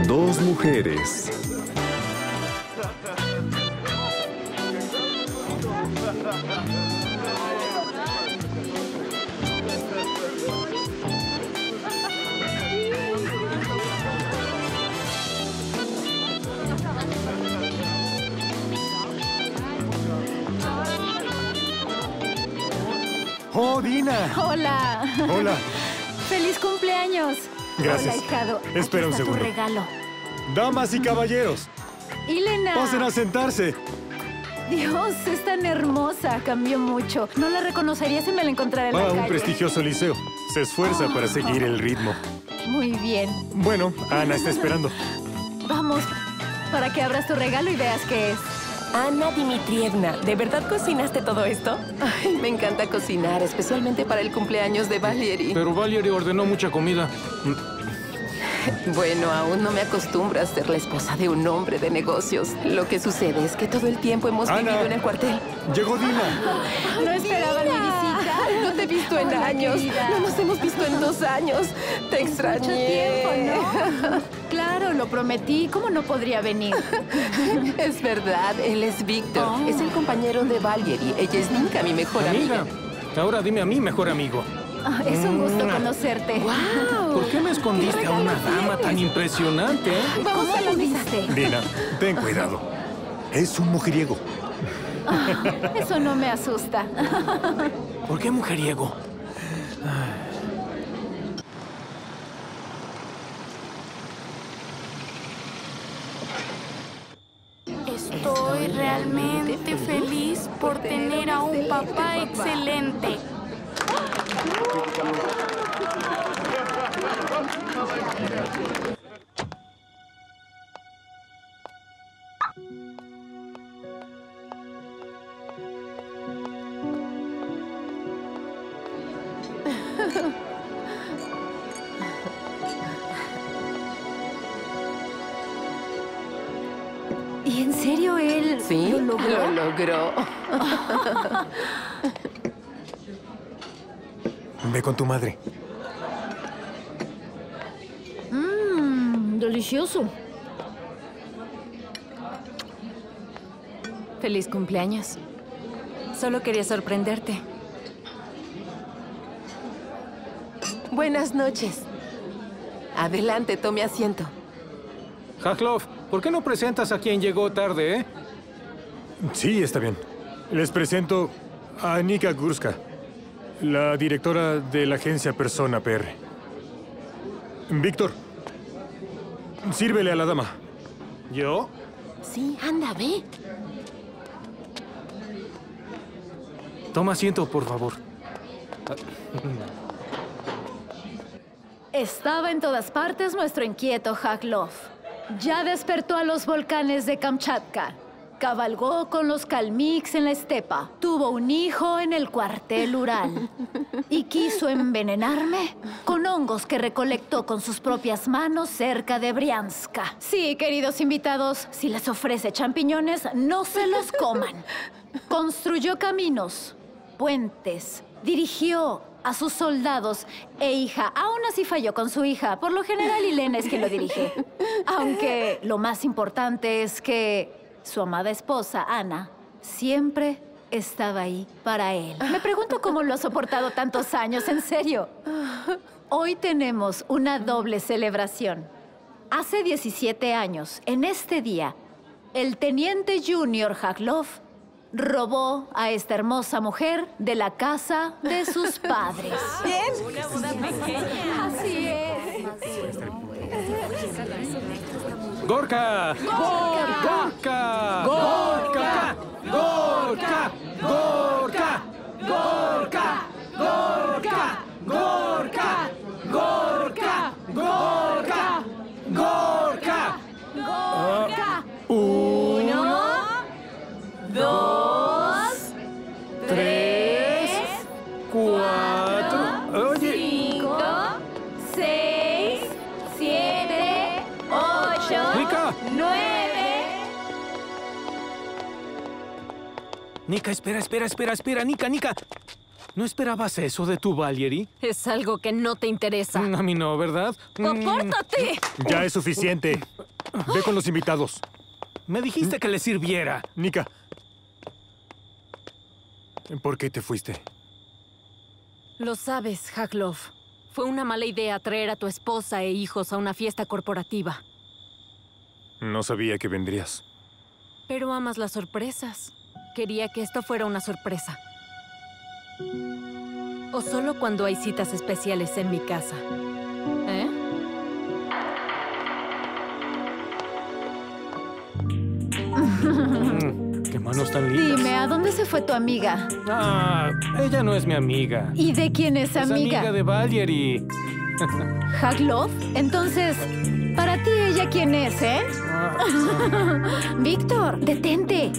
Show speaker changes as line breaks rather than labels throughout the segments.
Dos mujeres.
¡Oh, Dina!
¡Hola!
¡Hola!
¡Feliz cumpleaños!
Gracias.
Hola, hijado.
Espera un
Aquí está
segundo.
tu regalo.
Damas y caballeros,
¡Ilena!
pasen a sentarse.
Dios, es tan hermosa. Cambió mucho. No la reconocería si me la encontrara en
Va
la
a
calle.
un prestigioso liceo. Se esfuerza para seguir el ritmo.
Muy bien.
Bueno, Ana está esperando.
Vamos, para que abras tu regalo y veas qué es.
Ana Dimitrievna, ¿de verdad cocinaste todo esto?
Ay, me encanta cocinar, especialmente para el cumpleaños de Valerie.
Pero Valerie ordenó mucha comida.
Bueno, aún no me acostumbro a ser la esposa de un hombre de negocios. Lo que sucede es que todo el tiempo hemos
Ana.
vivido en el cuartel.
Llegó Dina.
No esperaba mi visita.
No te he visto en
Hola,
años.
querida.
No nos hemos visto en 2 años. Te extrañé.
Mucho tiempo, ¿no? Claro, lo prometí. ¿Cómo no podría venir?
Es verdad, él es Víctor.
Oh.
Es el compañero de Valerie. Ella es Ninka, mi mejor amiga.
Amiga, ahora dime a mí, mejor amigo.
Ah, es un gusto conocerte.
¡Wow!
¿Por qué me escondiste a una dama tan impresionante?
¿Cómo lo viste?
Dina, ten cuidado. Es un mujeriego.
Eso no me asusta.
¿Por qué mujeriego?
Estoy realmente feliz por tener a un papá excelente.
¿Y en serio él
Sí,
lo logró?
lo logró.
Ve con tu madre.
Delicioso.
Feliz cumpleaños. Solo quería sorprenderte.
Buenas noches. Adelante, tome asiento.
Haklov, ¿por qué no presentas a quien llegó tarde, eh?
Sí, está bien. Les presento a Nika Gurska, la directora de la agencia Persona PR. Víctor, sírvele a la dama.
¿Yo?
Sí, anda, ve.
Toma asiento, por favor.
Estaba en todas partes nuestro inquieto Haklov. Ya despertó a los volcanes de Kamchatka. Cabalgó con los Kalmyks en la estepa. Tuvo un hijo en el cuartel Ural. Y quiso envenenarme con hongos que recolectó con sus propias manos cerca de Brianska. Sí, queridos invitados, si les ofrece champiñones, no se los coman. Construyó caminos, puentes, dirigió a sus soldados e hija. Aún así falló con su hija. Por lo general, Ilena es quien lo dirige. Aunque lo más importante es que su amada esposa, Ana, siempre estaba ahí para él. Me pregunto cómo lo ha soportado tantos años, en serio. Hoy tenemos una doble celebración. Hace 17 años, en este día, el teniente junior Haklov robó a esta hermosa mujer de la casa de sus padres. Así es.
¡Gorka! ¡Gorka! ¡Gorka! ¡Gorka! ¡Gorka! ¡Gorka! ¡Gorka! ¡Gorka! ¡Gorka! ¡Gorka! ¡Gorka!
Gorka.
Uno,
2,
3, 4. Oye,
5, 6, 7, 8,
¡Nika!
9.
Nika, espera. Nika. ¿No esperabas eso de tu Valerie?
Es algo que no te interesa.
A mí no, ¿verdad?
¡Compórtate!
Ya es suficiente. Ve con los invitados.
Me dijiste que le sirviera.
Nika. ¿Por qué te fuiste?
Lo sabes, Hackloff. Fue una mala idea traer a tu esposa e hijos a una fiesta corporativa.
No sabía que vendrías.
Pero amas las sorpresas. Quería que esto fuera una sorpresa. O solo cuando hay citas especiales en mi casa. ¿Eh?
¡Qué manos tan lindas!
Dime, ¿a dónde se fue tu amiga?
Ah, ella no es mi amiga.
¿Y de quién es
Es
amiga?
amiga de Valerie.
¿Hackloff? Entonces, para ti, ¿ella quién es, eh? Víctor, detente.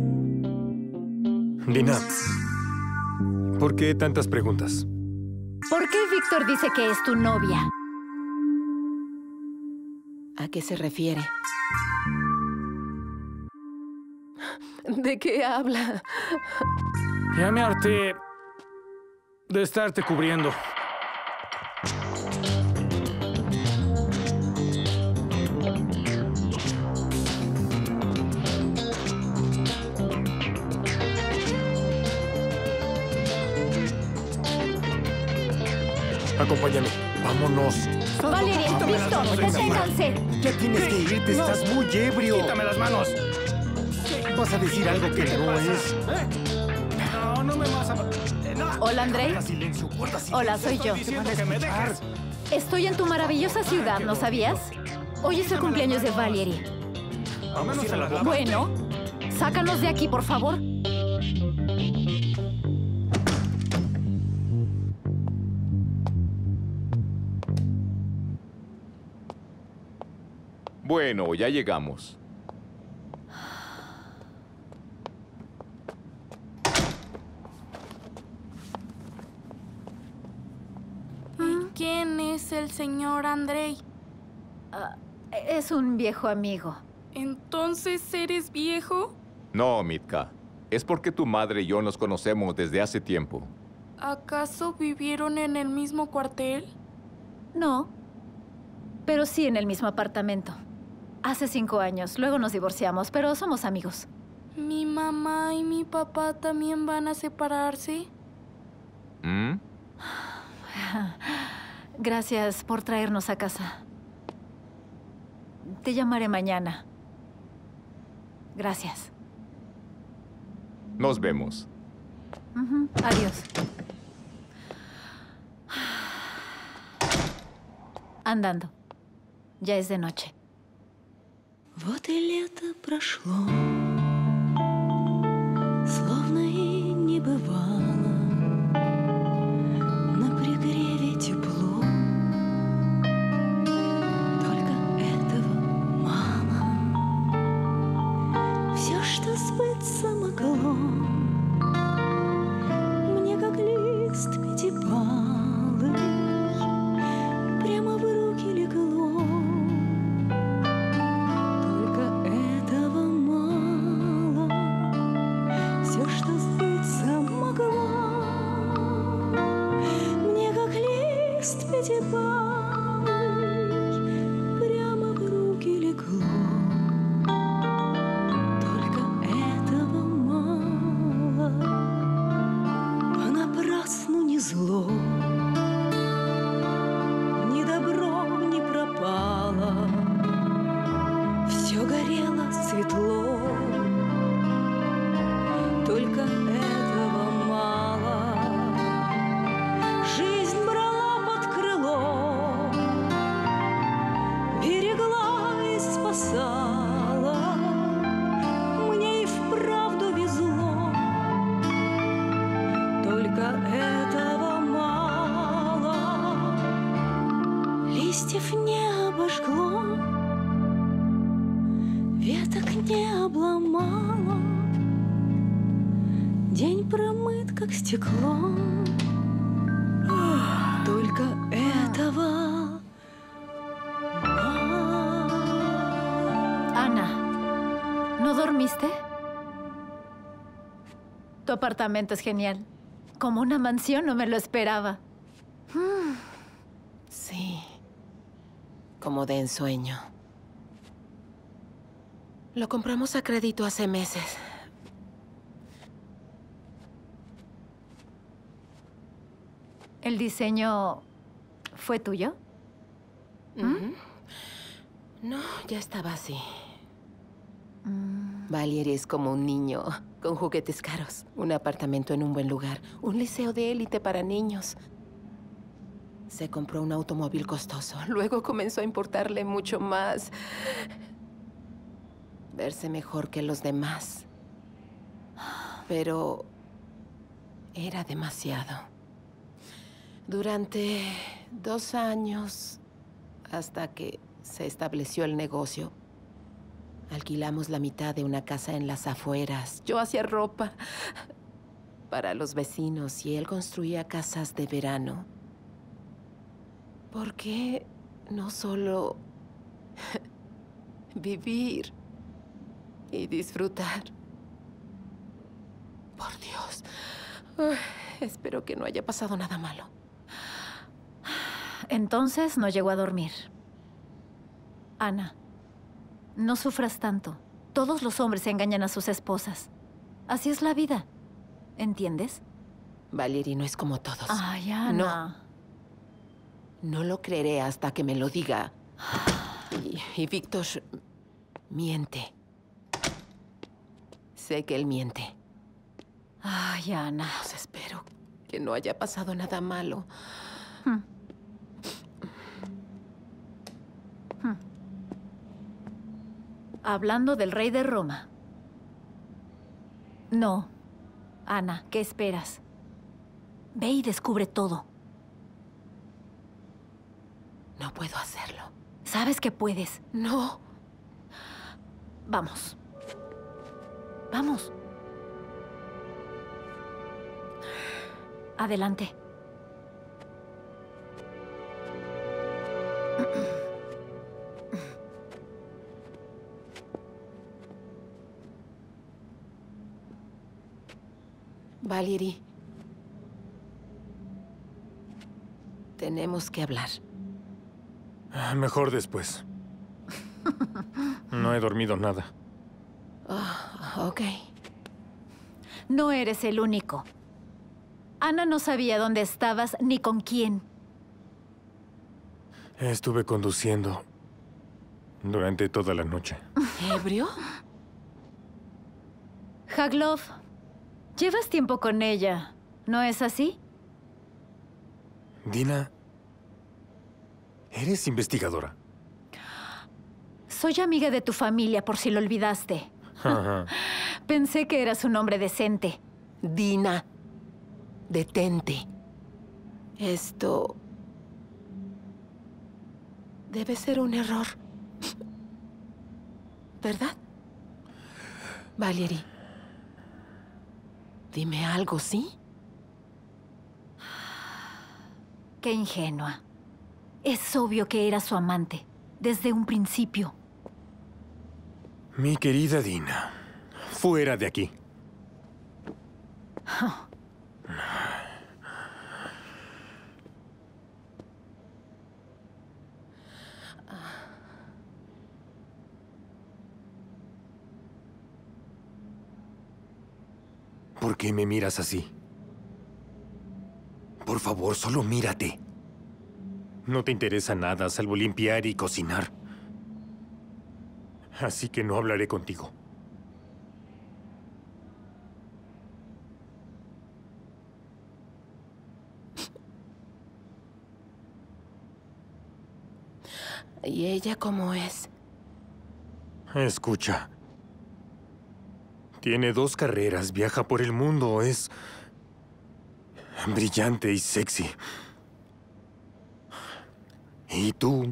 Dina, ¿por qué tantas preguntas?
¿Por qué Víctor dice que es tu novia?
¿A qué se refiere? ¿De qué habla?
Ya me harté de estarte cubriendo.
Acompáñame. Vámonos.
Valeria, Víctor, deténganse.
Ya tienes que irte, estás muy ebrio.
¡Quítame las manos!
Vas a decir algo que no es.
No, no me vas a...
Hola, Andrei.
Guarda silencio, guarda silencio.
Hola, soy yo.
Diciendo que me dejes.
Estoy en tu maravillosa ciudad, ¿no sabías? Hoy es el cumpleaños de Valerie.
Al menos se las lavaste.
Bueno, sácanos de aquí, por favor.
Bueno, ya llegamos.
¿Y quién es el señor Andrei?
Es un viejo amigo.
¿Entonces eres viejo?
No, Mitka. Es porque tu madre y yo nos conocemos desde hace tiempo.
¿Acaso vivieron en el mismo cuartel?
No, pero sí en el mismo apartamento. Hace 5 años. Luego nos divorciamos, pero somos amigos.
¿Mi mamá y mi papá también van a separarse?
¿Mm?
Gracias por traernos a casa. Te llamaré mañana. Gracias.
Nos vemos.
Adiós. Andando. Ya es de noche.
Вот и лето прошло, словно и не бывало. На пригреве тепло, только этого мало. Все, что сбыться могло, мне как лист пятипалый прямо в руки легло. Прямо в руки легло. Только этого мало. Понапрасну ни зло, ни добро не пропало. Все горело светло. Только этого мало. Жизнь брала под крыло, берегла и спасала. Мне и вправду везло, только этого мало. Листьев не обожгло, веток не обломало. День промыт, как стекло. Только этого мало.
Ana, ¿no dormiste? Tu apartamento es genial. Como una mansión, no me lo esperaba.
Sí. Como de ensueño. Lo compramos a crédito hace meses.
¿El diseño fue tuyo?
No, ya estaba así. Valerie es como un niño con juguetes caros, un apartamento en un buen lugar, un liceo de élite para niños. Se compró un automóvil costoso. Luego comenzó a importarle mucho más. Verse mejor que los demás. Pero era demasiado. Durante 2 años, hasta que se estableció el negocio, alquilamos la mitad de una casa en las afueras. Yo hacía ropa para los vecinos y él construía casas de verano. ¿Por qué no solo vivir y disfrutar? Por Dios. Espero que no haya pasado nada malo.
Entonces no llegó a dormir. Ana, no sufras tanto. Todos los hombres engañan a sus esposas. Así es la vida. ¿Entiendes?
Valerie no es como todos.
Ay, Ana.
No lo creeré hasta que me lo diga. Y Víctor miente. Sé que él miente.
Ay, Ana.
Pues espero que no haya pasado nada malo.
Hablando del rey de Roma. No. Ana, ¿qué esperas? Ve y descubre todo.
No puedo hacerlo.
¿Sabes que puedes?
No.
Vamos. Vamos. Adelante.
Valerie. Tenemos que hablar.
Mejor después. No he dormido nada.
Ok.
No eres el único. Ana no sabía dónde estabas ni con quién.
Estuve conduciendo durante toda la noche.
¿Ebrio?
Khacloff, llevas tiempo con ella, ¿no es así?
Dina, ¿eres investigadora?
Soy amiga de tu familia, por si lo olvidaste. Pensé que eras un hombre decente.
Dina, detente. Esto debe ser un error. ¿Verdad? Valerie, dime algo, ¿sí?
Qué ingenua. Es obvio que era su amante, desde un principio.
Mi querida Dina, fuera de aquí. ¿Por qué me miras así? Por favor, solo mírate. No te interesa nada salvo limpiar y cocinar. Así que no hablaré contigo.
¿Y ella cómo es?
Escucha. Tiene 2 carreras, viaja por el mundo, es brillante y sexy. ¿Y tú?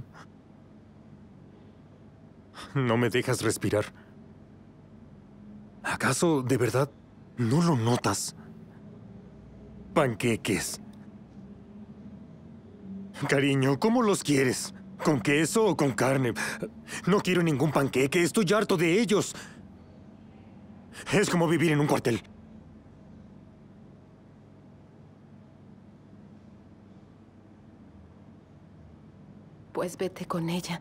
No me dejas respirar. ¿Acaso, de verdad, no lo notas? Panqueques. Cariño, ¿cómo los quieres? ¿Con queso o con carne? No quiero ningún panqueque, estoy harto de ellos. Es como vivir en un cuartel.
Pues vete con ella.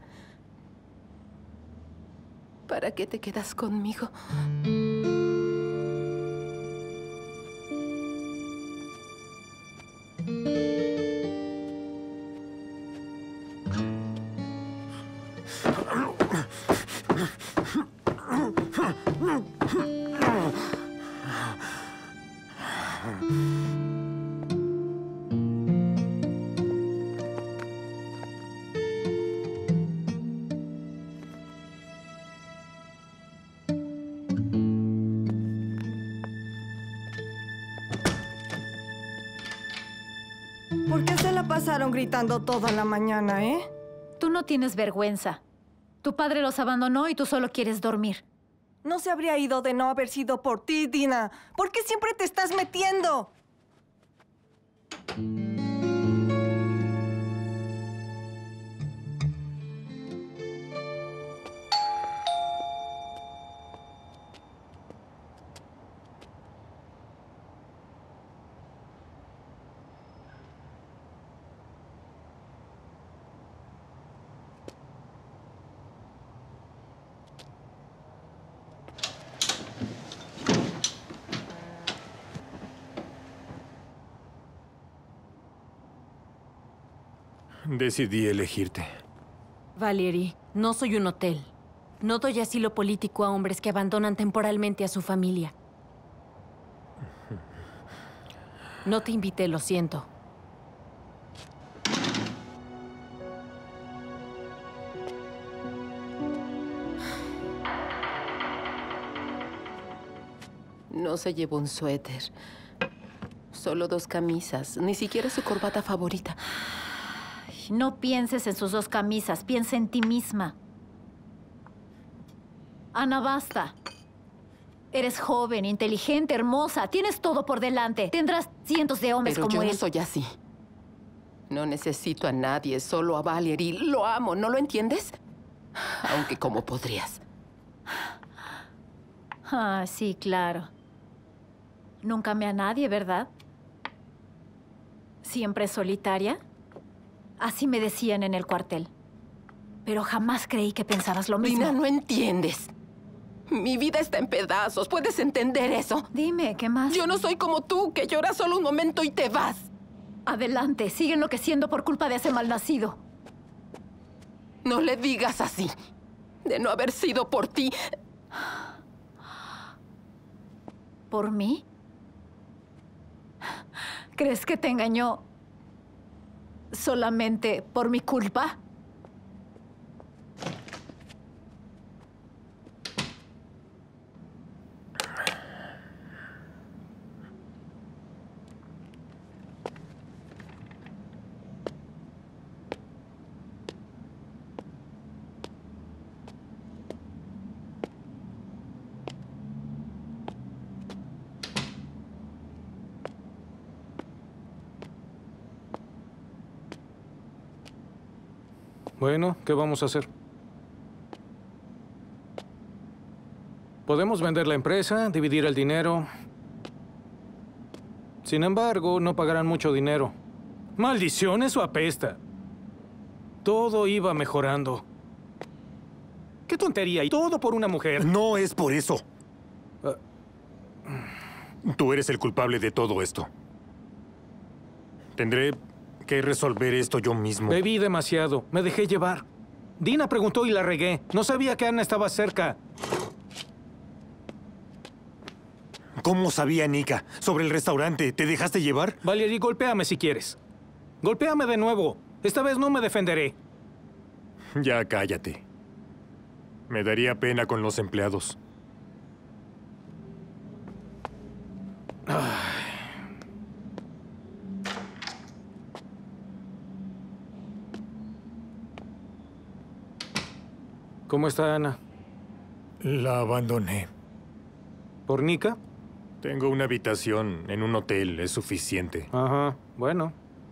¿Para qué te quedas conmigo?
¿Por qué se la pasaron gritando toda la mañana,
Tú no tienes vergüenza. Tu padre los abandonó y tú solo quieres dormir.
No se habría ido de no haber sido por ti, Dina. ¿Por qué siempre te estás metiendo?
Decidí elegirte.
Valerie, no soy un hotel. No doy asilo político a hombres que abandonan temporalmente a su familia. No te invité, lo siento.
No se llevó un suéter. Solo 2 camisas. Ni siquiera su corbata favorita.
No pienses en sus 2 camisas, piensa en ti misma. Ana, basta. Eres joven, inteligente, hermosa. Tienes todo por delante. Tendrás cientos de hombres
Pero
como
yo
él.
no soy así. No necesito a nadie, solo a Valerie. Lo amo, ¿no lo entiendes? Aunque ¿cómo podrías?
Ah, sí, claro. Nunca amé a nadie, ¿verdad? ¿Siempre solitaria? Así me decían en el cuartel. Pero jamás creí que pensabas lo mismo.
Dina, no entiendes. Mi vida está en pedazos. ¿Puedes entender eso?
Dime, ¿qué más?
Yo no soy como tú, que lloras solo un momento y te vas.
Adelante, sigue enloqueciendo por culpa de ese malnacido.
No le digas así. De no haber sido por ti.
¿Por mí? ¿Crees que te engañó solamente por mi culpa?
Bueno, ¿qué vamos a hacer? Podemos vender la empresa, dividir el dinero. Sin embargo, no pagarán mucho dinero. ¡Maldición, eso apesta! Todo iba mejorando. ¡Qué tontería! Y todo por una mujer.
No es por eso. Tú eres el culpable de todo esto. Tendré que resolver esto yo mismo.
Bebí demasiado. Me dejé llevar. Dina preguntó y la regué. No sabía que Ana estaba cerca.
¿Cómo sabía Nika? Sobre el restaurante, ¿te dejaste llevar?
Valerie, golpéame si quieres. Golpéame de nuevo. Esta vez no me defenderé.
Ya cállate. Me daría pena con los empleados.
¿Cómo está Ana?
La abandoné.
¿Por Nika?
Tengo una habitación en un hotel, es suficiente.
Ajá, bueno.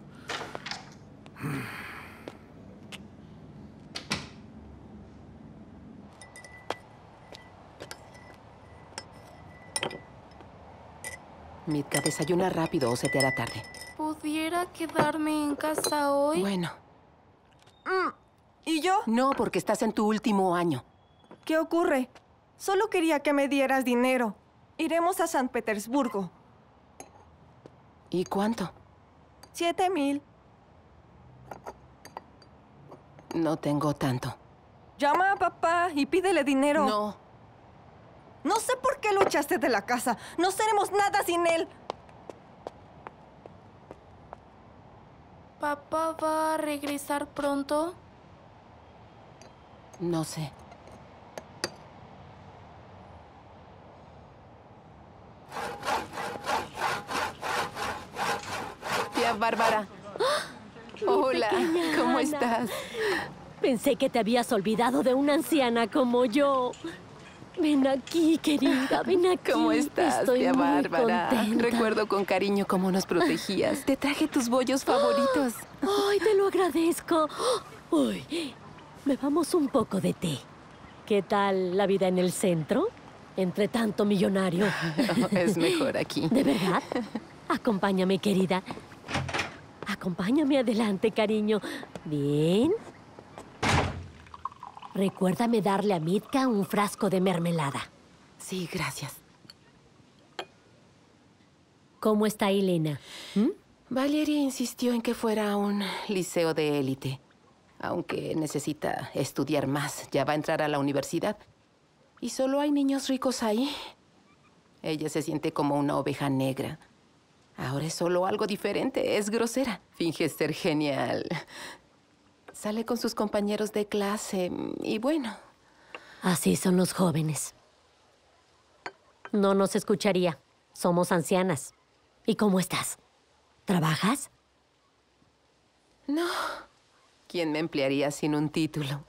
Mitka, desayuna rápido o se te hará tarde.
¿Pudiera quedarme en casa hoy?
Bueno.
¿Y yo?
No, porque estás en tu último año.
¿Qué ocurre? Solo quería que me dieras dinero. Iremos a San Petersburgo.
¿Y cuánto?
7,000.
No tengo tanto.
Llama a papá y pídele dinero.
No.
No sé por qué lo echaste de la casa. No seremos nada sin él.
¿Papá va a regresar pronto?
No sé. Tía Bárbara. Hola, ¿cómo estás?
Pensé que te habías olvidado de una anciana como yo. Ven aquí, querida, ven aquí.
¿Cómo estás,
Estoy
tía
muy
Bárbara?
contenta.
Recuerdo con cariño cómo nos protegías. Te traje tus bollos favoritos.
Ay, te lo agradezco. Uy, bebamos un poco de té. ¿Qué tal la vida en el centro? Entre tanto millonario.
Es mejor aquí.
¿De verdad? Acompáñame, querida. Acompáñame adelante, cariño. Bien. Recuérdame darle a Mitka un frasco de mermelada.
Sí, gracias.
¿Cómo está Elena?
Valeria insistió en que fuera un liceo de élite. Aunque necesita estudiar más. Ya va a entrar a la universidad. Y solo hay niños ricos ahí. Ella se siente como una oveja negra. Ahora es solo algo diferente. Es grosera. Finge ser genial. Sale con sus compañeros de clase y bueno.
Así son los jóvenes. No nos escucharía. Somos ancianas. ¿Y cómo estás? ¿Trabajas?
No. ¿Quién me emplearía sin un título?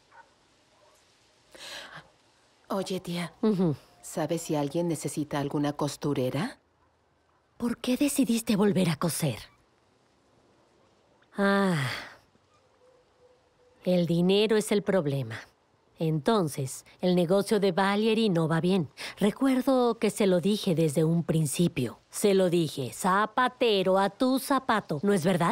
Oye, tía. ¿Sabes si alguien necesita alguna costurera?
¿Por qué decidiste volver a coser? El dinero es el problema. Entonces, el negocio de Valerie no va bien. Recuerdo que se lo dije desde un principio. Se lo dije, zapatero a tu zapato. ¿No es verdad?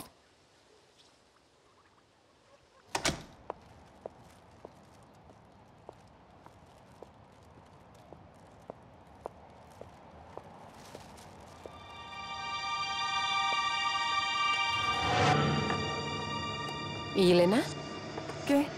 ¿Y Elena?
¿Qué?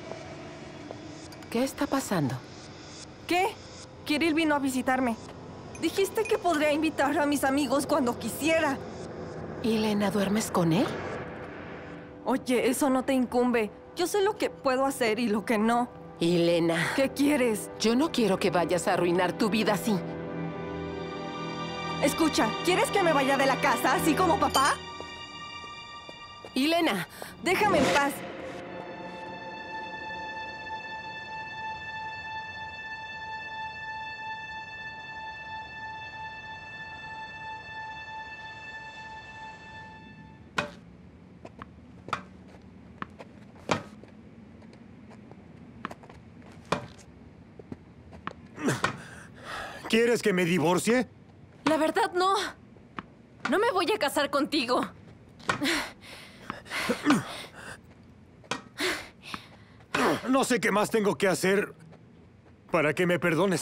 ¿Qué está pasando?
¿Qué? Kirill vino a visitarme. Dijiste que podría invitar a mis amigos cuando quisiera.
¿Y Elena, duermes con él?
Oye, eso no te incumbe. Yo sé lo que puedo hacer y lo que no.
Elena.
¿Qué quieres?
Yo no quiero que vayas a arruinar tu vida así.
Escucha, ¿quieres que me vaya de la casa así como papá?
Elena,
déjame en paz.
¿Quieres que me divorcie?
La verdad, no. No me voy a casar contigo.
No sé qué más tengo que hacer para que me perdones.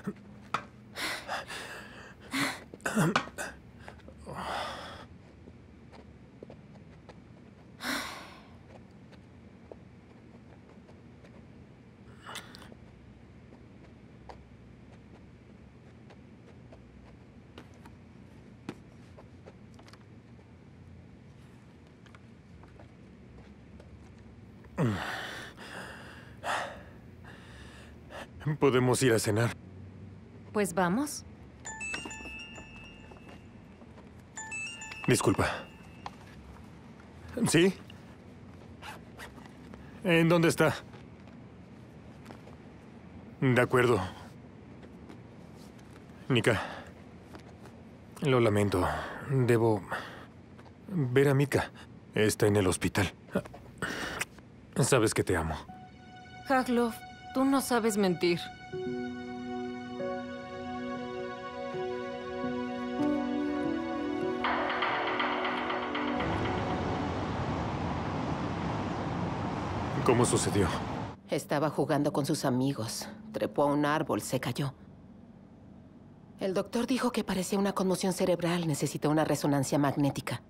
¿Podemos ir a cenar?
Pues vamos.
Disculpa. ¿Sí? ¿En dónde está? De acuerdo. Nika. Lo lamento. Debo ver a Mika. Está en el hospital. Sabes que te amo.
Haglov, tú no sabes mentir.
¿Cómo sucedió?
Estaba jugando con sus amigos. Trepó a un árbol, se cayó. El doctor dijo que parecía una conmoción cerebral. Necesita una resonancia magnética.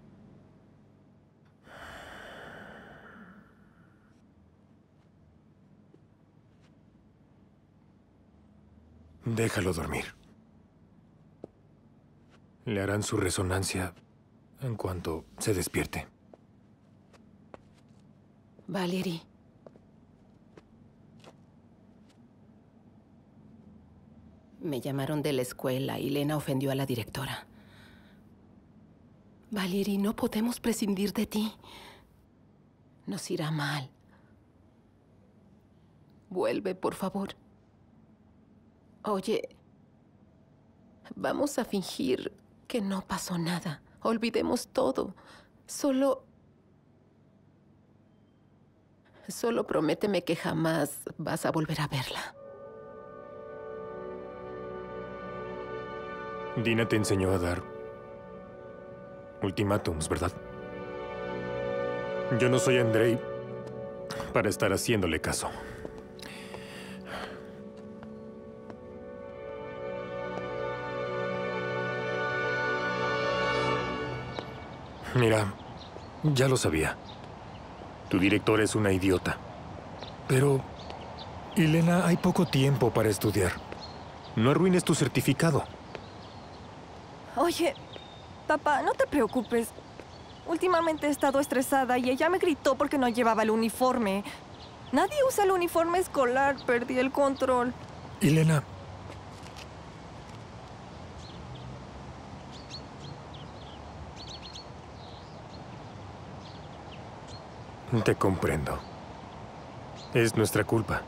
Déjalo dormir. Le harán su resonancia en cuanto se despierte.
Valerie. Me llamaron de la escuela y Lena ofendió a la directora. Valerie, no podemos prescindir de ti. Nos irá mal. Vuelve, por favor. Oye, vamos a fingir que no pasó nada. Olvidemos todo. Solo prométeme que jamás vas a volver a verla.
Dina te enseñó a dar ultimátums, ¿verdad? Yo no soy Andrei para estar haciéndole caso. Mira, ya lo sabía. Tu directora es una idiota. Pero, Elena, hay poco tiempo para estudiar. No arruines tu certificado.
Oye, papá, no te preocupes. Últimamente he estado estresada y ella me gritó porque no llevaba el uniforme. Nadie usa el uniforme escolar. Perdí el control.
Elena. Te comprendo. Es nuestra culpa.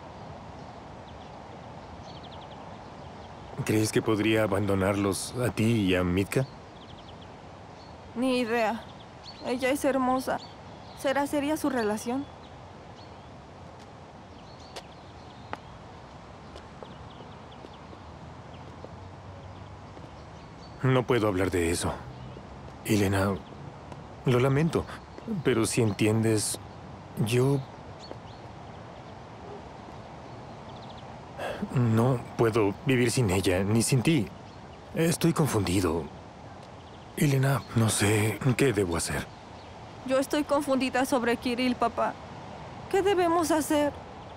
¿Crees que podría abandonarlos a ti y a Mitka?
Ni idea. Ella es hermosa. ¿Será seria su relación?
No puedo hablar de eso. Elena, lo lamento, pero si entiendes, yo no puedo vivir sin ella, ni sin ti. Estoy confundido. Elena, no sé qué debo hacer.
Yo estoy confundida sobre Kirill, papá. ¿Qué debemos hacer?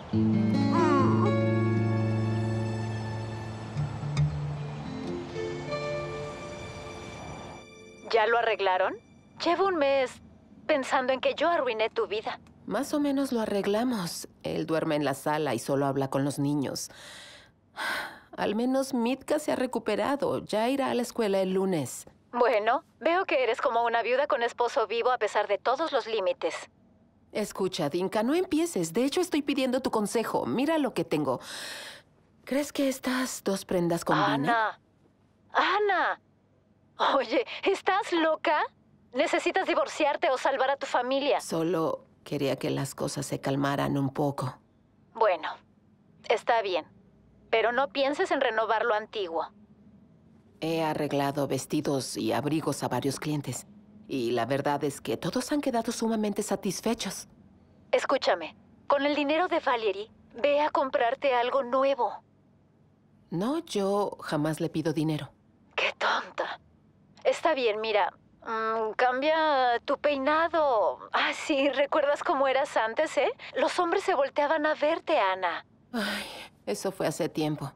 ¿Ya lo arreglaron? Llevo un mes pensando en que yo arruiné tu vida.
Más o menos lo arreglamos. Él duerme en la sala y solo habla con los niños. Al menos Mitka se ha recuperado. Ya irá a la escuela el lunes.
Bueno, veo que eres como una viuda con esposo vivo a pesar de todos los límites.
Escucha, Dinka, no empieces. De hecho, estoy pidiendo tu consejo. Mira lo que tengo. ¿Crees que estas dos prendas combinen?
¡Ana! Oye, ¿estás loca? ¿Necesitas divorciarte o salvar a tu familia?
Solo quería que las cosas se calmaran un poco.
Bueno, está bien. Pero no pienses en renovar lo antiguo.
He arreglado vestidos y abrigos a varios clientes. Y la verdad es que todos han quedado sumamente satisfechos.
Escúchame, con el dinero de Valerie, ve a comprarte algo nuevo.
No, yo jamás le pido dinero.
¡Qué tonta! Está bien, mira. Cambia tu peinado. Ah, sí, ¿recuerdas cómo eras antes, eh? Los hombres se volteaban a verte, Ana.
Ay, eso fue hace tiempo.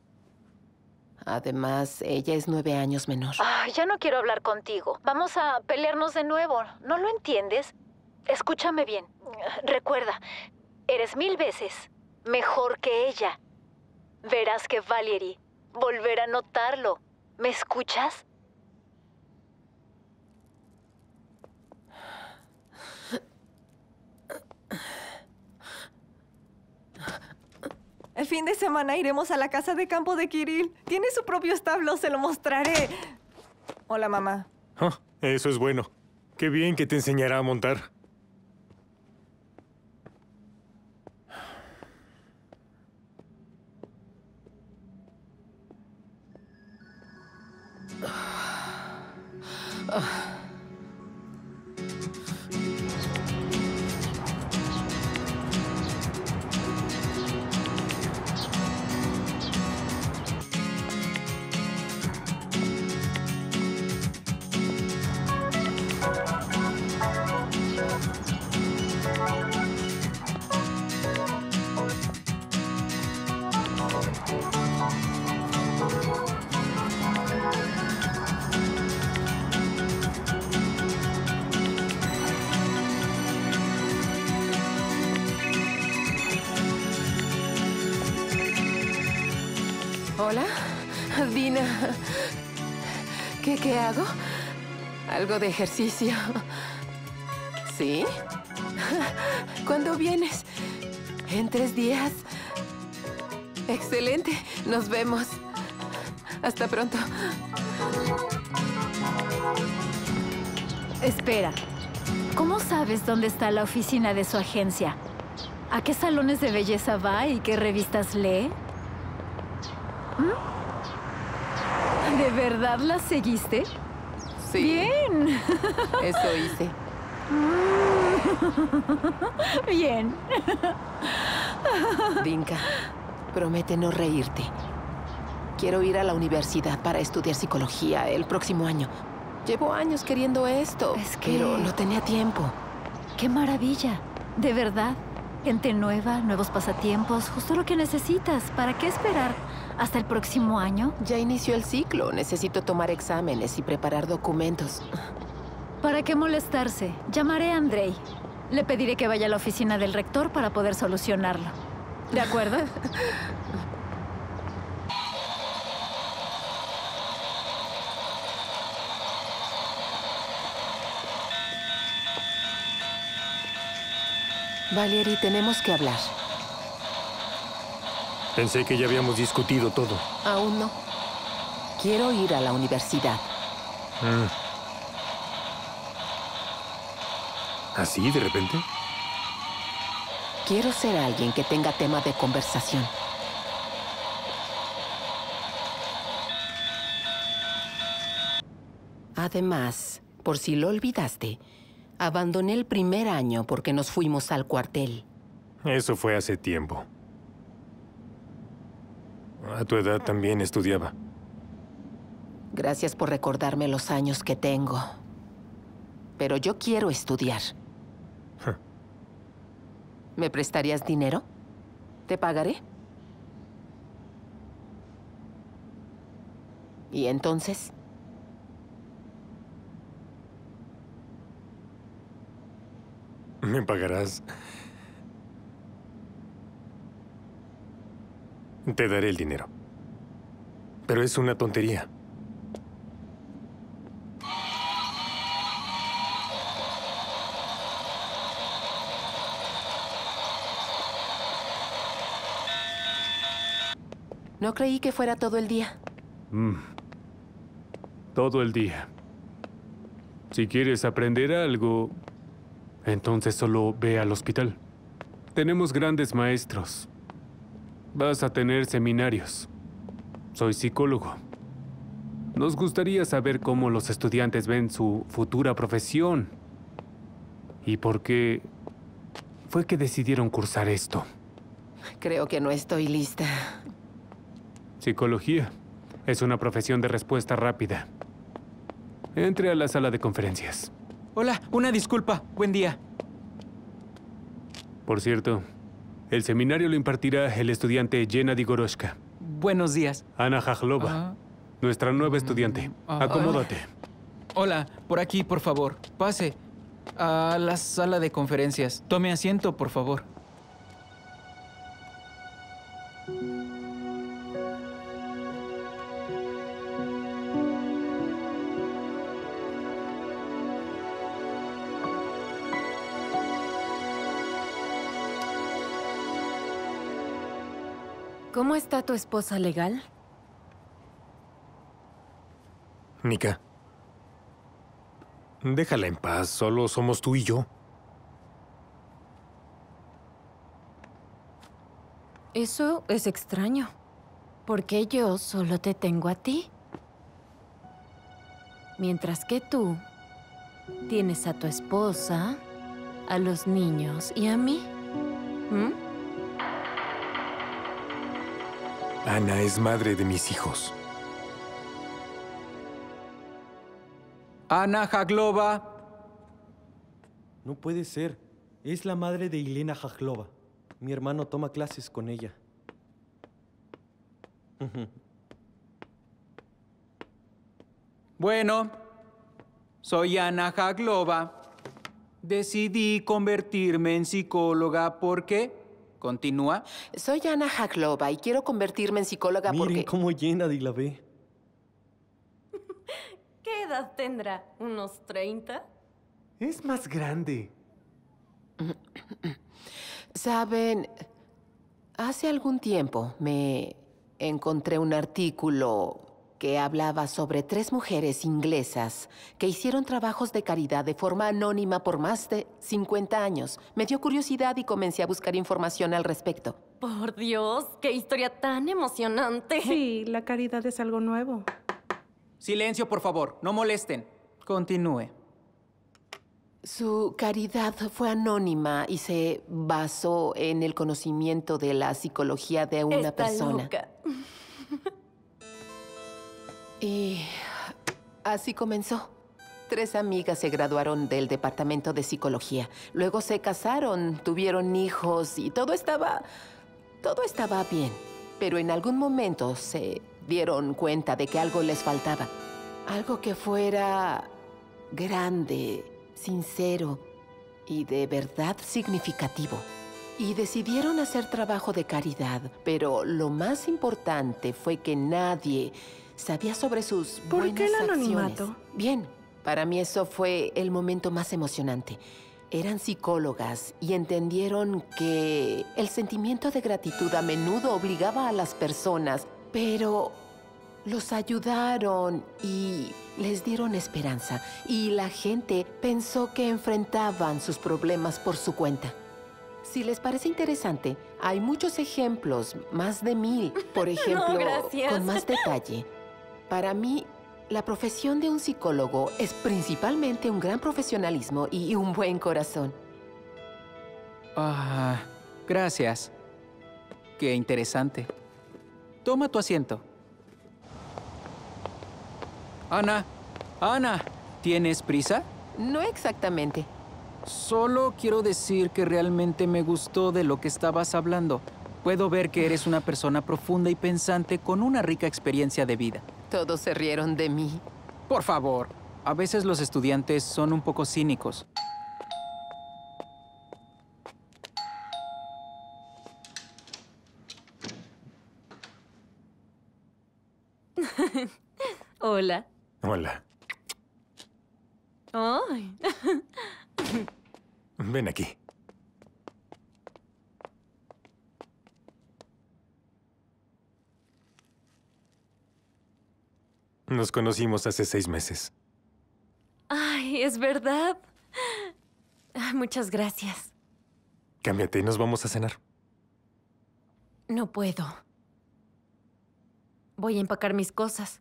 Además, ella es 9 años menor.
Ay, ya no quiero hablar contigo. Vamos a pelearnos de nuevo. ¿No lo entiendes? Escúchame bien. Recuerda, eres 1000 veces mejor que ella. Verás que Valerie volverá a notarlo. ¿Me escuchas?
El fin de semana iremos a la casa de campo de Kirill. Tiene su propio establo, se lo mostraré. Hola, mamá.
Oh, eso es bueno. Qué bien que te enseñará a montar.
Hola, Dina. ¿Qué hago? Algo de ejercicio. ¿Sí? ¿Cuándo vienes? ¿En 3 días? Excelente. Nos vemos. Hasta pronto.
Espera. ¿Cómo sabes dónde está la oficina de su agencia? ¿A qué salones de belleza va y qué revistas lee? ¿De verdad la seguiste?
Sí.
Bien.
Eso hice.
Bien.
Dinka, promete no reírte. Quiero ir a la universidad para estudiar psicología el próximo año. Llevo años queriendo esto, pero no tenía tiempo.
¡Qué maravilla! De verdad. Gente nueva, nuevos pasatiempos, justo lo que necesitas. ¿Para qué esperar hasta el próximo año?
Ya inició el ciclo. Necesito tomar exámenes y preparar documentos.
¿Para qué molestarse? Llamaré a Andrei. Le pediré que vaya a la oficina del rector para poder solucionarlo. ¿De acuerdo?
Valerie, tenemos que hablar.
Pensé que ya habíamos discutido todo.
Aún no. Quiero ir a la universidad.
¿Así, de repente?
Quiero ser alguien que tenga tema de conversación. Además, por si lo olvidaste, abandoné el primer año porque nos fuimos al cuartel.
Eso fue hace tiempo. A tu edad también estudiaba.
Gracias por recordarme los años que tengo. Pero yo quiero estudiar. ¿Me prestarías dinero? ¿Te pagaré? ¿Y entonces?
¿Me pagarás? Te daré el dinero. Pero es una tontería.
No creí que fuera todo el día.
Todo el día. Si quieres aprender algo, entonces solo ve al hospital. Tenemos grandes maestros. Vas a tener seminarios. Soy psicólogo. Nos gustaría saber cómo los estudiantes ven su futura profesión. ¿Y por qué fue que decidieron cursar esto?
Creo que no estoy lista.
Psicología es una profesión de respuesta rápida. Entre a la sala de conferencias.
Hola, una disculpa. Buen día.
Por cierto, el seminario lo impartirá el estudiante Gennady Goroshka.
Buenos días.
Ana Khakhlova, nuestra nueva estudiante. Acomódate.
Hola, por aquí, por favor. Pase a la sala de conferencias. Tome asiento, por favor.
¿Cómo está tu esposa legal?
Nika, déjala en paz. Solo somos tú y yo.
Eso es extraño. Porque yo solo te tengo a ti. Mientras que tú tienes a tu esposa, a los niños y a mí.
Ana es madre de mis hijos.
Ana Khakhlova.
No puede ser. Es la madre de Elena Khakhlova. Mi hermano toma clases con ella.
Bueno, soy Ana Khakhlova. Decidí convertirme en psicóloga porque, Continúa.
Soy Anna Khachlova y quiero convertirme en psicóloga
Miren
porque...
cómo llena de la ve.
¿Qué edad tendrá? ¿Unos 30?
Es más grande.
Saben, hace algún tiempo me encontré un artículo que hablaba sobre 3 mujeres inglesas que hicieron trabajos de caridad de forma anónima por más de 50 años. Me dio curiosidad y comencé a buscar información al respecto.
Por Dios, qué historia tan emocionante.
Sí, la caridad es algo nuevo.
Silencio, por favor. No molesten. Continúe.
Su caridad fue anónima y se basó en el conocimiento de la psicología de una persona.
Loca.
Y así comenzó. 3 amigas se graduaron del departamento de psicología. Luego se casaron, tuvieron hijos y todo estaba bien. Pero en algún momento se dieron cuenta de que algo les faltaba. Algo que fuera grande, sincero y de verdad significativo. Y decidieron hacer trabajo de caridad, pero lo más importante fue que nadie sabía sobre sus buenas
¿Por qué el anonimato?
acciones. Bien, para mí eso fue el momento más emocionante. Eran psicólogas y entendieron que el sentimiento de gratitud a menudo obligaba a las personas, pero los ayudaron y les dieron esperanza. Y la gente pensó que enfrentaban sus problemas por su cuenta. Si les parece interesante, hay muchos ejemplos, más de 1000. Por ejemplo,
No, gracias.
con más detalle. Para mí, la profesión de un psicólogo es principalmente un gran profesionalismo y un buen corazón.
Ah, gracias. Qué interesante. Toma tu asiento. Ana, ¿tienes prisa?
No exactamente.
Solo quiero decir que realmente me gustó de lo que estabas hablando. Puedo ver que eres una persona profunda y pensante con una rica experiencia de vida.
Todos se rieron de mí.
Por favor, a veces los estudiantes son un poco cínicos.
Hola.
Hola.
Ay.
Ven aquí. Nos conocimos hace 6 meses.
Ay, es verdad. Muchas gracias.
Cámbiate y nos vamos a cenar.
No puedo. Voy a empacar mis cosas.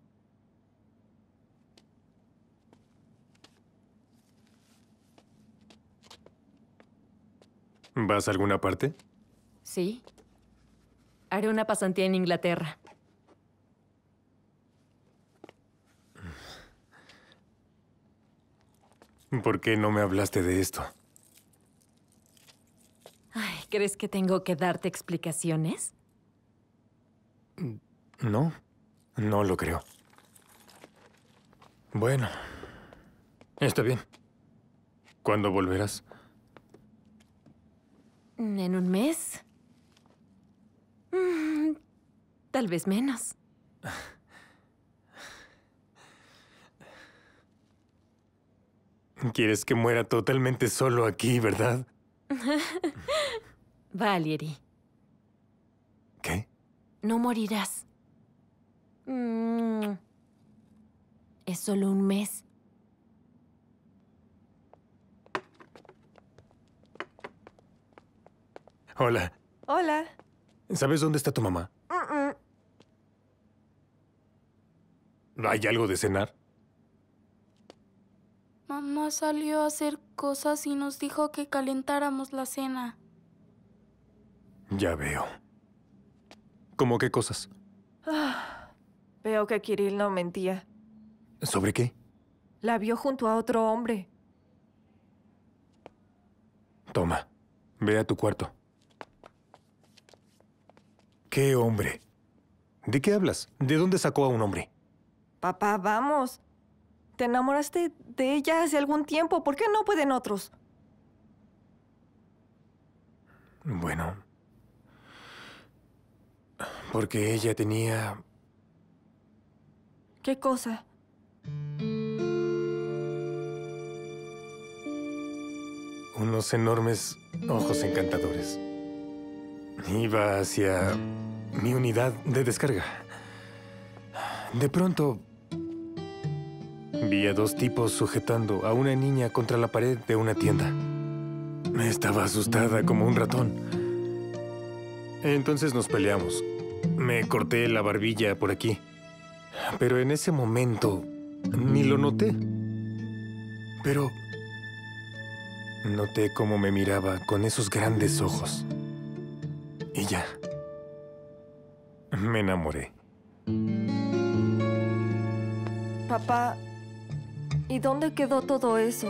¿Vas a alguna parte?
Sí. Haré una pasantía en Inglaterra.
¿Por qué no me hablaste de esto?
Ay, ¿crees que tengo que darte explicaciones?
No, no lo creo. Bueno, está bien. ¿Cuándo volverás?
¿En un mes? Tal vez menos.
¿Quieres que muera totalmente solo aquí, verdad?
Valerie.
¿Qué?
No morirás. Es solo un mes.
Hola.
Hola.
¿Sabes dónde está tu mamá? ¿Hay algo de cenar?
Mamá salió a hacer cosas y nos dijo que calentáramos la cena.
Ya veo. ¿Cómo qué cosas?
Veo que Kirill no mentía.
¿Sobre qué?
La vio junto a otro hombre.
Toma, ve a tu cuarto. ¿Qué hombre? ¿De qué hablas? ¿De dónde sacó a un hombre?
Papá, vamos. Te enamoraste de ella hace algún tiempo. ¿Por qué no pueden otros?
Bueno, Porque ella tenía
¿Qué cosa?
unos enormes ojos encantadores. Iba hacia mi unidad de descarga. De pronto, vi a dos tipos sujetando a una niña contra la pared de una tienda. Estaba asustada como un ratón. Entonces nos peleamos. Me corté la barbilla por aquí. Pero en ese momento ni lo noté. Pero noté cómo me miraba con esos grandes ojos. Y ya. Me enamoré.
Papá, ¿y dónde quedó todo eso?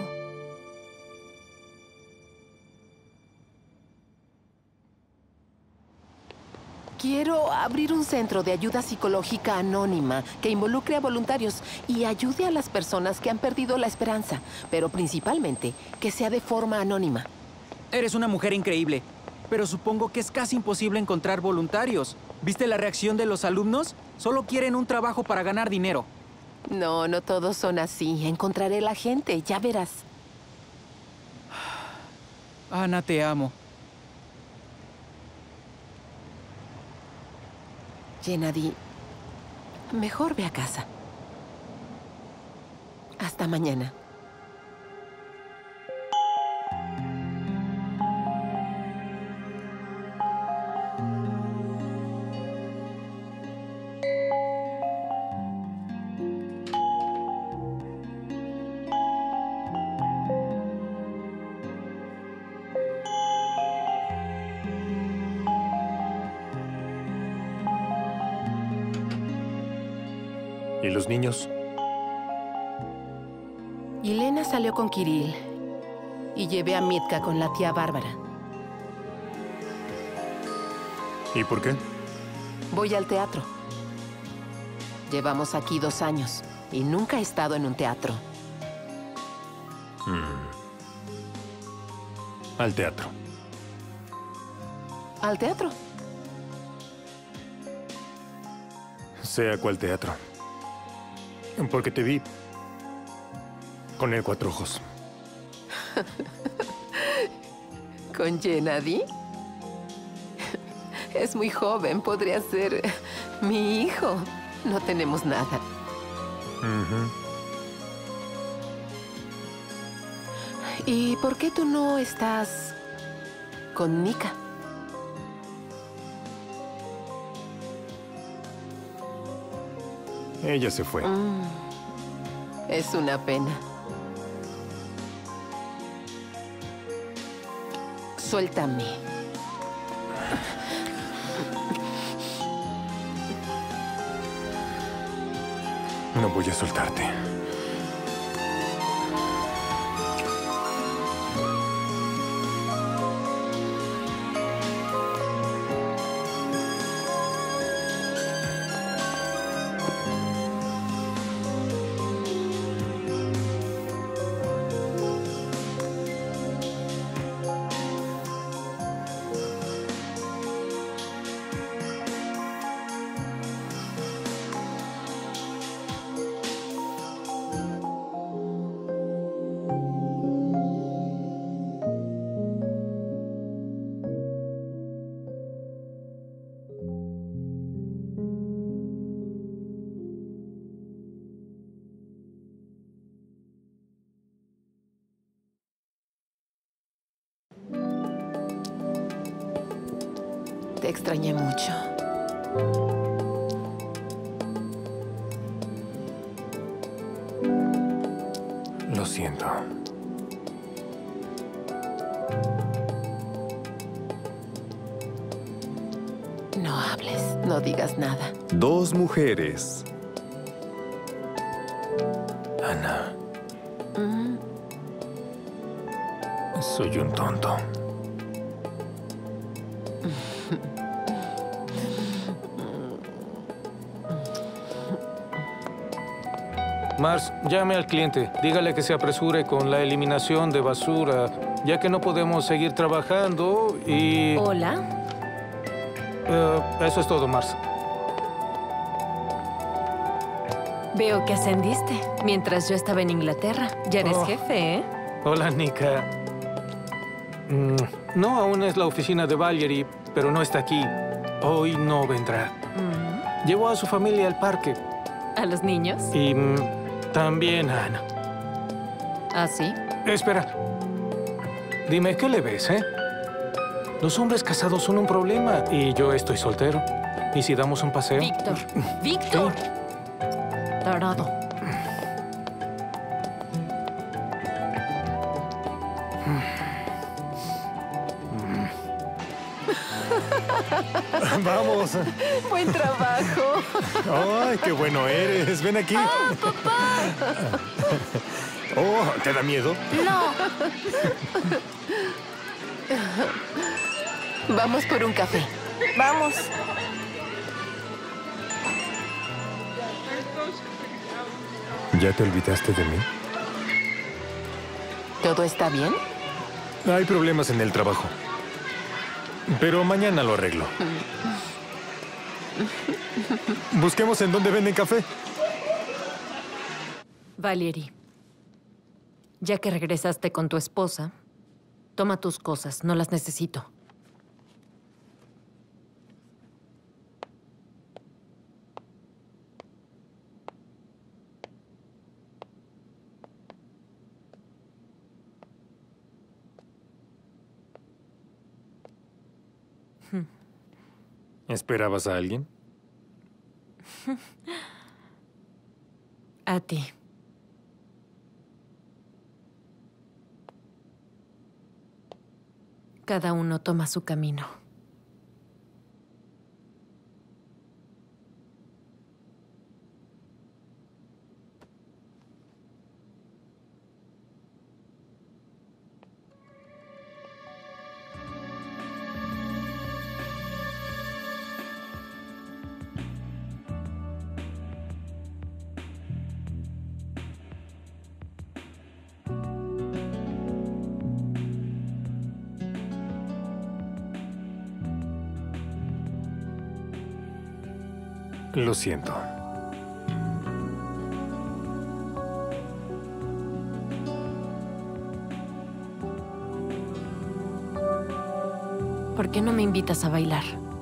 Quiero abrir un centro de ayuda psicológica anónima que involucre a voluntarios y ayude a las personas que han perdido la esperanza, pero principalmente que sea de forma anónima.
Eres una mujer increíble, pero supongo que es casi imposible encontrar voluntarios. ¿Viste la reacción de los alumnos? Solo quieren un trabajo para ganar dinero.
No, no todos son así. Encontraré la gente, ya verás.
Ana, te amo.
Gennady, mejor ve a casa. Hasta mañana.
¿Y los niños?
Elena salió con Kirill y llevé a Mitka con la tía Bárbara.
¿Y por qué?
Voy al teatro. Llevamos aquí 2 años y nunca he estado en un teatro.
Al teatro.
¿Al teatro?
Sea cual teatro. Porque te vi con el 4 ojos.
¿Con Gennady? Es muy joven, podría ser mi hijo. No tenemos nada. ¿Y por qué tú no estás con Nika?
Ella se fue.
Es una pena. Suéltame.
No voy a soltarte.
Te extrañé mucho.
Lo siento.
No hables, no digas nada.
2 mujeres.
Ana. Soy un tonto.
Mars, llame al cliente. Dígale que se apresure con la eliminación de basura, ya que no podemos seguir trabajando y...
Hola.
Eso es todo, Mars.
Veo que ascendiste mientras yo estaba en Inglaterra. Ya eres jefe, ¿eh?
Hola, Nika. No, aún es la oficina de Valerie, pero no está aquí. Hoy no vendrá. Llevó a su familia al parque.
¿A los niños?
Y también a Ana.
¿Ah, sí?
Espera. Dime, ¿qué le ves, eh? Los hombres casados son un problema y yo estoy soltero. ¿Y si damos un paseo?
Víctor. ¡Víctor! Tarado.
Vamos.
Buen trabajo.
¡Ay, qué bueno eres! Ven aquí.
¡Ah, papá!
Oh, ¿te da miedo?
No.
Vamos por un café.
Vamos.
¿Ya te olvidaste de mí?
¿Todo está bien?
Hay problemas en el trabajo. Pero mañana lo arreglo. Busquemos en dónde venden café.
Valerie, ya que regresaste con tu esposa, toma tus cosas, no las necesito.
¿Esperabas a alguien?
A ti. Cada uno toma su camino.
Lo siento.
¿Por qué no me invitas a bailar?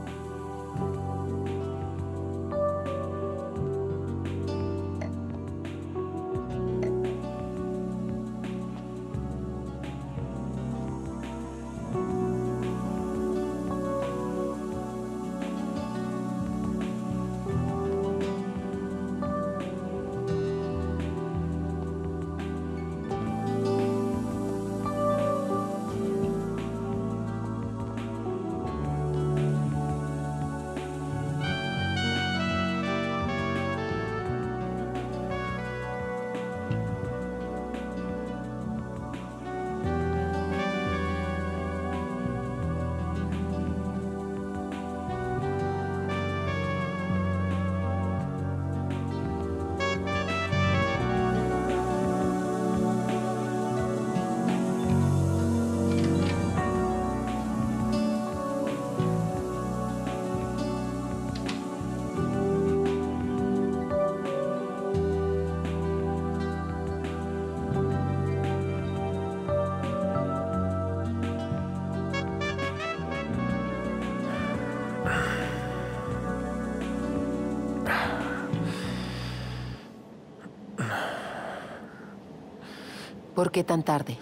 ¿Por qué tan tarde?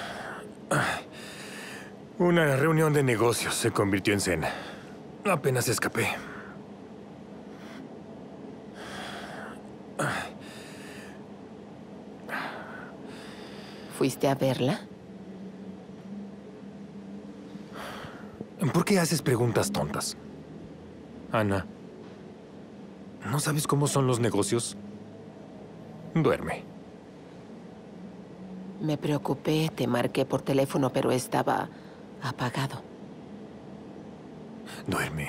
Una reunión de negocios se convirtió en cena. Apenas escapé.
¿Fuiste a verla?
¿Por qué haces preguntas tontas? Ana, ¿no sabes cómo son los negocios? Duerme.
Me preocupé, te marqué por teléfono, pero estaba apagado.
Duerme.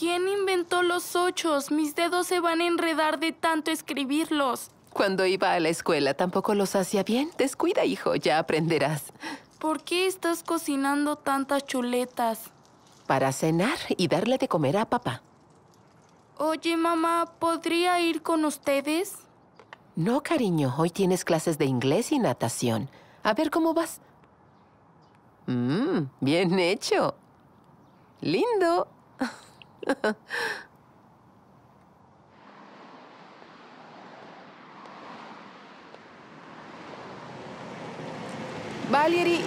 ¿Quién inventó los 8? Mis dedos se van a enredar de tanto escribirlos.
Cuando iba a la escuela tampoco los hacía bien. Descuida, hijo, ya aprenderás.
¿Por qué estás cocinando tantas chuletas?
Para cenar y darle de comer a papá.
Oye, mamá, ¿podría ir con ustedes?
No, cariño. Hoy tienes clases de inglés y natación. A ver cómo vas. Bien hecho. Lindo. Valerie.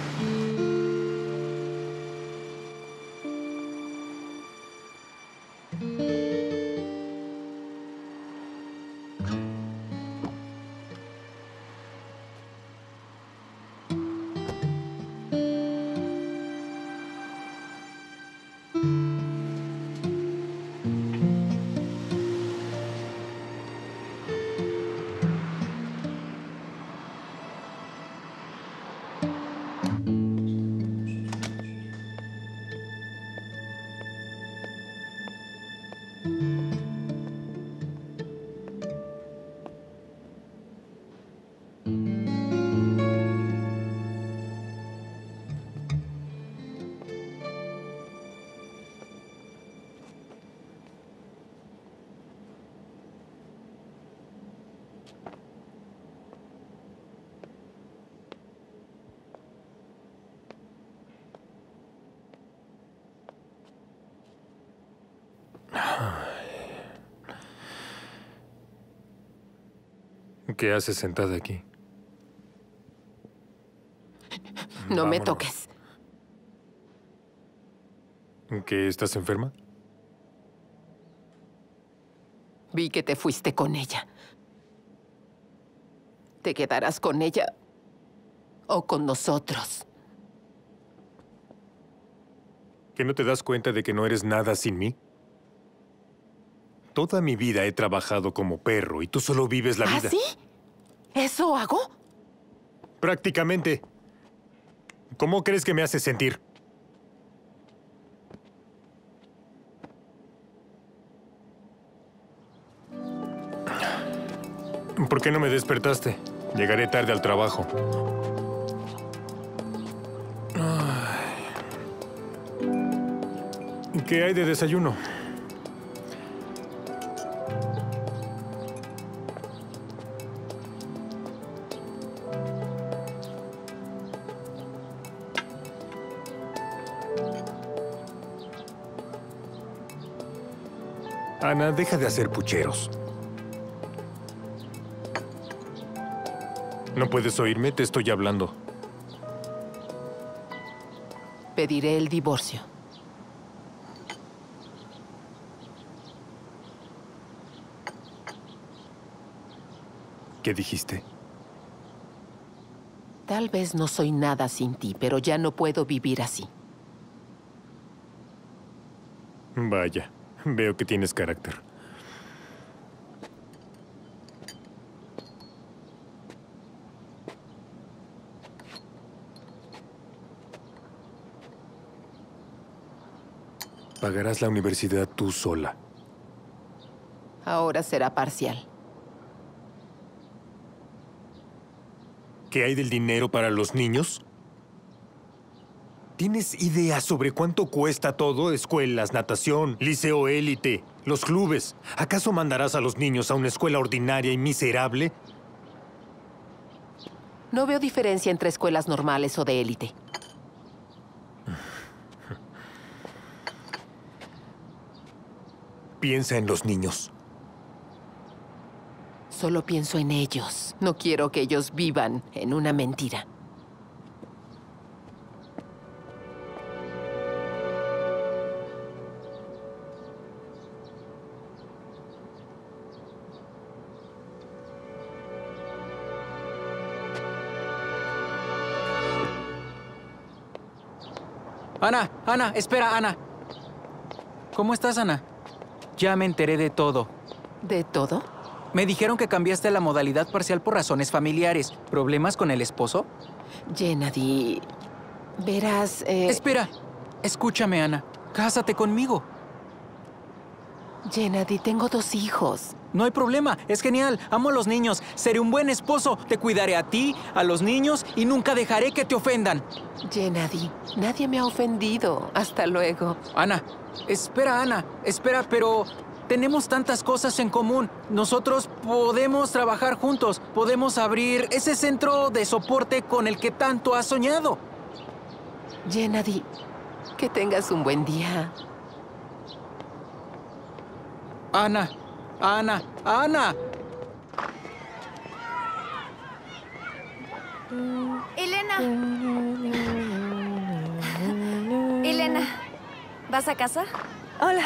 ¿Qué haces sentada aquí?
No me toques.
¿Qué, estás enferma?
Vi que te fuiste con ella. ¿Te quedarás con ella o con nosotros?
¿Que no te das cuenta de que no eres nada sin mí? Toda mi vida he trabajado como perro y tú solo vives la vida.
¿Ah, sí? ¿Eso hago?
Prácticamente. ¿Cómo crees que me hace sentir? ¿Por qué no me despertaste? Llegaré tarde al trabajo. ¿Qué hay de desayuno? Ana, deja de hacer pucheros. ¿No puedes oírme? Te estoy hablando.
Pediré el divorcio.
¿Qué dijiste?
Tal vez no soy nada sin ti, pero ya no puedo vivir así.
Vaya, veo que tienes carácter. Pagarás la universidad tú sola.
Ahora será parcial.
¿Qué hay del dinero para los niños? ¿Tienes idea sobre cuánto cuesta todo? Escuelas, natación, liceo élite, los clubes. ¿Acaso mandarás a los niños a una escuela ordinaria y miserable?
No veo diferencia entre escuelas normales o de élite.
Piensa en los niños.
Solo pienso en ellos. No quiero que ellos vivan en una mentira.
Ana, espera, Ana. ¿Cómo estás, Ana? Ya me enteré de todo.
¿De todo?
Me dijeron que cambiaste la modalidad parcial por razones familiares. ¿Problemas con el esposo?
Gennady, verás,
Espera, escúchame, Ana. Cásate conmigo.
Gennady, tengo 2 hijos.
No hay problema, es genial. Amo a los niños. Seré un buen esposo. Te cuidaré a ti, a los niños y nunca dejaré que te ofendan.
Gennady, nadie me ha ofendido. Hasta luego.
Ana, espera, pero tenemos tantas cosas en común. Nosotros podemos trabajar juntos. Podemos abrir ese centro de soporte con el que tanto has soñado.
Gennady, que tengas un buen día.
Ana.
Elena, ¿vas a casa? Hola.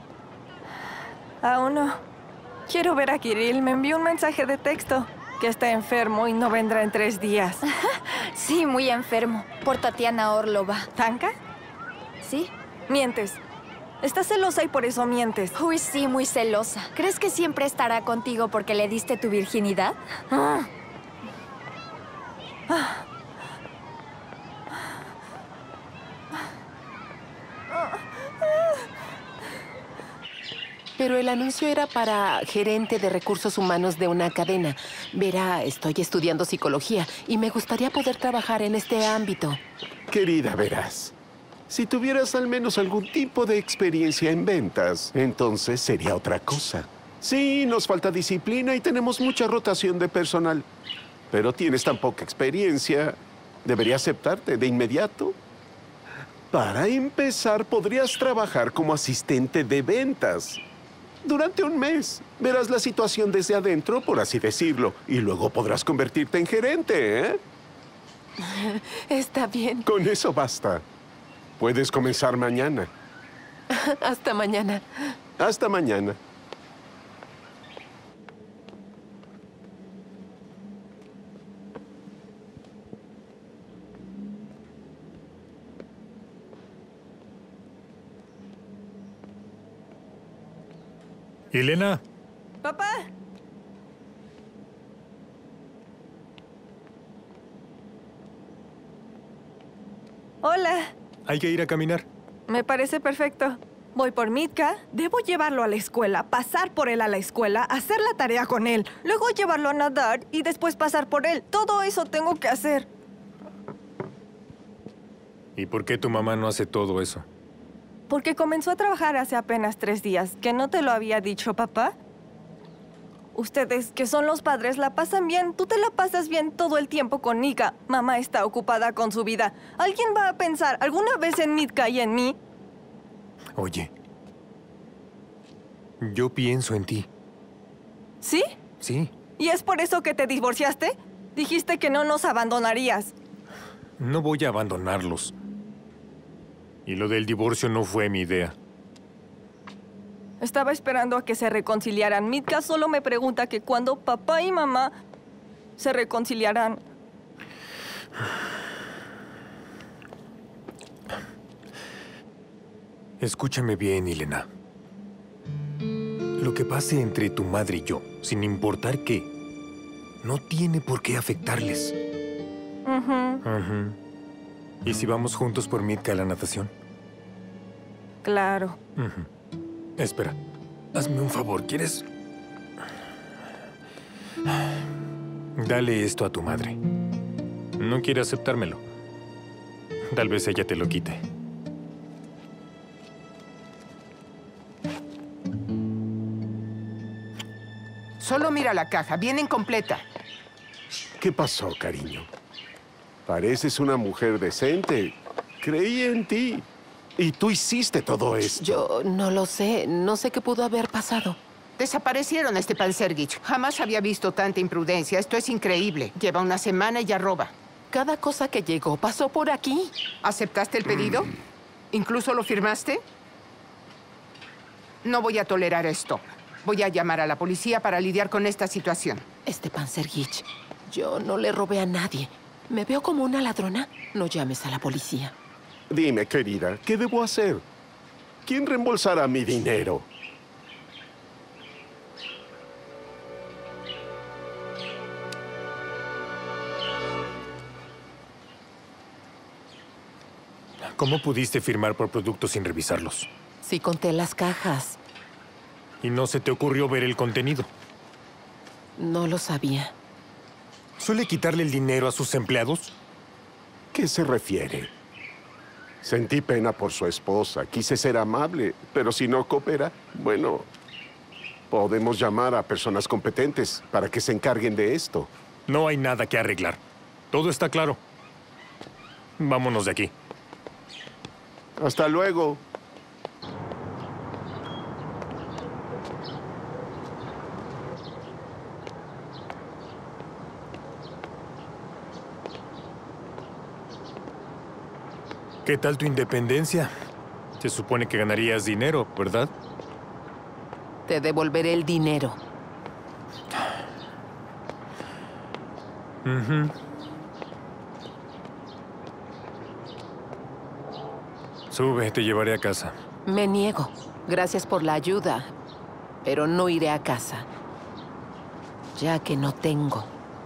Aún no. Quiero ver a Kirill. Me envió un mensaje de texto que está enfermo y no vendrá en 3 días.
Sí, muy enfermo. Por Tatiana Orlova.
¿Tanka?
Sí.
Mientes. Estás celosa y por eso mientes.
Uy, sí, muy celosa. ¿Crees que siempre estará contigo porque le diste tu virginidad?
Pero el anuncio era para gerente de recursos humanos de una cadena. Verá, estoy estudiando psicología y me gustaría poder trabajar en este ámbito.
Querida, verás. Si tuvieras al menos algún tipo de experiencia en ventas, entonces sería otra cosa. Sí, nos falta disciplina y tenemos mucha rotación de personal. Pero tienes tan poca experiencia, debería aceptarte de inmediato. Para empezar, podrías trabajar como asistente de ventas. Durante un mes, verás la situación desde adentro, por así decirlo, y luego podrás convertirte en gerente, ¿eh?
Está bien.
Con eso basta. Puedes comenzar mañana.
Hasta mañana.
Hasta mañana.
Elena.
¡Papá! Hola.
Hay que ir a caminar.
Me parece perfecto. Voy por Mitka, debo llevarlo a la escuela, pasar por él a la escuela, hacer la tarea con él, luego llevarlo a nadar y después pasar por él. Todo eso tengo que hacer.
¿Y por qué tu mamá no hace todo eso?
Porque comenzó a trabajar hace apenas 3 días. ¿Que no te lo había dicho, papá? Ustedes, que son los padres, la pasan bien. Tú te la pasas bien todo el tiempo con Nika. Mamá está ocupada con su vida. ¿Alguien va a pensar alguna vez en Mitka y en mí?
Oye, yo pienso en ti.
¿Sí?
Sí.
¿Y es por eso que te divorciaste? Dijiste que no nos abandonarías.
No voy a abandonarlos. Y lo del divorcio no fue mi idea.
Estaba esperando a que se reconciliaran. Mitka solo me pregunta que cuándo papá y mamá se reconciliarán.
Escúchame bien, Elena. Lo que pase entre tu madre y yo, sin importar qué, no tiene por qué afectarles. ¿Y si vamos juntos por Mitka a la natación?
Claro.
Espera, hazme un favor, ¿quieres? Dale esto a tu madre. No quiere aceptármelo. Tal vez ella te lo quite.
Solo mira la caja, viene incompleta.
¿Qué pasó, cariño? Pareces una mujer decente. Creí en ti. Y tú hiciste todo esto.
Yo no lo sé. No sé qué pudo haber pasado.
Desaparecieron a Stepan Sergich. Jamás había visto tanta imprudencia. Esto es increíble. Lleva una semana y ya roba.
Cada cosa que llegó pasó por aquí.
¿Aceptaste el pedido? ¿Incluso lo firmaste? No voy a tolerar esto. Voy a llamar a la policía para lidiar con esta situación.
Stepan Sergich, yo no le robé a nadie. ¿Me veo como una ladrona? No llames a la policía.
Dime, querida, ¿qué debo hacer? ¿Quién reembolsará mi dinero?
¿Cómo pudiste firmar por productos sin revisarlos?
Sí, conté las cajas.
¿Y no se te ocurrió ver el contenido?
No lo sabía.
¿Suele quitarle el dinero a sus empleados?
¿Qué se refiere? Sentí pena por su esposa. Quise ser amable, pero si no coopera, bueno, podemos llamar a personas competentes para que se encarguen de esto.
No hay nada que arreglar. Todo está claro. Vámonos de aquí.
Hasta luego.
¿Qué tal tu independencia? Se supone que ganarías dinero, ¿verdad?
Te devolveré el dinero.
Sube, te llevaré a casa.
Me niego. Gracias por la ayuda, pero no iré a casa, ya que no tengo.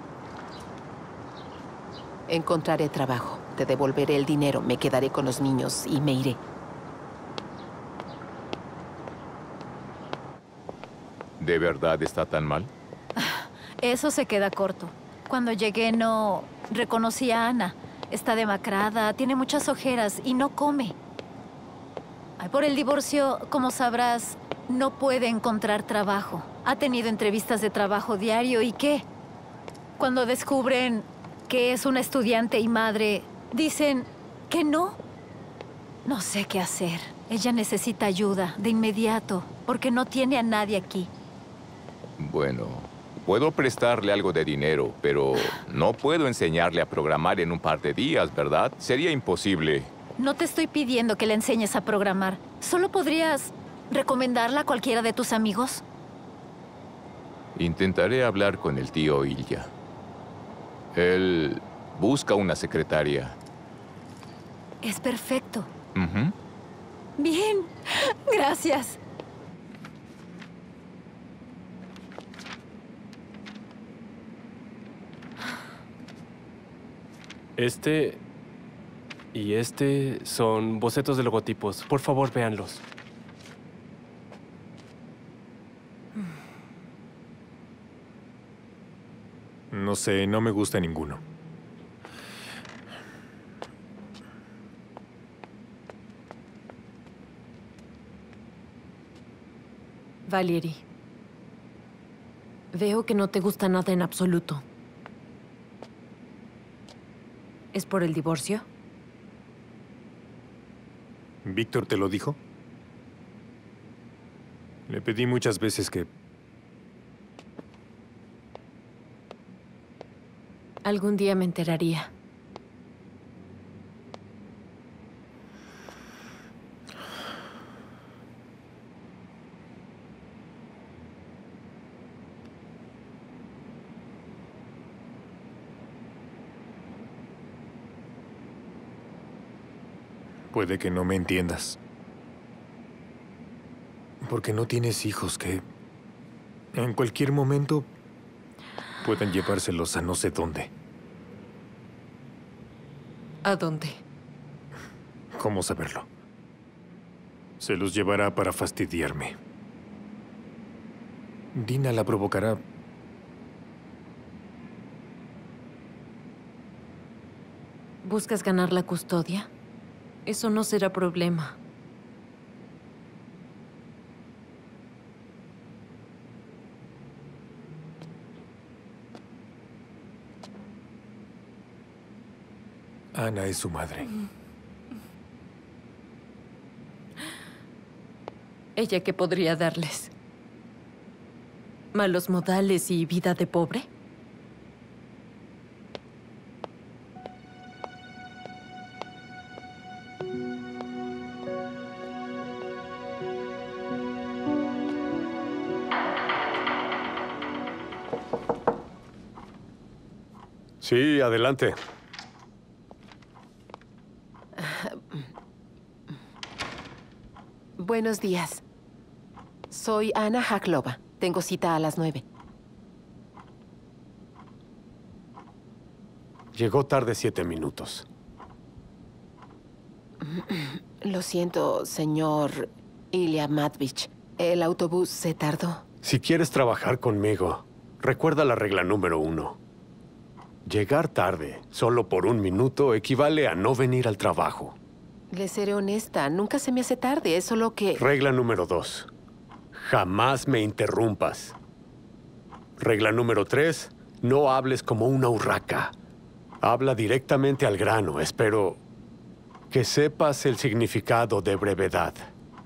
Encontraré trabajo. Te devolveré el dinero. Me quedaré con los niños y me iré.
¿De verdad está tan mal?
Eso se queda corto. Cuando llegué no reconocí a Ana. Está demacrada, tiene muchas ojeras y no come. Ay, por el divorcio, como sabrás, no puede encontrar trabajo. Ha tenido entrevistas de trabajo diario y ¿qué? Cuando descubren que es una estudiante y madre, dicen que no. No sé qué hacer. Ella necesita ayuda de inmediato porque no tiene a nadie aquí.
Bueno, puedo prestarle algo de dinero, pero no puedo enseñarle a programar en un par de días, ¿verdad? Sería imposible.
No te estoy pidiendo que le enseñes a programar. ¿Solo podrías recomendarla a cualquiera de tus amigos?
Intentaré hablar con el tío Ilya. Él busca una secretaria.
Es perfecto. Bien, gracias.
Este y este son bocetos de logotipos. Por favor, véanlos.
No sé, no me gusta ninguno.
Valerie, veo que no te gusta nada en absoluto. ¿Es por el divorcio?
¿Víctor te lo dijo? Le pedí muchas veces que...
Algún día me enteraría.
Puede que no me entiendas. Porque no tienes hijos que... en cualquier momento... puedan llevárselos a no sé dónde.
¿A dónde?
¿Cómo saberlo? Se los llevará para fastidiarme. Dina la provocará.
¿Buscas ganar la custodia? Eso no será problema.
Ana es su madre.
¿Ella qué podría darles? ¿Malos modales y vida de pobre?
Sí, adelante.
Buenos días. Soy Ana Khachlova. Tengo cita a las 9.
Llegó tarde 7 minutos.
Lo siento, señor Ilya Matvich. El autobús se tardó.
Si quieres trabajar conmigo, recuerda la regla número 1. Llegar tarde, solo por 1 minuto, equivale a no venir al trabajo.
Le seré honesta, nunca se me hace tarde, es solo que...
Regla número 2. Jamás me interrumpas. Regla número 3. No hables como una urraca. Habla directamente al grano. Espero que sepas el significado de brevedad.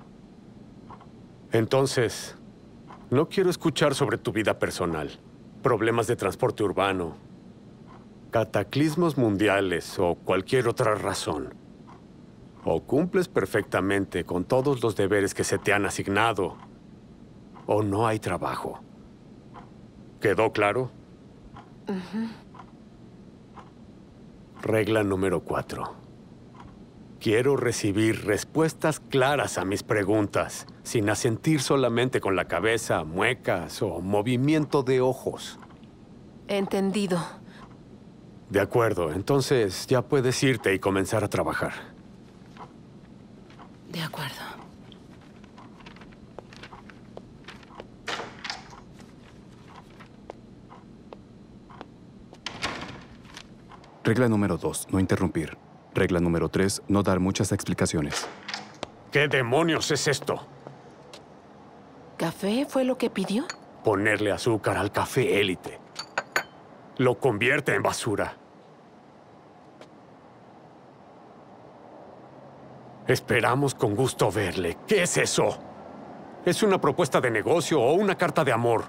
Entonces, no quiero escuchar sobre tu vida personal, problemas de transporte urbano, cataclismos mundiales o cualquier otra razón. O cumples perfectamente con todos los deberes que se te han asignado, o no hay trabajo. ¿Quedó claro? Regla número 4. Quiero recibir respuestas claras a mis preguntas, sin asentir solamente con la cabeza, muecas o movimiento de ojos.
Entendido.
De acuerdo, entonces ya puedes irte y comenzar a trabajar.
De acuerdo.
Regla número 2, no interrumpir. Regla número 3, no dar muchas explicaciones.
¿Qué demonios es esto?
¿Café fue lo que pidió?
Ponerle azúcar al café élite. Lo convierte en basura. Esperamos con gusto verle. ¿Qué es eso? ¿Es una propuesta de negocio o una carta de amor?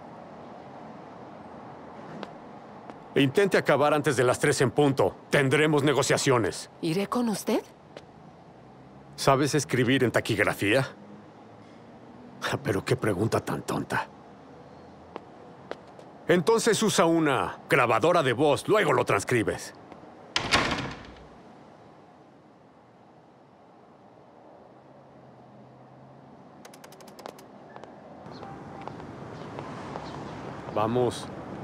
Intente acabar antes de las 3 en punto. Tendremos negociaciones.
¿Iré con usted?
¿Sabes escribir en taquigrafía? Pero qué pregunta tan tonta. Entonces usa una grabadora de voz, luego lo transcribes. Vamos.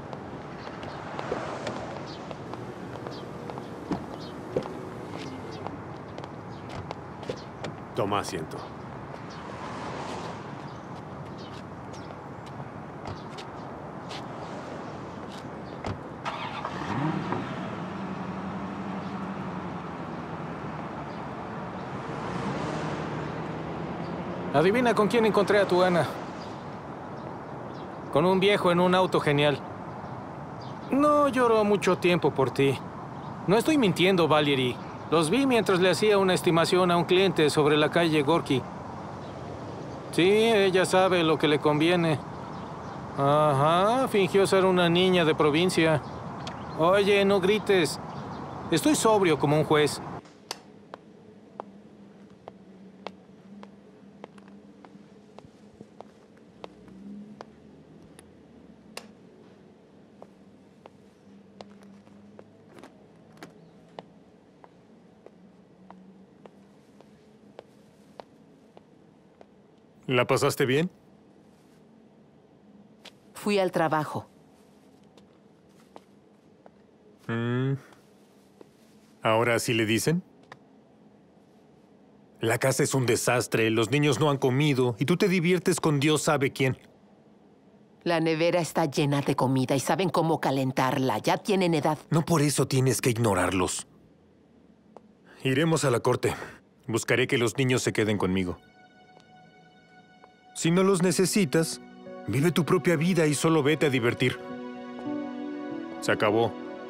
Toma asiento.
Adivina con quién encontré a tu Ana. Con un viejo en un auto genial. No lloró mucho tiempo por ti. No estoy mintiendo, Valerie. Los vi mientras le hacía una estimación a un cliente sobre la calle Gorky. Sí, ella sabe lo que le conviene. Ajá, fingió ser una niña de provincia. Oye, no grites. Estoy sobrio como un juez.
¿La pasaste bien?
Fui al trabajo.
¿Ahora sí le dicen? La casa es un desastre, los niños no han comido y tú te diviertes con Dios sabe quién.
La nevera está llena de comida y saben cómo calentarla. Ya tienen edad.
No por eso tienes que ignorarlos. Iremos a la corte. Buscaré que los niños se queden conmigo. Si no los necesitas, vive tu propia vida y solo vete a divertir. Se acabó.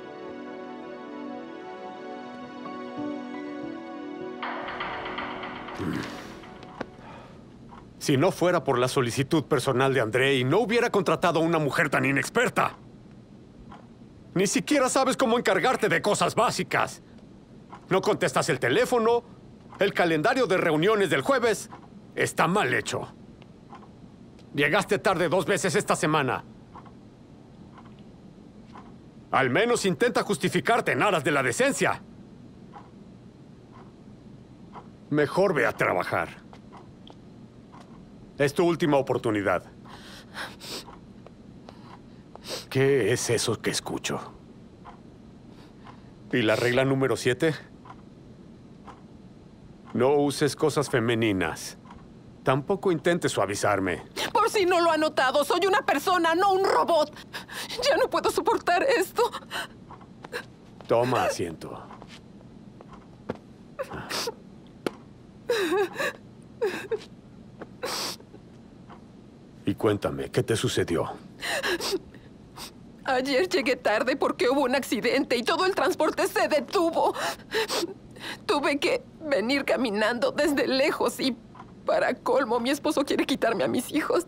Si no fuera por la solicitud personal de Andrei, no hubiera contratado a una mujer tan inexperta. Ni siquiera sabes cómo encargarte de cosas básicas. No contestas el teléfono. El calendario de reuniones del jueves está mal hecho. Llegaste tarde 2 veces esta semana. Al menos intenta justificarte en aras de la decencia. Mejor ve a trabajar. Es tu última oportunidad. ¿Qué es eso que escucho? ¿Y la regla número 7? No uses cosas femeninas. Tampoco intentes suavizarme.
Por si no lo ha notado, soy una persona, no un robot. Ya no puedo soportar esto.
Toma asiento. Y cuéntame, ¿qué te sucedió?
Ayer llegué tarde porque hubo un accidente y todo el transporte se detuvo. Tuve que venir caminando desde lejos y, para colmo, mi esposo quiere quitarme a mis hijos.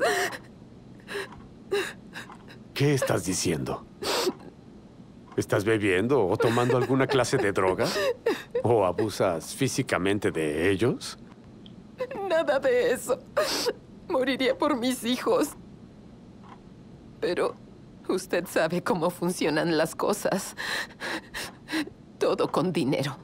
¿Qué estás diciendo? ¿Estás bebiendo o tomando alguna clase de droga? ¿O abusas físicamente de ellos?
Nada de eso. Moriría por mis hijos. Pero usted sabe cómo funcionan las cosas. Todo con dinero.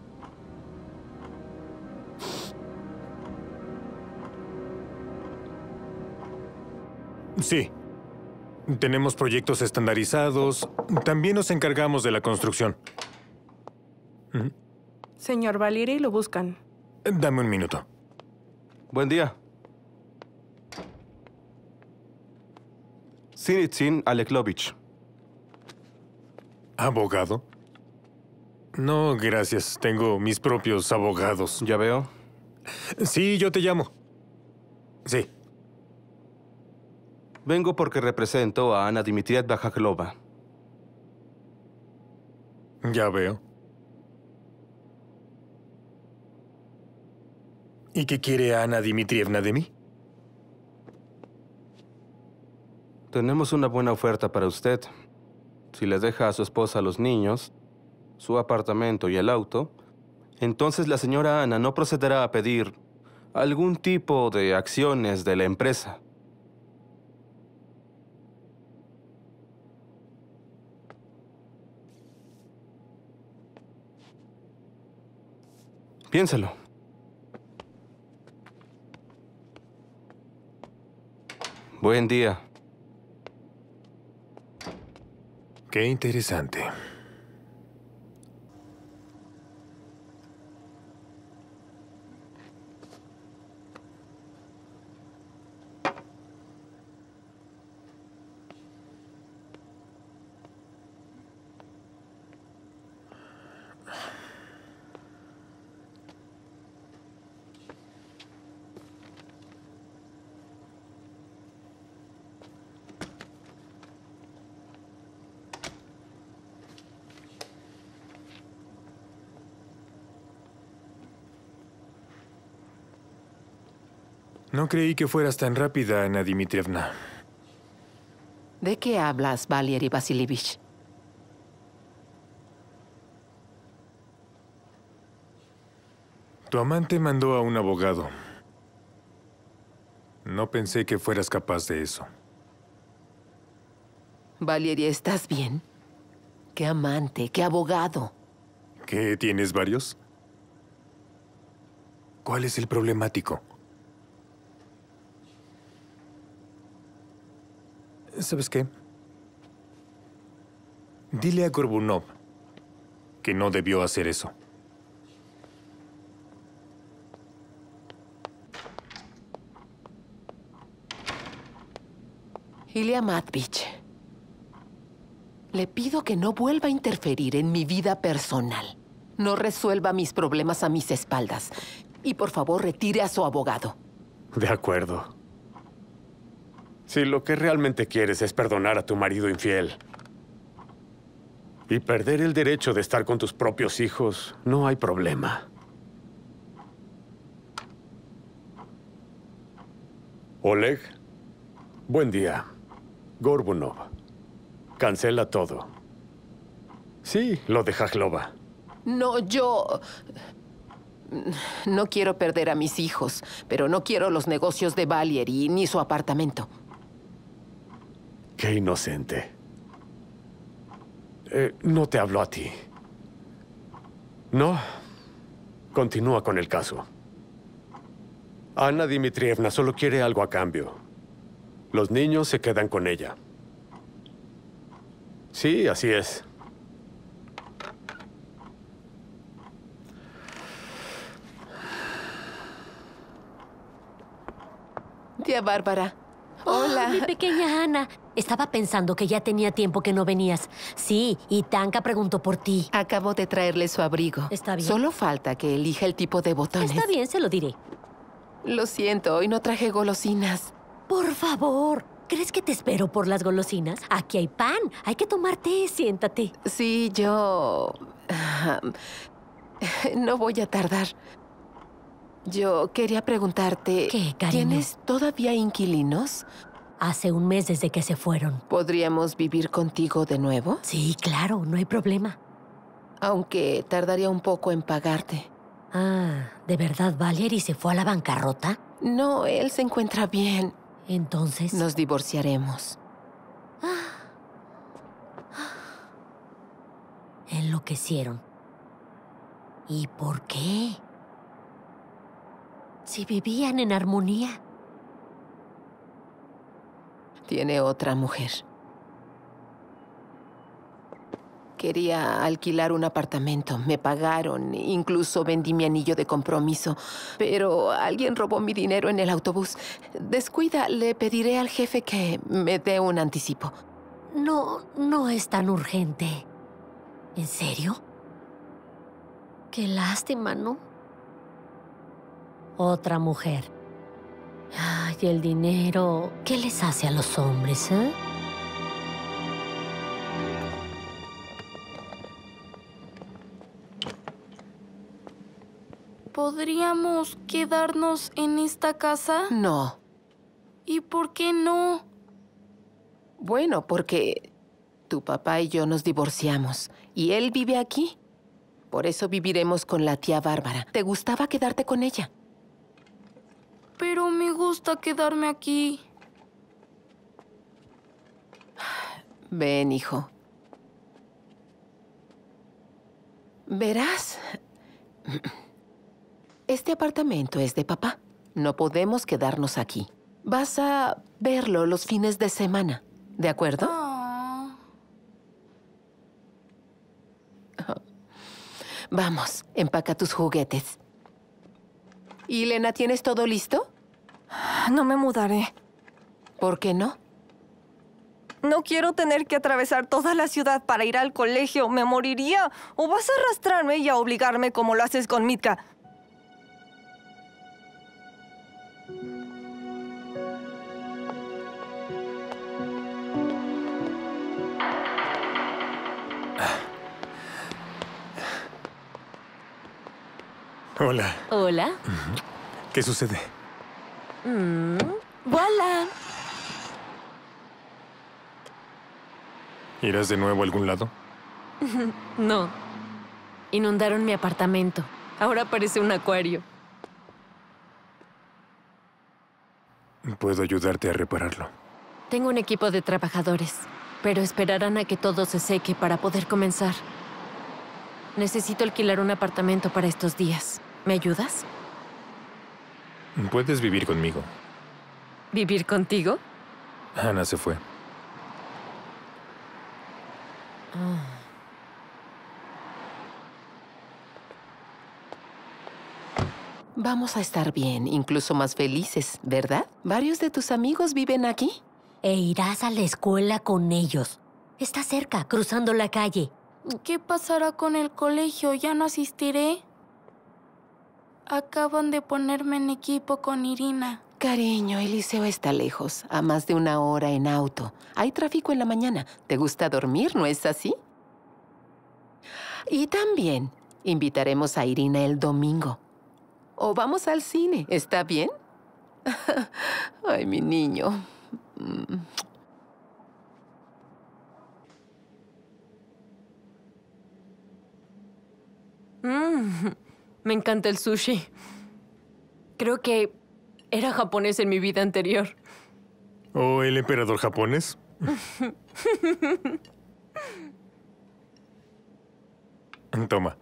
Sí. Tenemos proyectos estandarizados. También nos encargamos de la construcción.
Señor Valieri, lo buscan.
Dame un minuto.
Buen día. Sinitsin Aleklovich.
¿Abogado? No, gracias. Tengo mis propios abogados.
Ya veo.
Sí, yo te llamo. Sí.
Vengo porque represento a Ana Dmitrievna Khakhlova.
Ya veo. ¿Y qué quiere Ana Dmitrievna de mí?
Tenemos una buena oferta para usted. Si le deja a su esposa los niños, su apartamento y el auto, entonces la señora Ana no procederá a pedir algún tipo de acciones de la empresa. Piénsalo. Buen día.
Qué interesante. No creí que fueras tan rápida, Ana Dmitrievna.
¿De qué hablas, Valery Vasilievich?
Tu amante mandó a un abogado. No pensé que fueras capaz de eso.
Valery, ¿estás bien? ¿Qué amante? ¿Qué abogado?
¿Qué, tienes varios? ¿Cuál es el problemático? ¿Sabes qué? Dile a Gorbunov que no debió hacer eso.
Ilya Matvich, le pido que no vuelva a interferir en mi vida personal. No resuelva mis problemas a mis espaldas. Y por favor, retire a su abogado.
De acuerdo. Si lo que realmente quieres es perdonar a tu marido infiel y perder el derecho de estar con tus propios hijos, no hay problema. Oleg, buen día. Gorbunov, cancela todo. Sí, lo de Khakhlova.
No, yo... No quiero perder a mis hijos, pero no quiero los negocios de Valery ni su apartamento.
Qué inocente. No te habló a ti. No. Continúa con el caso. Ana Dmitrievna solo quiere algo a cambio. Los niños se quedan con ella. Sí, así es.
Tía Bárbara. Hola.
Mi pequeña Ana. Estaba pensando que ya tenía tiempo que no venías. Sí, y Tanka preguntó por ti.
Acabo de traerle su abrigo.
Está bien.
Solo falta que elija el tipo de botones.
Está bien, se lo diré.
Lo siento, hoy no traje golosinas.
Por favor. ¿Crees que te espero por las golosinas? Aquí hay pan. Hay que tomar té. Siéntate.
Sí, yo... no voy a tardar. Yo quería preguntarte...
¿Qué, cariño?
¿Tienes todavía inquilinos?
Hace un mes desde que se fueron.
¿Podríamos vivir contigo de nuevo?
Sí, claro, no hay problema.
Aunque tardaría un poco en pagarte.
Ah, ¿de verdad Valerie se fue a la bancarrota?
No, él se encuentra bien.
Entonces...
Nos divorciaremos.
Enloquecieron. ¿Y por qué? Si vivían en armonía.
Tiene otra mujer. Quería alquilar un apartamento. Me pagaron. Incluso vendí mi anillo de compromiso. Pero alguien robó mi dinero en el autobús. Descuida, le pediré al jefe que me dé un anticipo.
No es tan urgente. ¿En serio? Qué lástima, ¿no? Otra mujer. Ay, el dinero. ¿Qué les hace a los hombres, eh?
¿Podríamos quedarnos en esta casa?
No.
¿Y por qué no?
Bueno, porque tu papá y yo nos divorciamos. Y él vive aquí. Por eso viviremos con la tía Bárbara. ¿Te gustaba quedarte con ella?
Pero me gusta quedarme aquí.
Ven, hijo. Verás, este apartamento es de papá. No podemos quedarnos aquí. Vas a verlo los fines de semana, ¿de acuerdo? Vamos, empaca tus juguetes. ¿Y Lena, tienes todo listo?
No me mudaré.
¿Por qué no?
No quiero tener que atravesar toda la ciudad para ir al colegio. Me moriría. O vas a arrastrarme y a obligarme como lo haces con Mitka.
Hola.
Hola.
¿Qué sucede?
¡Voilà!
¿Irás de nuevo a algún lado?
No. Inundaron mi apartamento. Ahora parece un acuario.
Puedo ayudarte a repararlo.
Tengo un equipo de trabajadores, pero esperarán a que todo se seque para poder comenzar. Necesito alquilar un apartamento para estos días. ¿Me ayudas?
Puedes vivir conmigo.
¿Vivir contigo?
Ana se fue.
Vamos a estar bien, incluso más felices, ¿verdad? ¿Varios de tus amigos viven aquí?
E irás a la escuela con ellos. Está cerca, cruzando la calle.
¿Qué pasará con el colegio? ¿Ya no asistiré? Acaban de ponerme en equipo con Irina.
Cariño, el liceo está lejos, a más de 1 hora en auto. Hay tráfico en la mañana. ¿Te gusta dormir, no es así? Y también invitaremos a Irina el domingo. O vamos al cine, ¿está bien? Ay, mi niño.
Me encanta el sushi. Creo que era japonés en mi vida anterior.
¿O el emperador japonés? Toma.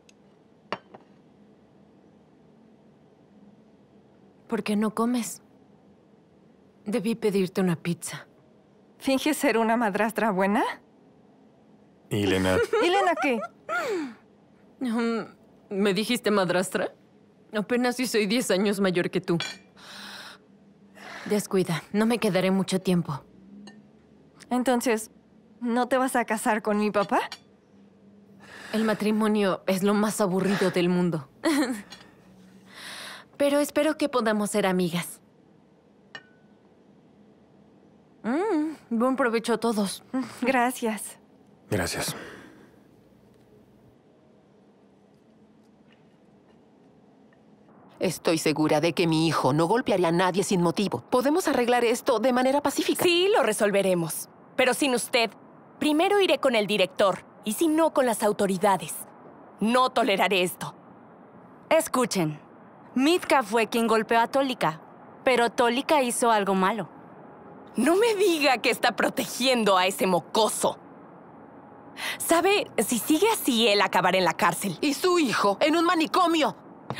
¿Por qué no comes? Debí pedirte una pizza.
¿Finges ser una madrastra buena?
¿Y Lena?
¿Y Lena qué?
¿Me dijiste madrastra? Apenas si soy 10 años mayor que tú. Descuida, no me quedaré mucho tiempo.
Entonces, ¿no te vas a casar con mi papá?
El matrimonio es lo más aburrido del mundo. Pero espero que podamos ser amigas. Buen provecho a todos.
Gracias.
Gracias.
Estoy segura de que mi hijo no golpearía a nadie sin motivo. Podemos arreglar esto de manera pacífica.
Sí, lo resolveremos. Pero sin usted, primero iré con el director. Y si no, con las autoridades. No toleraré esto.
Escuchen. Mitka fue quien golpeó a Tolika. Pero Tolika hizo algo malo.
No me diga que está protegiendo a ese mocoso. ¿Sabe? Si sigue así, él acabará en la cárcel.
Y su hijo, en un manicomio.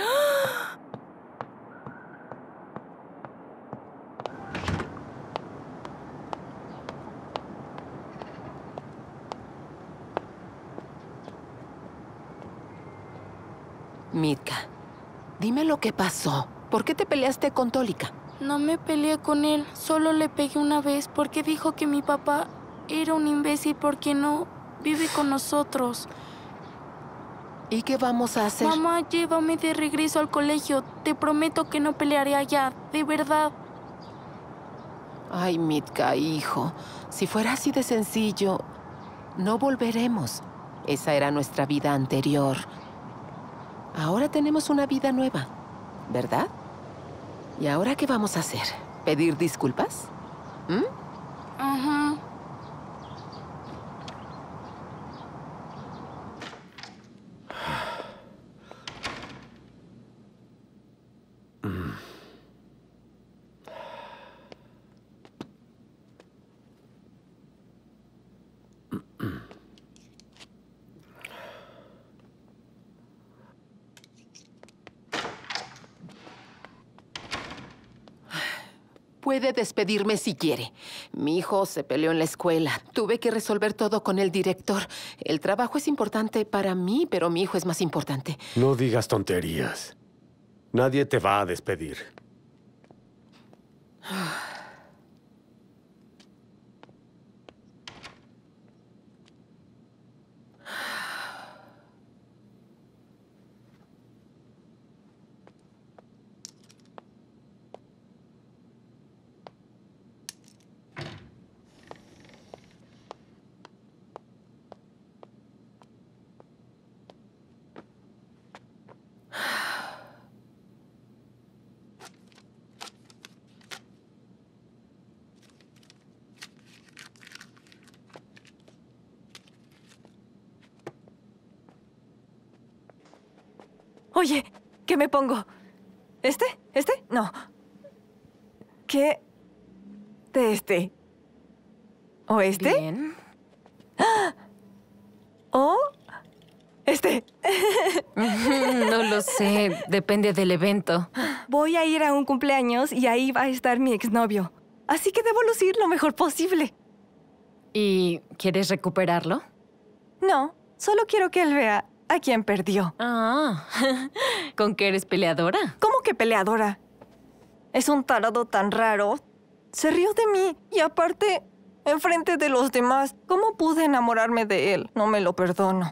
Mitka, dime lo que pasó. ¿Por qué te peleaste con Tolika?
No me peleé con él, solo le pegué una vez porque dijo que mi papá era un imbécil porque no vive con nosotros.
¿Y qué vamos a hacer?
Mamá, llévame de regreso al colegio. Te prometo que no pelearé allá, de verdad.
Ay, Mitka, hijo. Si fuera así de sencillo, no volveremos. Esa era nuestra vida anterior. Ahora tenemos una vida nueva, ¿verdad? ¿Y ahora qué vamos a hacer? ¿Pedir disculpas?
Ajá.
Puede despedirme si quiere. Mi hijo se peleó en la escuela. Tuve que resolver todo con el director. El trabajo es importante para mí, pero mi hijo es más importante.
No digas tonterías. Nadie te va a despedir.
Oye, ¿qué me pongo? ¿Este? ¿Este? No. ¿Qué? ¿De este? ¿O este?
Bien.
¡Ah! ¿O este?
No lo sé, depende del evento.
Voy a ir a un cumpleaños y ahí va a estar mi exnovio. Así que debo lucir lo mejor posible.
¿Y quieres recuperarlo?
No, solo quiero que él vea a quién perdió.
Ah, ¿con qué eres peleadora?
¿Cómo que peleadora? Es un tarado tan raro. Se rió de mí y aparte, enfrente de los demás, ¿cómo pude enamorarme de él? No me lo perdono.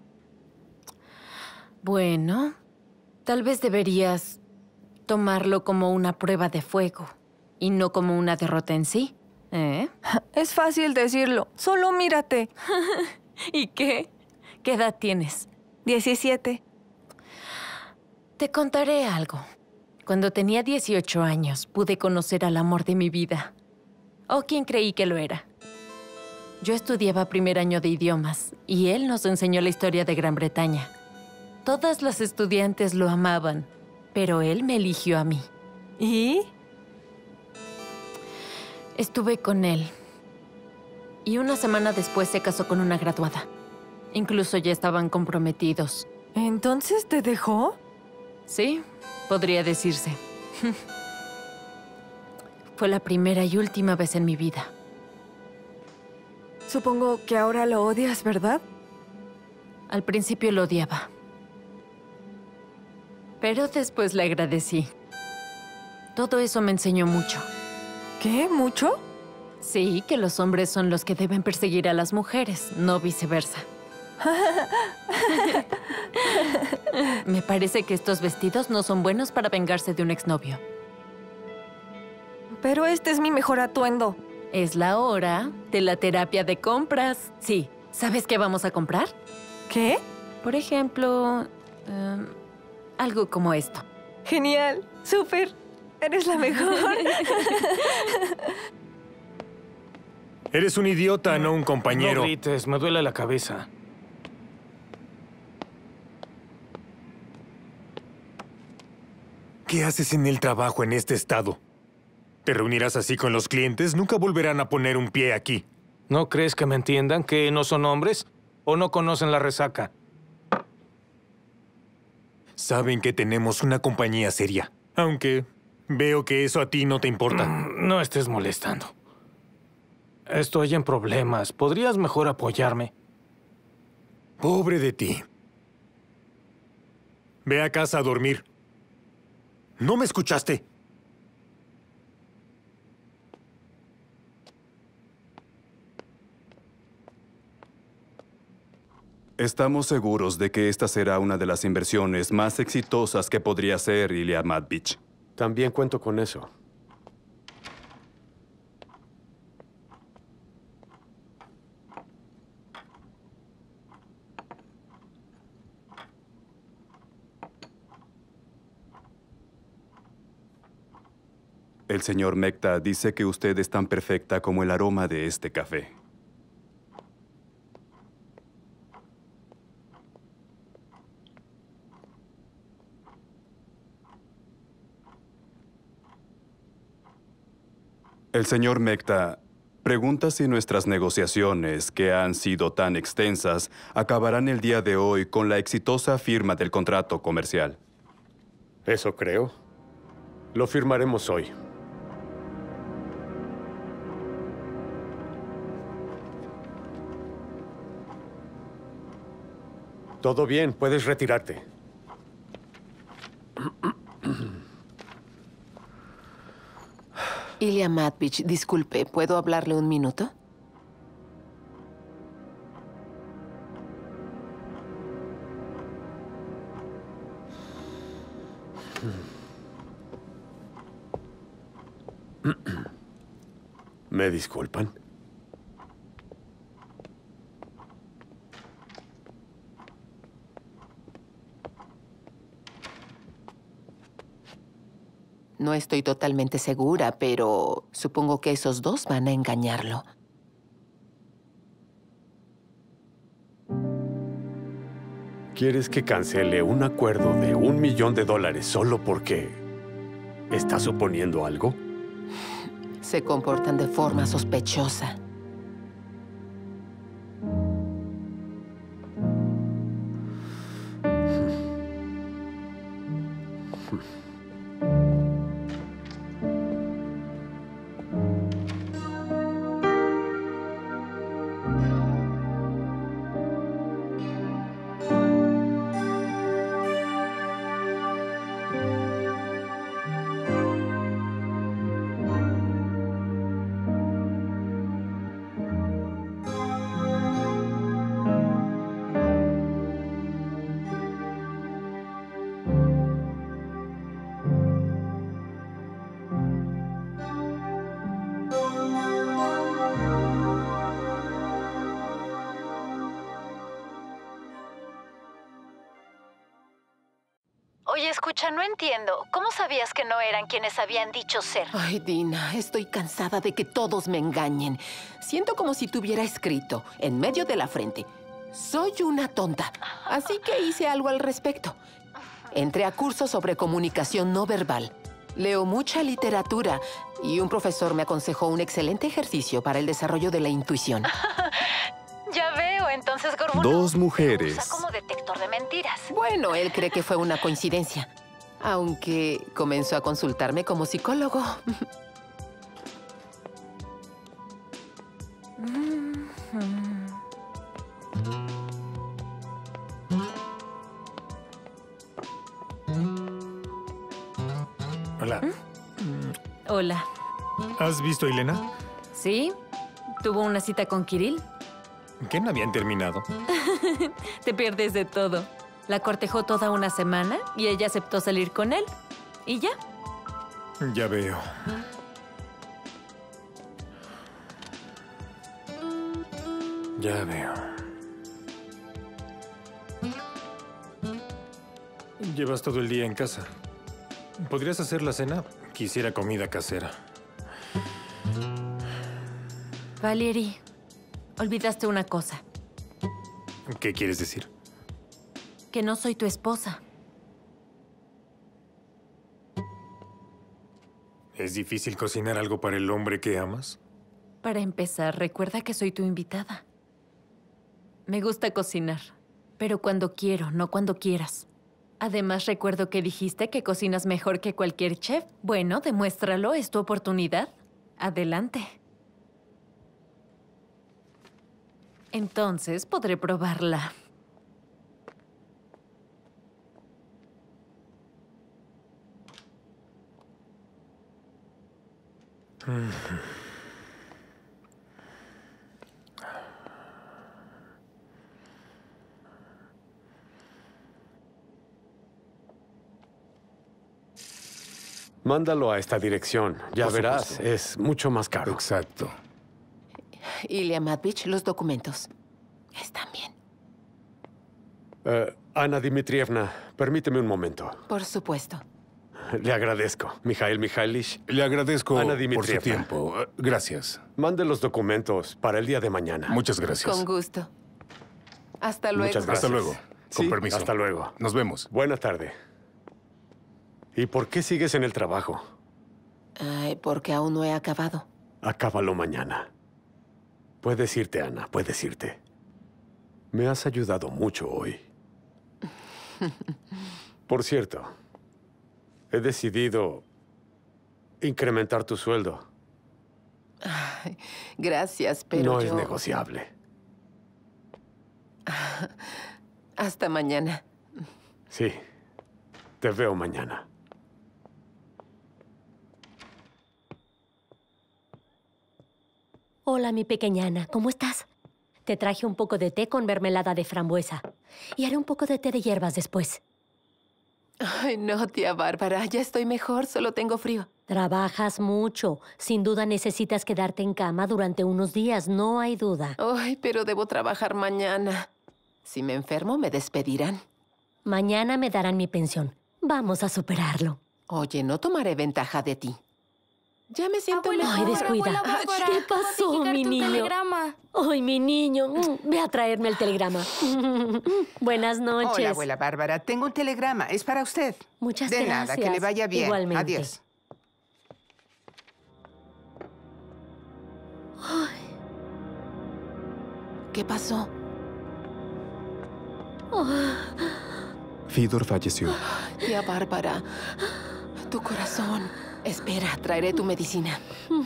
Bueno, tal vez deberías tomarlo como una prueba de fuego y no como una derrota en sí, ¿eh?
Es fácil decirlo. Solo mírate.
¿Y qué? ¿Qué edad tienes?
17.
Te contaré algo. Cuando tenía 18 años, pude conocer al amor de mi vida. O quien creí que lo era. Yo estudiaba primer año de idiomas y él nos enseñó la historia de Gran Bretaña. Todas las estudiantes lo amaban, pero él me eligió a mí.
¿Y?
Estuve con él. Y una semana después se casó con una graduada. Incluso ya estaban comprometidos.
¿Entonces te dejó?
Sí, podría decirse. Fue la primera y última vez en mi vida.
Supongo que ahora lo odias, ¿verdad?
Al principio lo odiaba. Pero después le agradecí. Todo eso me enseñó mucho.
¿Qué? ¿Mucho?
Sí, que los hombres son los que deben perseguir a las mujeres, no viceversa. Me parece que estos vestidos no son buenos para vengarse de un exnovio.
Pero este es mi mejor atuendo.
Es la hora de la terapia de compras. Sí, ¿sabes qué vamos a comprar?
¿Qué?
Por ejemplo, algo como esto.
Genial, súper. Eres la mejor.
Eres un idiota, no un compañero.
No grites, me duele la cabeza.
¿Qué haces en el trabajo en este estado? ¿Te reunirás así con los clientes? Nunca volverán a poner un pie aquí.
¿No crees que me entiendan? ¿Que no son hombres? ¿O no conocen la resaca?
Saben que tenemos una compañía seria. Aunque veo que eso a ti no te importa.
No estés molestando. Estoy en problemas. ¿Podrías mejor apoyarme?
Pobre de ti. Ve a casa a dormir. ¿No me escuchaste?
Estamos seguros de que esta será una de las inversiones más exitosas que podría hacer Ilya Matveich.
También cuento con eso.
El señor Mekta dice que usted es tan perfecta como el aroma de este café. El señor Mekta pregunta si nuestras negociaciones, que han sido tan extensas, acabarán el día de hoy con la exitosa firma del contrato comercial.
Eso creo. Lo firmaremos hoy. Todo bien, puedes retirarte.
Ilya Matveich, disculpe, ¿puedo hablarle un minuto?
¿Me disculpan?
No estoy totalmente segura, pero supongo que esos dos van a engañarlo.
¿Quieres que cancele un acuerdo de $1 millón solo porque está suponiendo algo?
Se comportan de forma sospechosa.
Oye, escucha, no entiendo. ¿Cómo sabías que no eran quienes habían dicho ser?
Ay, Dina, estoy cansada de que todos me engañen. Siento como si tuviera escrito, en medio de la frente, soy una tonta. Así que hice algo al respecto. Entré a cursos sobre comunicación no verbal. Leo mucha literatura y un profesor me aconsejó un excelente ejercicio para el desarrollo de la intuición.
Ya veo, entonces Gorbunovsky
Dos mujeres.
usa como detector de mentiras.
Bueno, él cree que fue una coincidencia. Aunque comenzó a consultarme como psicólogo.
Hola.
Hola.
¿Has visto a Elena?
Sí. Tuvo una cita con Kirill.
¿Qué no habían terminado?
Te pierdes de todo. La cortejó toda una semana y ella aceptó salir con él. ¿Y ya?
Ya veo. Ya veo. Llevas todo el día en casa. ¿Podrías hacer la cena? Quisiera comida casera.
Valerie, olvidaste una cosa.
¿Qué quieres decir?
Que no soy tu esposa.
¿Es difícil cocinar algo para el hombre que amas?
Para empezar, recuerda que soy tu invitada. Me gusta cocinar, pero cuando quiero, no cuando quieras. Además, recuerdo que dijiste que cocinas mejor que cualquier chef. Bueno, demuéstralo, es tu oportunidad. Adelante. Entonces podré probarla.
Mándalo a esta dirección. Ya verás, es mucho más caro.
Exacto.
Ilya Matvich, los documentos. Están bien.
Ana Dmitrievna, permíteme un momento.
Por supuesto.
Le agradezco. Mikhail Mikhailich.
Le agradezco
Ana
por su
Dmitrievna.
tiempo. Gracias.
Mande los documentos para el día de mañana.
Muchas gracias.
Con gusto. Hasta luego.
Muchas gracias.
Hasta luego. Con permiso.
Hasta luego.
Nos vemos.
Buena tarde. ¿Y por qué sigues en el trabajo?
Ay, porque aún no he acabado.
Acábalo mañana. Puedes irte, Ana, puedes irte. Me has ayudado mucho hoy. Por cierto, he decidido incrementar tu sueldo.
Ay, gracias, pero
no
yo...
es negociable.
Hasta mañana.
Sí, te veo mañana.
Hola, mi pequeña Ana, ¿cómo estás? Te traje un poco de té con mermelada de frambuesa. Y haré un poco de té de hierbas después.
Ay, no, tía Bárbara, ya estoy mejor, solo tengo frío.
Trabajas mucho. Sin duda necesitas quedarte en cama durante unos días, no hay duda.
Ay, pero debo trabajar mañana. Si me enfermo, me despedirán.
Mañana me darán mi pensión. Vamos a superarlo.
Oye, no tomaré ventaja de ti. Ya me siento mejor.
Ay, descuida. ¿Qué pasó, mi niño?
Telegrama.
Ay, mi niño. Ve a traerme el telegrama. Buenas noches.
Hola, abuela Bárbara. Tengo un telegrama. Es para usted.
Muchas
de
gracias.
nada, que le vaya bien.
Igualmente.
Adiós.
Ay.
¿Qué pasó?
Fidor falleció.
Tía Bárbara, tu corazón. Espera, traeré tu medicina.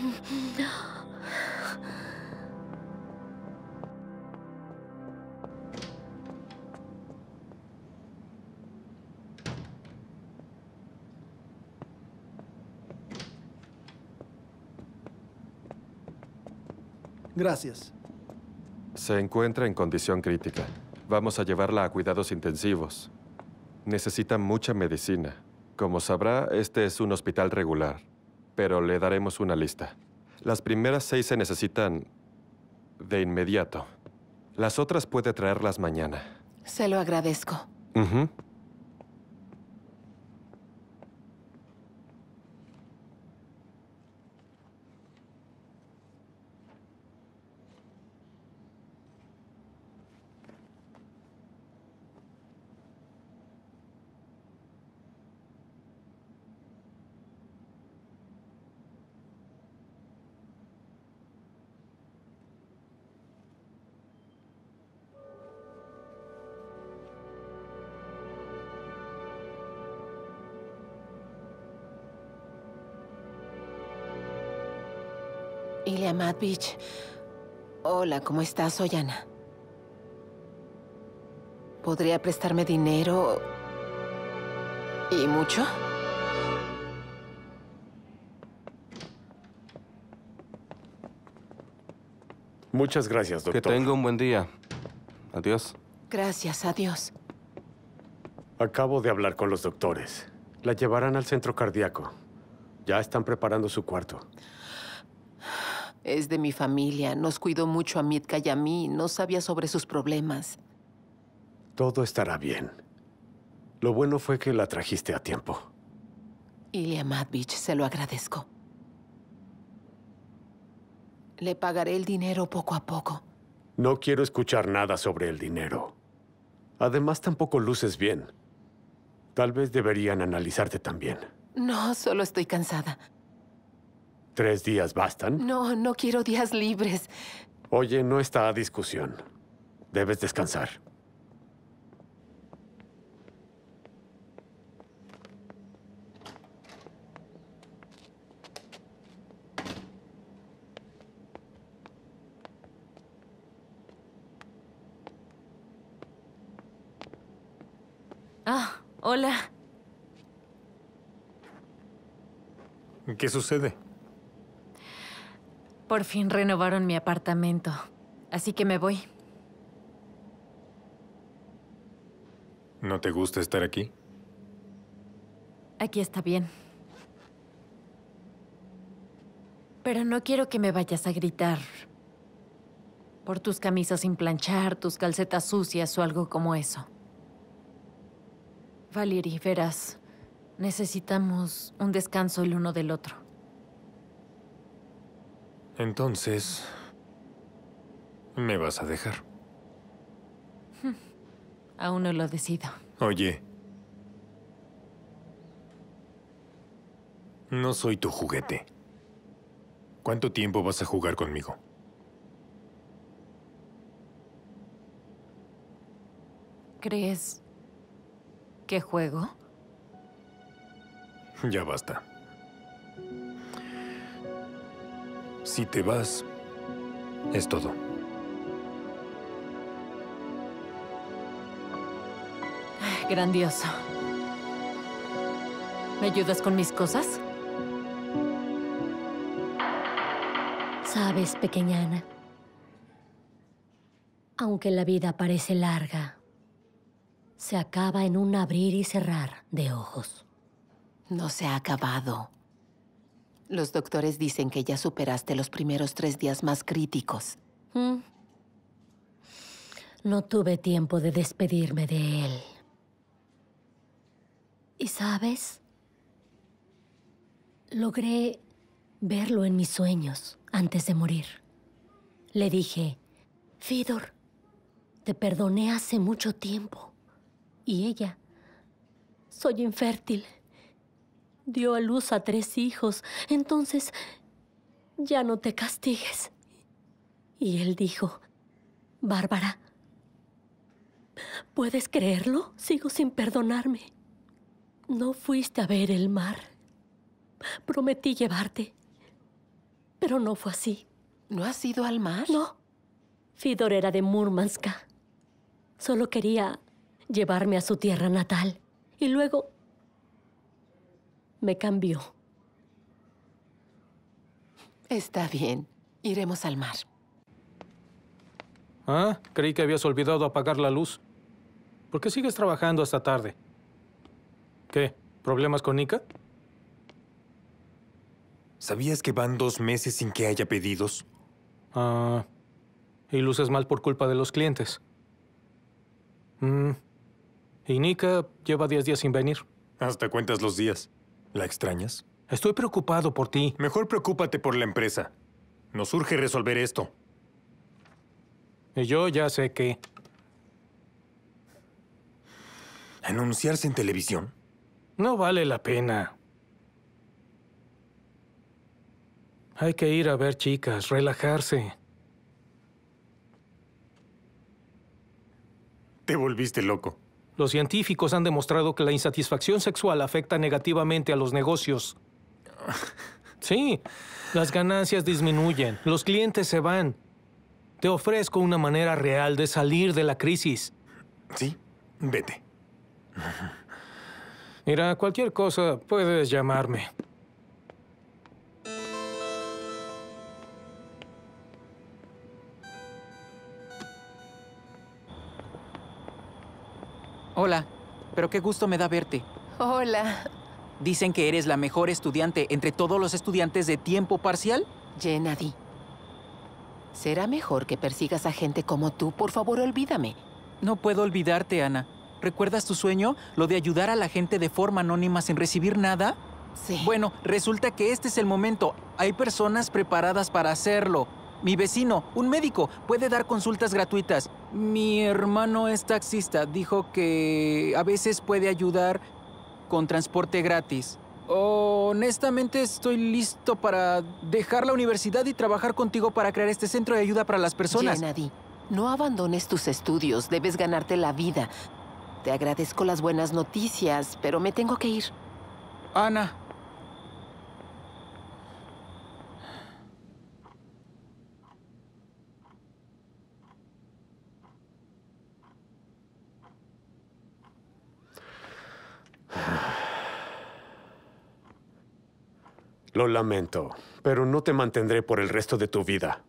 Gracias.
Se encuentra en condición crítica. Vamos a llevarla a cuidados intensivos. Necesita mucha medicina. Como sabrá, este es un hospital regular, pero le daremos una lista. Las primeras 6 se necesitan de inmediato. Las otras puede traerlas mañana.
Se lo agradezco.
Ujú.
Ilya Matvich. Hola, ¿cómo estás? Soy Ana. ¿Podría prestarme dinero? ¿Y mucho?
Muchas gracias, doctor.
Que tenga un buen día. Adiós.
Gracias, adiós.
Acabo de hablar con los doctores. La llevarán al centro cardíaco. Ya están preparando su cuarto.
Es de mi familia. Nos cuidó mucho a Mitka y a mí. No sabía sobre sus problemas.
Todo estará bien. Lo bueno fue que la trajiste a tiempo.
Ilya Matveich, se lo agradezco. Le pagaré el dinero poco a poco.
No quiero escuchar nada sobre el dinero. Además, tampoco luces bien. Tal vez deberían analizarte también.
No, solo estoy cansada.
3 días bastan.
No, no quiero días libres.
Oye, no está a discusión. Debes descansar.
Ah, hola.
¿Qué sucede?
Por fin renovaron mi apartamento, así que me voy.
¿No te gusta estar aquí?
Aquí está bien. Pero no quiero que me vayas a gritar por tus camisas sin planchar, tus calcetas sucias o algo como eso. Valerie, verás, necesitamos un descanso el uno del otro.
Entonces, ¿me vas a dejar?
Aún no lo decido.
Oye, no soy tu juguete. ¿Cuánto tiempo vas a jugar conmigo?
¿Crees que juego?
Ya basta. Si te vas, es todo.
Grandioso. ¿Me ayudas con mis cosas?
Sabes, pequeña Ana, aunque la vida parece larga, se acaba en un abrir y cerrar de ojos.
No se ha acabado. Los doctores dicen que ya superaste los primeros 3 días más críticos.
No tuve tiempo de despedirme de él. ¿Y sabes? Logré verlo en mis sueños antes de morir. Le dije, Fidor, te perdoné hace mucho tiempo. Y ella, soy infértil. Dio a luz a 3 hijos, entonces ya no te castigues. Y él dijo, Bárbara, ¿puedes creerlo? Sigo sin perdonarme. No fuiste a ver el mar. Prometí llevarte, pero no fue así.
¿No has ido al mar?
No. Fidor era de Murmansk. Solo quería llevarme a su tierra natal. Y luego me cambió.
Está bien. Iremos al mar.
Ah, creí que habías olvidado apagar la luz. ¿Por qué sigues trabajando hasta tarde? ¿Qué? ¿Problemas con Nika?
¿Sabías que van 2 meses sin que haya pedidos?
Ah, y luces mal por culpa de los clientes. Y Nika lleva 10 días sin venir.
Hasta cuentas los días. ¿La extrañas?
Estoy preocupado por ti.
Mejor preocúpate por la empresa. Nos urge resolver esto.
Y yo ya sé que...
¿Anunciarse en televisión?
No vale la pena. Hay que ir a ver chicas, relajarse.
Te volviste loco.
Los científicos han demostrado que la insatisfacción sexual afecta negativamente a los negocios. Sí, las ganancias disminuyen, los clientes se van. Te ofrezco una manera real de salir de la crisis.
Sí, vete.
Mira, cualquier cosa puedes llamarme.
Hola, pero qué gusto me da verte.
Hola.
Dicen que eres la mejor estudiante entre todos los estudiantes de tiempo parcial.
Gennady, será mejor que persigas a gente como tú. Por favor, olvídame.
No puedo olvidarte, Ana. ¿Recuerdas tu sueño? ¿Lo de ayudar a la gente de forma anónima sin recibir nada?
Sí.
Bueno, resulta que este es el momento. Hay personas preparadas para hacerlo. Mi vecino, un médico, puede dar consultas gratuitas. Mi hermano es taxista. Dijo que a veces puede ayudar con transporte gratis. Honestamente, estoy listo para dejar la universidad y trabajar contigo para crear este centro de ayuda para las personas.
Gennady, no abandones tus estudios. Debes ganarte la vida. Te agradezco las buenas noticias, pero me tengo que ir.
Ana.
Lo lamento, pero no te mantendré por el resto de tu vida.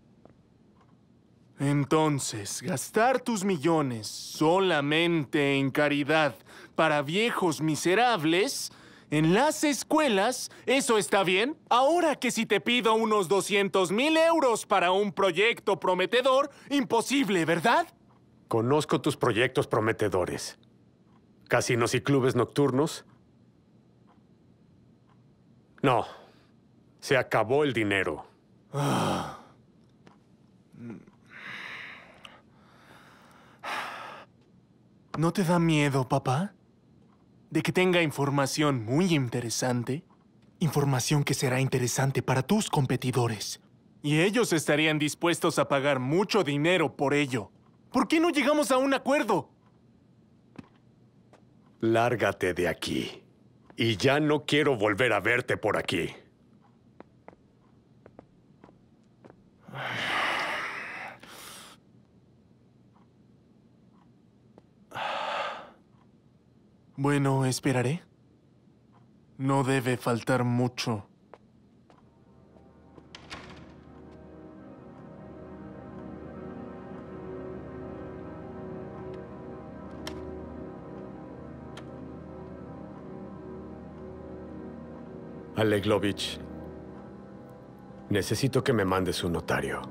Entonces, gastar tus millones solamente en caridad para viejos miserables en las escuelas, ¿eso está bien? Ahora que si te pido unos 200,000 euros para un proyecto prometedor, imposible, ¿verdad?
Conozco tus proyectos prometedores. ¿Casinos y clubes nocturnos? No. Se acabó el dinero.
¿No te da miedo, papá? ¿De que tenga información muy interesante? Información que será interesante para tus competidores. Y ellos estarían dispuestos a pagar mucho dinero por ello. ¿Por qué no llegamos a un acuerdo?
Lárgate de aquí. Y ya no quiero volver a verte por aquí.
Bueno, esperaré. No debe faltar mucho.
Aleglovich, necesito que me mandes un notario.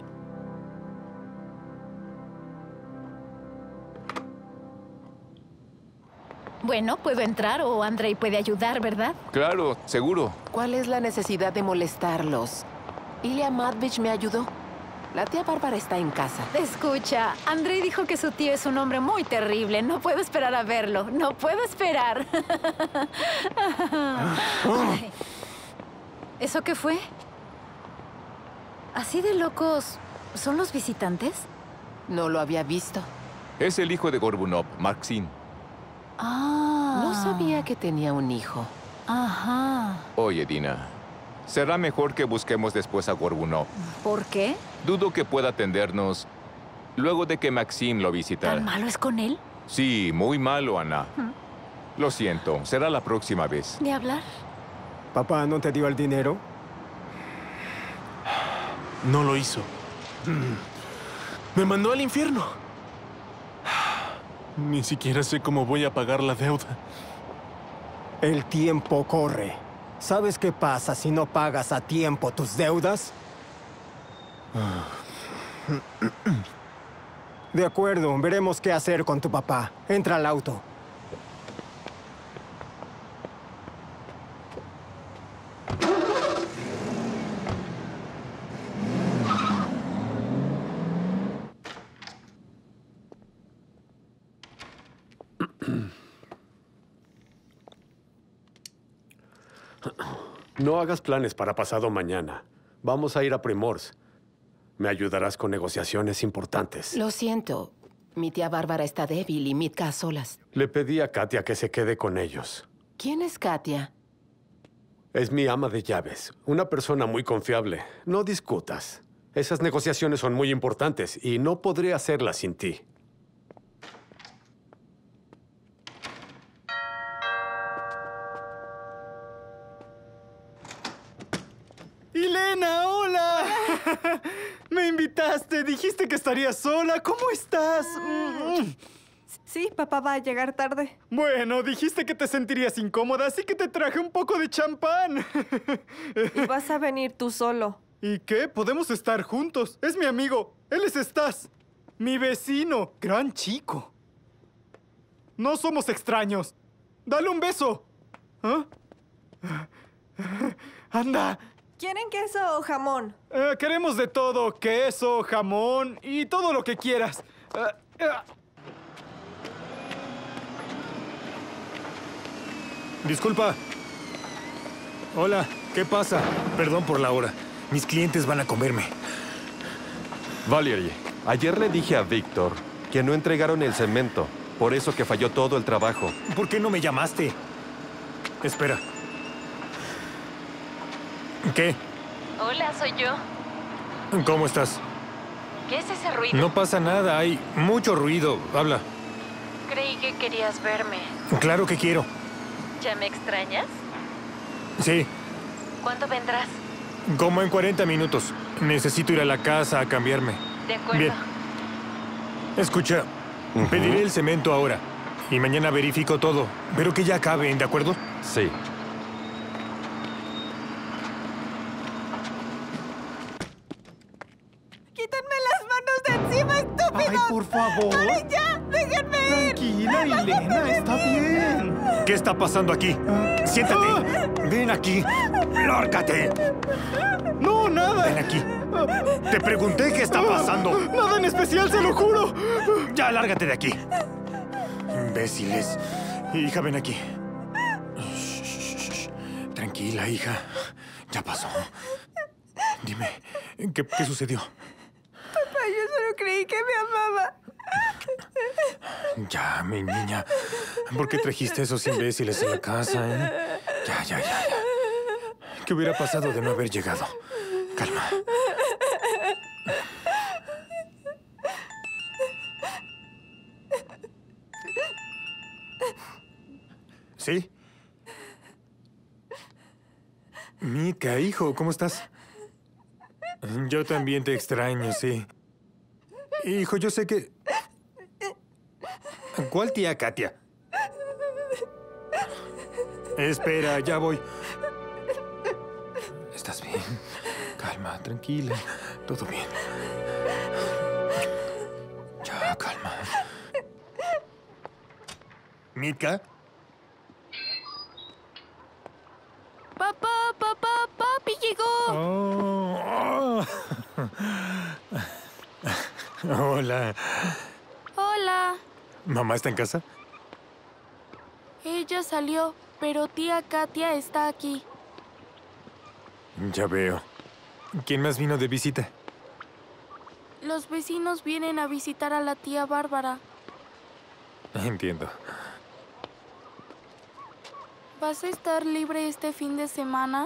Bueno, puedo entrar o Andrei puede ayudar, ¿verdad?
Claro, seguro.
¿Cuál es la necesidad de molestarlos? Ilya Matvich me ayudó. La tía Bárbara está en casa.
Escucha, Andrei dijo que su tío es un hombre muy terrible. No puedo esperar a verlo. No puedo esperar. Ay. ¿Eso qué fue? ¿Así de locos son los visitantes?
No lo había visto.
Es el hijo de Gorbunov, Maxim.
Ah.
No sabía que tenía un hijo.
Ajá.
Oye, Dina, será mejor que busquemos después a Gorbunov.
¿Por qué?
Dudo que pueda atendernos luego de que Maxim lo visitara.
¿Tan malo es con él?
Sí, muy malo, Ana. Lo siento, será la próxima vez.
¿De hablar?
¿Papá no te dio el dinero?
No lo hizo. Me mandó al infierno. Ni siquiera sé cómo voy a pagar la deuda.
El tiempo corre. ¿Sabes qué pasa si no pagas a tiempo tus deudas? De acuerdo, veremos qué hacer con tu papá. Entra al auto.
No hagas planes para pasado mañana. Vamos a ir a Primorsk. Me ayudarás con negociaciones importantes.
Lo siento. Mi tía Bárbara está débil y Mitka a solas.
Le pedí a Katia que se quede con ellos.
¿Quién es Katia?
Es mi ama de llaves. Una persona muy confiable. No discutas. Esas negociaciones son muy importantes y no podré hacerlas sin ti.
¡Elena, hola! Me invitaste, dijiste que estarías sola. ¿Cómo estás?
Sí, papá va a llegar tarde.
Bueno, dijiste que te sentirías incómoda, así que te traje un poco de champán.
Y vas a venir tú solo.
¿Y qué? Podemos estar juntos. Es mi amigo. Él es Stas. Mi vecino. Gran chico. No somos extraños. Dale un beso. ¿Ah? Anda.
¿Quieren queso o jamón?
Queremos de todo. Queso, jamón y todo lo que quieras.
Disculpa. Hola, ¿qué pasa? Perdón por la hora. Mis clientes van a comerme.
Valerie, ayer le dije a Víctor que no entregaron el cemento. Por eso que falló todo el trabajo.
¿Por qué no me llamaste? Espera. ¿Qué?
Hola, soy yo.
¿Cómo estás?
¿Qué es ese ruido?
No pasa nada, hay mucho ruido. Habla.
Creí que querías verme.
Claro que quiero.
¿Ya me extrañas?
Sí,
¿Cuándo vendrás?
como en 40 minutos. Necesito ir a la casa a cambiarme.
De acuerdo.
Bien. Escucha, pediré el cemento ahora. Y mañana verifico todo. Pero que ya acaben, ¿de acuerdo?
Sí.
¡Quítenme las manos de encima, estúpidos!
¡Ay, por favor!
¡Ay, ya! ¡Déjenme ir!
Tranquila, Elena, está bien.
¿Qué está pasando aquí? Siéntate. Ven aquí. Lárgate.
No, nada.
Ven aquí. Te pregunté qué está pasando.
Nada en especial, se lo juro.
Ya, lárgate de aquí. Imbéciles. Hija, ven aquí. Tranquila, hija. Ya pasó. Dime, ¿qué sucedió?
Papá, yo solo creí que me amaba.
Ya, mi niña. ¿Por qué trajiste a esos imbéciles a la casa, Ya. ¿Qué hubiera pasado de no haber llegado? Calma. ¿Sí? Mika, hijo, ¿cómo estás? Yo también te extraño, sí. Hijo, yo sé que... ¿Cuál tía Katia? Espera, ya voy. ¿Estás bien? Calma, tranquila. Todo bien. Ya, calma. ¿Mika?
Papá, papi llegó.
Oh. Hola.
Hola.
¿Mamá está en casa?
Ella salió, pero tía Katia está aquí.
Ya veo. ¿Quién más vino de visita?
Los vecinos vienen a visitar a la tía Bárbara.
Entiendo.
¿Vas a estar libre este fin de semana?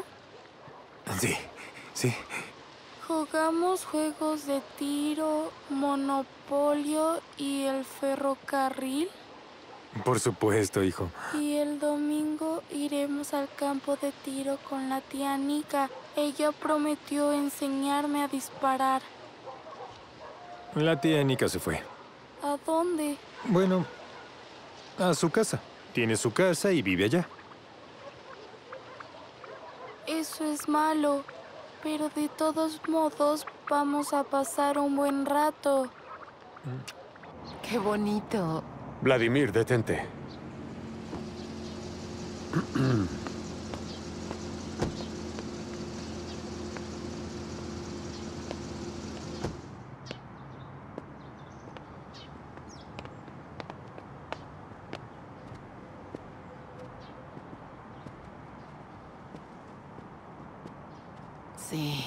Sí.
Jugamos juegos de tiro, monopolio y el ferrocarril.
Por supuesto, hijo.
Y el domingo iremos al campo de tiro con la tía Nika. Ella prometió enseñarme a disparar.
La tía Nika se fue.
¿A dónde?
Bueno, a su casa. Tiene su casa y vive allá.
Eso es malo, pero de todos modos vamos a pasar un buen rato.
¡Qué bonito!
Vladimir, detente.
Sí.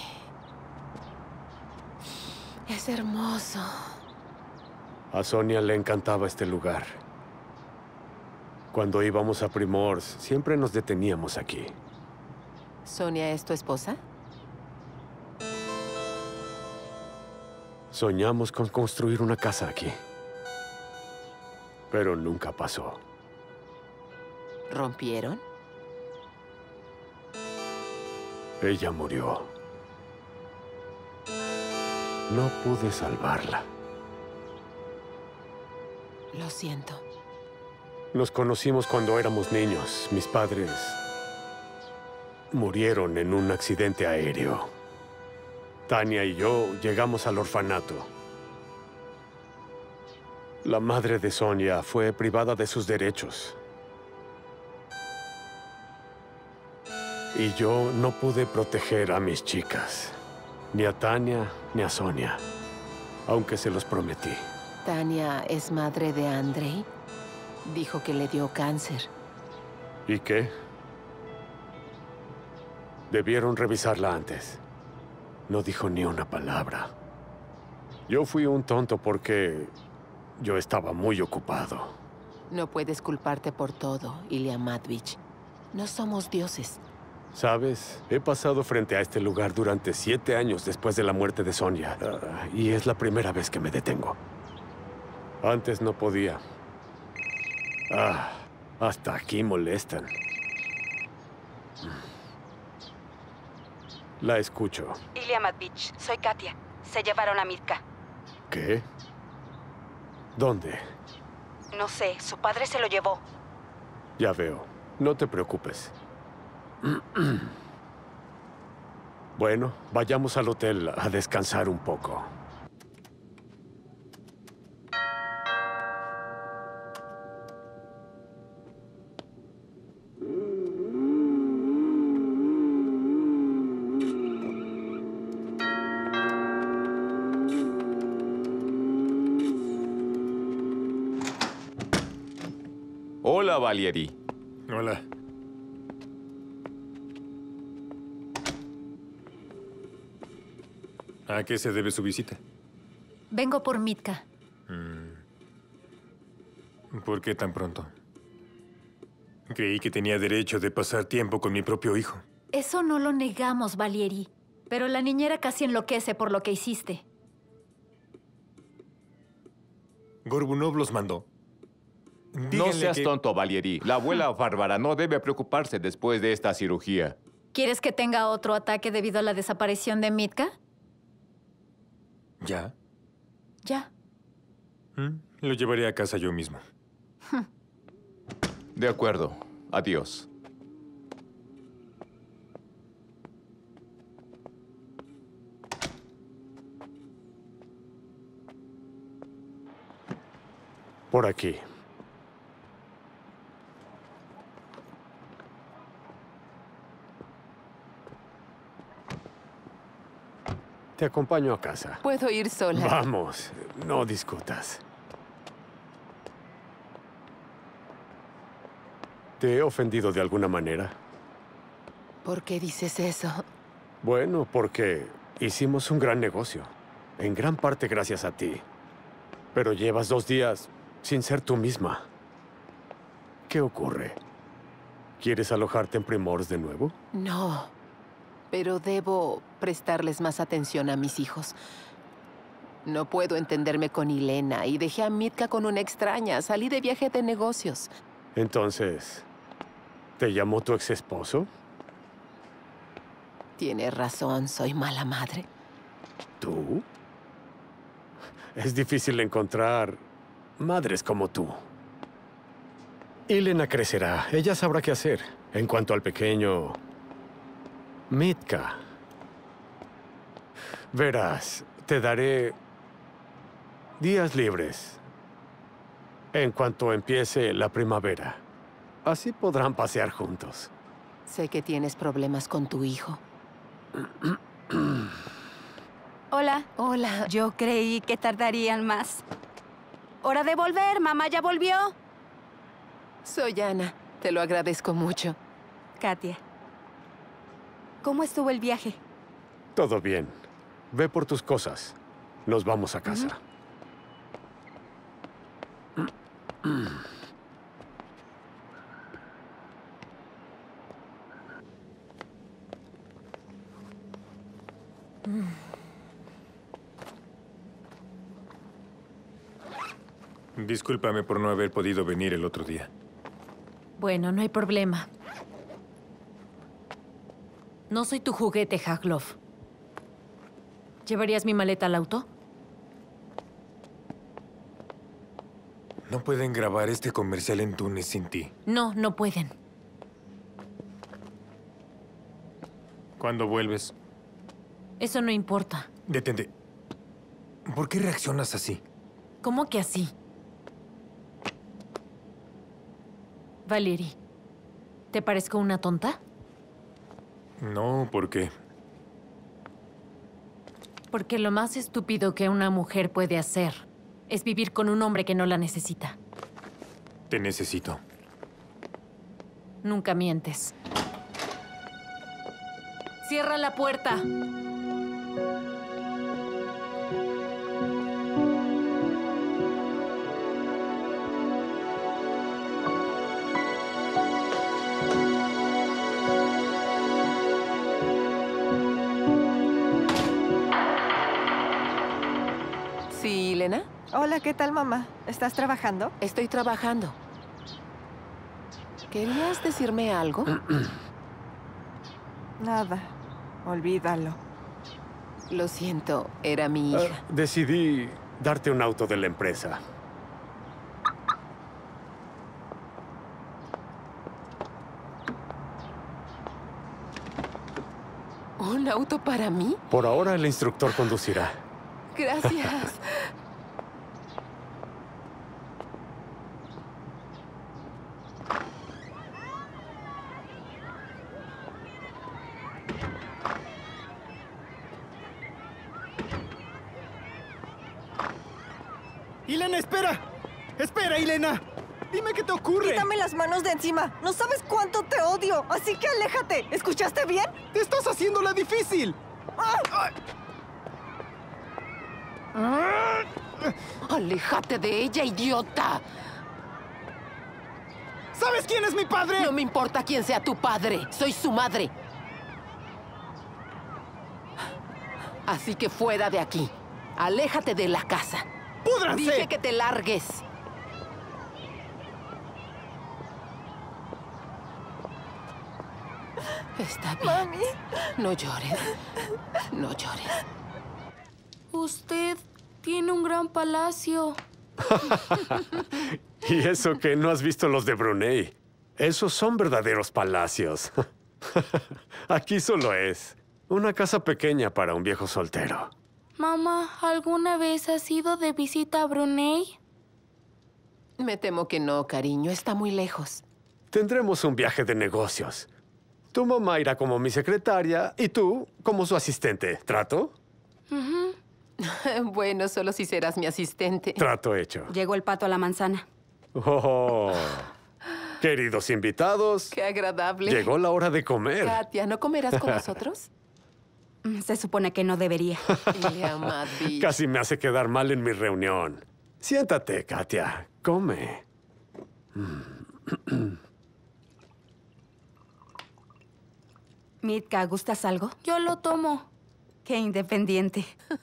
Es hermoso.
A Sonia le encantaba este lugar. Cuando íbamos a Primors, siempre nos deteníamos aquí.
¿Sonia es tu esposa?
Soñamos con construir una casa aquí. Pero nunca pasó.
¿Rompieron?
Ella murió. No pude salvarla.
Lo siento.
Nos conocimos cuando éramos niños. Mis padres murieron en un accidente aéreo. Tania y yo llegamos al orfanato. La madre de Sonia fue privada de sus derechos. Y yo no pude proteger a mis chicas. Ni a Tania, ni a Sonia. Aunque se los prometí.
Tania es madre de Andrei. Dijo que le dio cáncer.
¿Y qué? Debieron revisarla antes. No dijo ni una palabra. Yo fui un tonto porque yo estaba muy ocupado.
No puedes culparte por todo, Ilya Matvich. No somos dioses.
¿Sabes? He pasado frente a este lugar durante 7 años después de la muerte de Sonia. Y es la primera vez que me detengo. Antes no podía. Hasta aquí molestan. La escucho.
Ilya Matvich, soy Katia. Se llevaron a Mitka.
¿Qué? ¿Dónde?
No sé, su padre se lo llevó.
Ya veo. No te preocupes. Bueno, vayamos al hotel a descansar un poco.
Hola, Valery.
Hola. ¿A qué se debe su visita?
Vengo por Mitka.
¿Por qué tan pronto? Creí que tenía derecho de pasar tiempo con mi propio hijo.
Eso no lo negamos, Valery. Pero la niñera casi enloquece por lo que hiciste.
Gorbunov los mandó.
No seas tonto, Valery. La abuela Bárbara no debe preocuparse después de esta cirugía.
¿Quieres que tenga otro ataque debido a la desaparición de Mitka?
¿Ya?
Ya.
Lo llevaré a casa yo mismo.
De acuerdo. Adiós.
Por aquí. Te acompaño a casa.
Puedo ir sola.
Vamos, no discutas. ¿Te he ofendido de alguna manera?
¿Por qué dices eso?
Bueno, porque hicimos un gran negocio. En gran parte gracias a ti. Pero llevas 2 días sin ser tú misma. ¿Qué ocurre? ¿Quieres alojarte en Primors de nuevo?
No, pero debo prestarles más atención a mis hijos. No puedo entenderme con Ilena y dejé a Mitka con una extraña. Salí de viaje de negocios.
Entonces, ¿te llamó tu ex esposo?
Tienes razón, soy mala madre.
¿Tú? Es difícil encontrar madres como tú. Ilena crecerá. Ella sabrá qué hacer. En cuanto al pequeño Mitka, verás, te daré días libres en cuanto empiece la primavera. Así podrán pasear juntos.
Sé que tienes problemas con tu hijo.
Hola.
Hola.
Yo creí que tardarían más. ¡Hora de volver! ¡Mamá ya volvió!
Soy Ana. Te lo agradezco mucho.
Katia. ¿Cómo estuvo el viaje?
Todo bien. Ve por tus cosas. Nos vamos a casa.
Discúlpame por no haber podido venir el otro día.
Bueno, no hay problema. No soy tu juguete, Haglov. ¿Llevarías mi maleta al auto?
No pueden grabar este comercial en Túnez sin ti.
No, no pueden.
¿Cuándo vuelves?
Eso no importa.
Detente. ¿Por qué reaccionas así?
¿Cómo que así? Valerie, ¿te parezco una tonta?
No, ¿por qué?
Porque lo más estúpido que una mujer puede hacer es vivir con un hombre que no la necesita.
Te necesito.
Nunca mientes. ¡Cierra la puerta!
Sí, Elena.
Hola, ¿qué tal, mamá? ¿Estás trabajando?
Estoy trabajando. ¿Querías decirme algo?
Nada. Olvídalo.
Lo siento, era mi hija.
Decidí darte un auto de la empresa.
¿Un auto para mí?
Por ahora el instructor conducirá.
Gracias.
¡Ilena, espera! ¡Espera, Ilena! Dime qué te ocurre.
Quítame las manos de encima. No sabes cuánto te odio, así que aléjate. ¿Escuchaste bien?
¡Te estás haciéndola difícil!
¡Aléjate de ella, idiota!
¿Sabes quién es mi padre?
No me importa quién sea tu padre. Soy su madre. Así que fuera de aquí. Aléjate de la casa.
¡Púdranse!
Dije que te largues. Está bien.
Mami.
No llores. No llores.
Usted tiene un gran palacio.
Y eso que no has visto los de Brunei. Esos son verdaderos palacios. Aquí solo es una casa pequeña para un viejo soltero.
Mamá, ¿alguna vez has ido de visita a Brunei?
Me temo que no, cariño. Está muy lejos.
Tendremos un viaje de negocios. Tu mamá irá como mi secretaria y tú como su asistente. ¿Trato?
Bueno, solo si serás mi asistente.
Trato hecho.
Llegó el pato a la manzana.
Oh, queridos invitados.
Qué agradable.
Llegó la hora de comer.
Katia, ¿no comerás con nosotros?
Se supone que no debería.
Casi me hace quedar mal en mi reunión. Siéntate, Katia. Come.
Mitka, ¿gustas algo?
Yo lo tomo.
Qué independiente.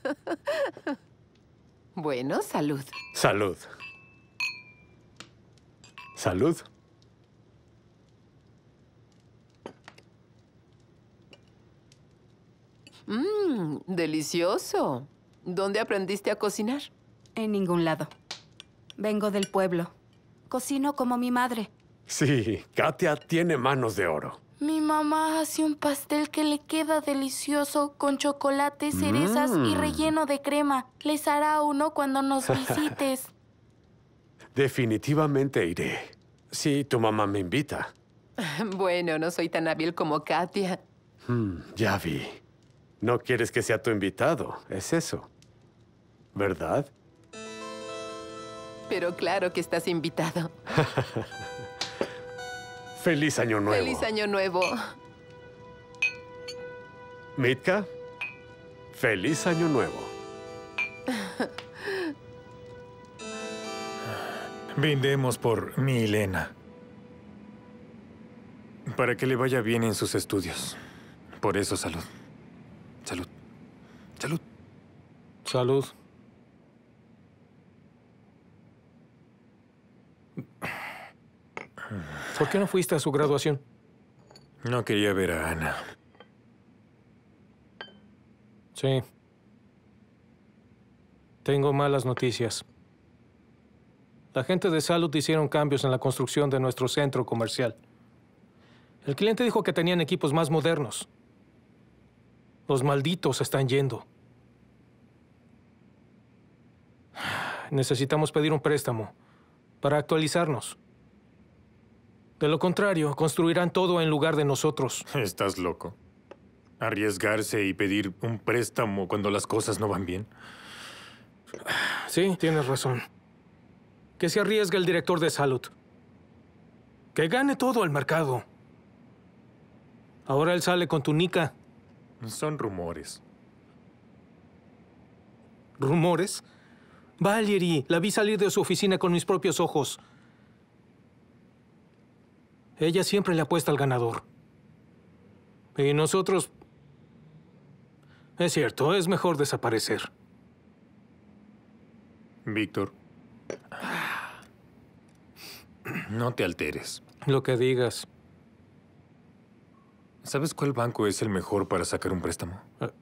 Bueno, salud.
Salud. Salud.
Delicioso. ¿Dónde aprendiste a cocinar?
En ningún lado. Vengo del pueblo. Cocino como mi madre.
Sí, Katia tiene manos de oro.
Mi mamá hace un pastel que le queda delicioso con chocolate, cerezas y relleno de crema. Les hará uno cuando nos visites.
Definitivamente iré. Si tu mamá me invita.
Bueno, no soy tan hábil como Katia.
Ya vi. No quieres que sea tu invitado, es eso. ¿Verdad?
Pero claro que estás invitado.
¡Feliz Año Nuevo!
¡Feliz Año Nuevo!
Mitka, ¡feliz Año Nuevo!
Brindemos por mi Elena. Para que le vaya bien en sus estudios. Por eso, salud. Salud. Salud.
Salud. ¿Por qué no fuiste a su graduación?
No quería ver a Ana.
Sí. Tengo malas noticias. La gente de Salud hicieron cambios en la construcción de nuestro centro comercial. El cliente dijo que tenían equipos más modernos. Los malditos se están yendo. Necesitamos pedir un préstamo para actualizarnos. De lo contrario, construirán todo en lugar de nosotros.
Estás loco. Arriesgarse y pedir un préstamo cuando las cosas no van bien.
Sí, tienes razón. Que se arriesgue el director de Salud. Que gane todo el mercado. Ahora él sale con túnica.
Son rumores.
¿Rumores? Valerie, la vi salir de su oficina con mis propios ojos. Ella siempre le apuesta al ganador. Y nosotros... Es cierto, es mejor desaparecer.
Víctor. No te alteres.
Lo que digas.
¿Sabes cuál banco es el mejor para sacar un préstamo?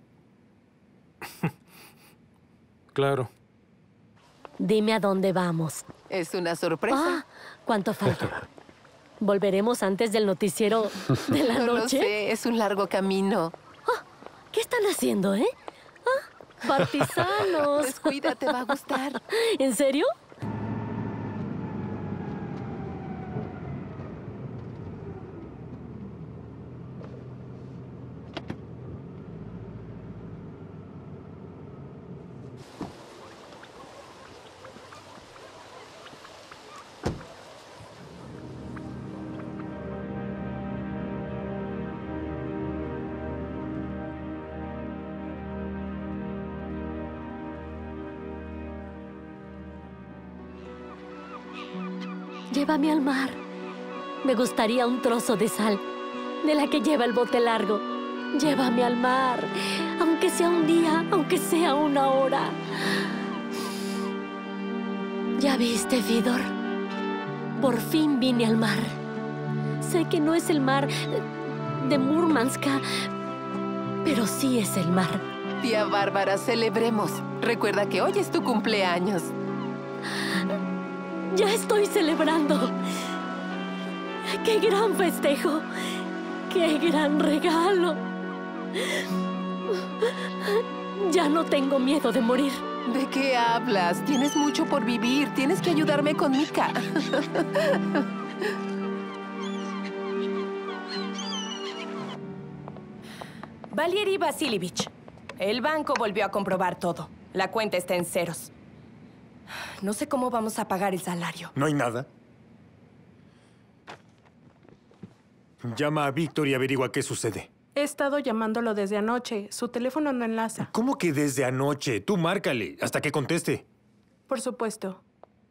Claro.
Dime a dónde vamos.
Es una sorpresa.
¿Cuánto falta? ¿Volveremos antes del noticiero de la
No lo
noche?
sé, es un largo camino.
¿Qué están haciendo, eh? ¡Partisanos!
Descuida, te va a gustar.
¿En serio? Llévame al mar. Me gustaría un trozo de sal, de la que lleva el bote largo. Llévame al mar, aunque sea un día, aunque sea una hora. ¿Ya viste, Fidor? Por fin vine al mar. Sé que no es el mar de Murmanska, pero sí es el mar.
Tía Bárbara, celebremos. Recuerda que hoy es tu cumpleaños.
Ya estoy celebrando. ¡Qué gran festejo! ¡Qué gran regalo! Ya no tengo miedo de morir.
¿De qué hablas? Tienes mucho por vivir. Tienes que ayudarme con Mika.
Valerie Vasilievich, el banco volvió a comprobar todo. La cuenta está en ceros. No sé cómo vamos a pagar el salario.
¿No hay nada? Llama a Víctor y averigua qué sucede.
He estado llamándolo desde anoche. Su teléfono no enlaza.
¿Cómo que desde anoche? Tú márcale hasta que conteste.
Por supuesto.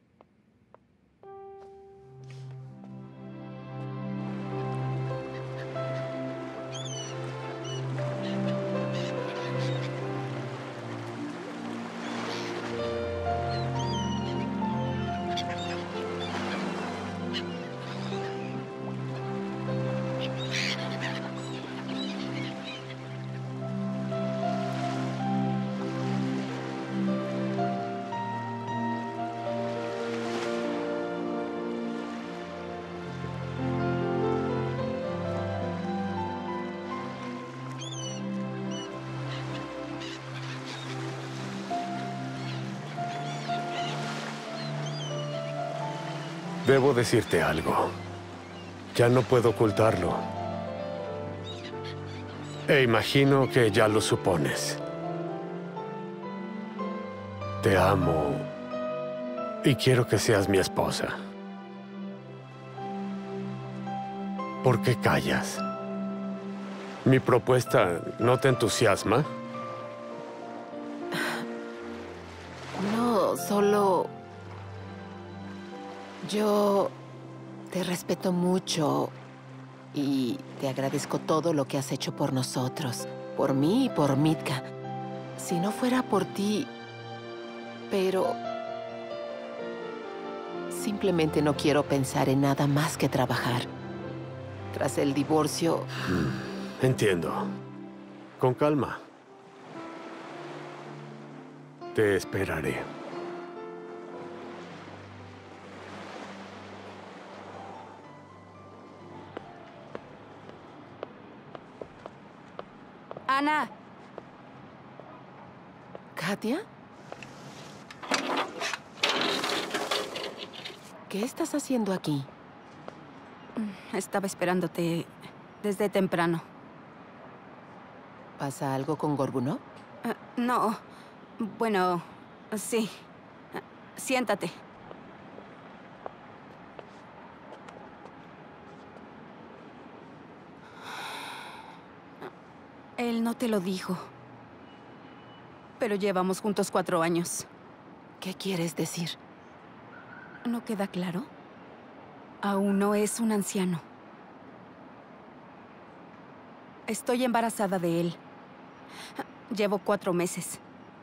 Debo decirte algo. Ya no puedo ocultarlo. E imagino que ya lo supones. Te amo y quiero que seas mi esposa. ¿Por qué callas? ¿Mi propuesta no te entusiasma?
No, solo... Yo te respeto mucho y te agradezco todo lo que has hecho por nosotros, por mí y por Mitka. Si no fuera por ti, pero... Simplemente no quiero pensar en nada más que trabajar. Tras el divorcio...
Entiendo. Con calma. Te esperaré.
Ana.
¿Katia? ¿Qué estás haciendo aquí?
Estaba esperándote desde temprano.
¿Pasa algo con Gorbuno?
No. Bueno, sí. Siéntate. Él no te lo dijo. Pero llevamos juntos 4 años.
¿Qué quieres decir?
¿No queda claro? Aún no es un anciano. Estoy embarazada de él. Llevo 4 meses.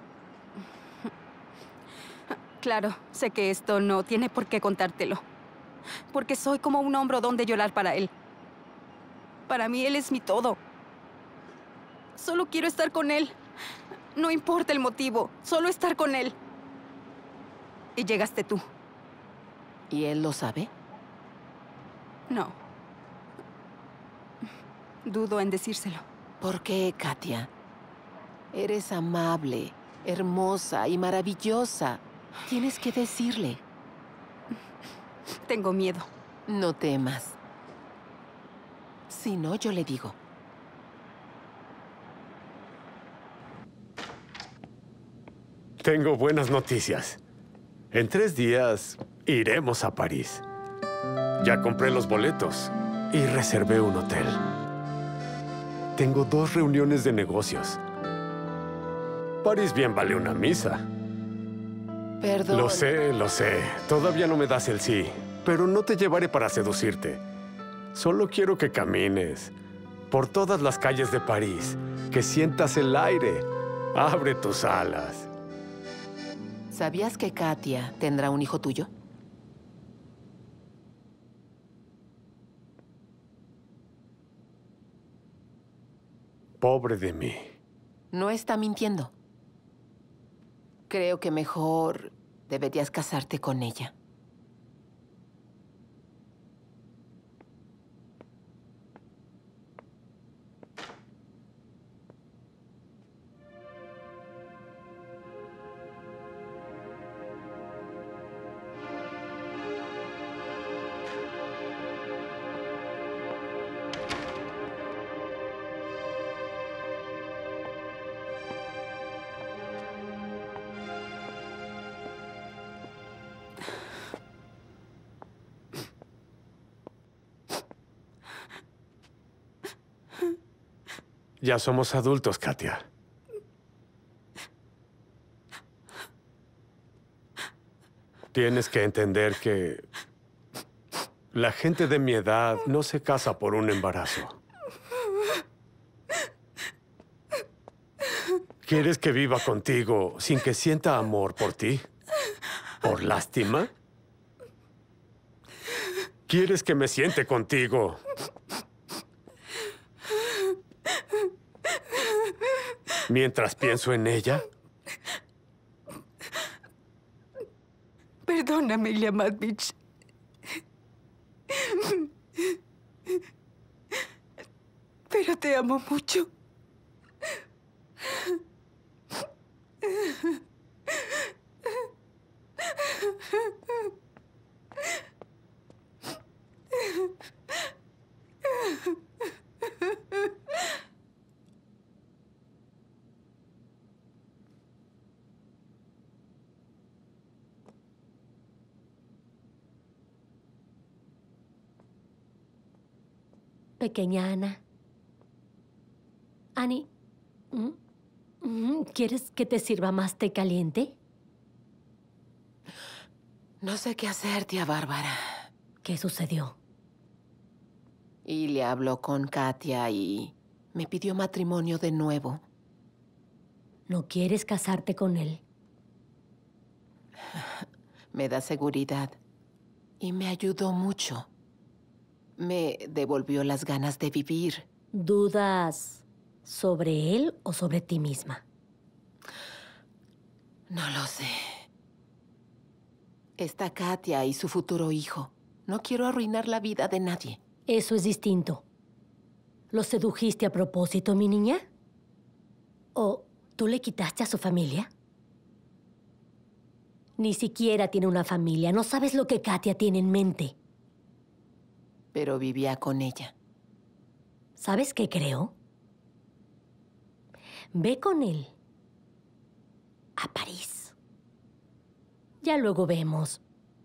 Claro, sé que esto no tiene por qué contártelo. Porque soy como un hombro donde llorar para él. Para mí, él es mi todo. Solo quiero estar con él. No importa el motivo, solo estar con él. Y llegaste tú.
¿Y él lo sabe?
No. Dudo en decírselo.
¿Por qué, Katia? Eres amable, hermosa y maravillosa. Tienes que decirle.
Tengo miedo.
No temas. Si no, yo le digo.
Tengo buenas noticias. En 3 días iremos a París. Ya compré los boletos y reservé un hotel. Tengo 2 reuniones de negocios. París bien vale una misa.
Perdón.
Lo sé. Todavía no me das el sí, pero no te llevaré para seducirte. Solo quiero que camines por todas las calles de París, que sientas el aire. Abre tus alas.
¿Sabías que Katia tendrá un hijo tuyo?
Pobre de mí.
No está mintiendo. Creo que mejor deberías casarte con ella.
Ya somos adultos, Katia. Tienes que entender que la gente de mi edad no se casa por un embarazo. ¿Quieres que viva contigo sin que sienta amor por ti? ¿Por lástima? ¿Quieres que me siente contigo mientras pienso en ella?
Perdóname, Iliamadvich. Pero te amo mucho.
Pequeña Ana. Annie, ¿quieres que te sirva más té caliente?
No sé qué hacer, tía Bárbara.
¿Qué sucedió?
Y le habló con Katia y me pidió matrimonio de nuevo.
¿No quieres casarte con él?
Me da seguridad y me ayudó mucho. Me devolvió las ganas de vivir.
¿Dudas sobre él o sobre ti misma?
No lo sé. Está Katia y su futuro hijo. No quiero arruinar la vida de nadie.
Eso es distinto. ¿Lo sedujiste a propósito, mi niña? ¿O tú le quitaste a su familia? Ni siquiera tiene una familia. No sabes lo que Katia tiene en mente.
Pero vivía con ella.
¿Sabes qué creo? Ve con él a París. Ya luego vemos.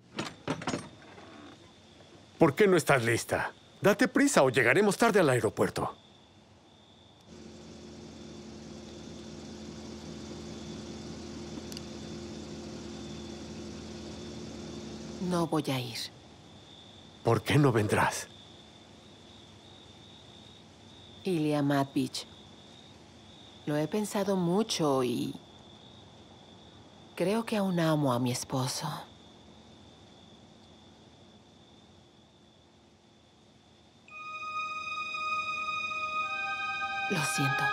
¿Por qué no estás lista? Date prisa o llegaremos tarde al aeropuerto.
No voy a ir.
¿Por qué no vendrás?
Ilya Matveich. Lo he pensado mucho y creo que aún amo a mi esposo. Lo siento.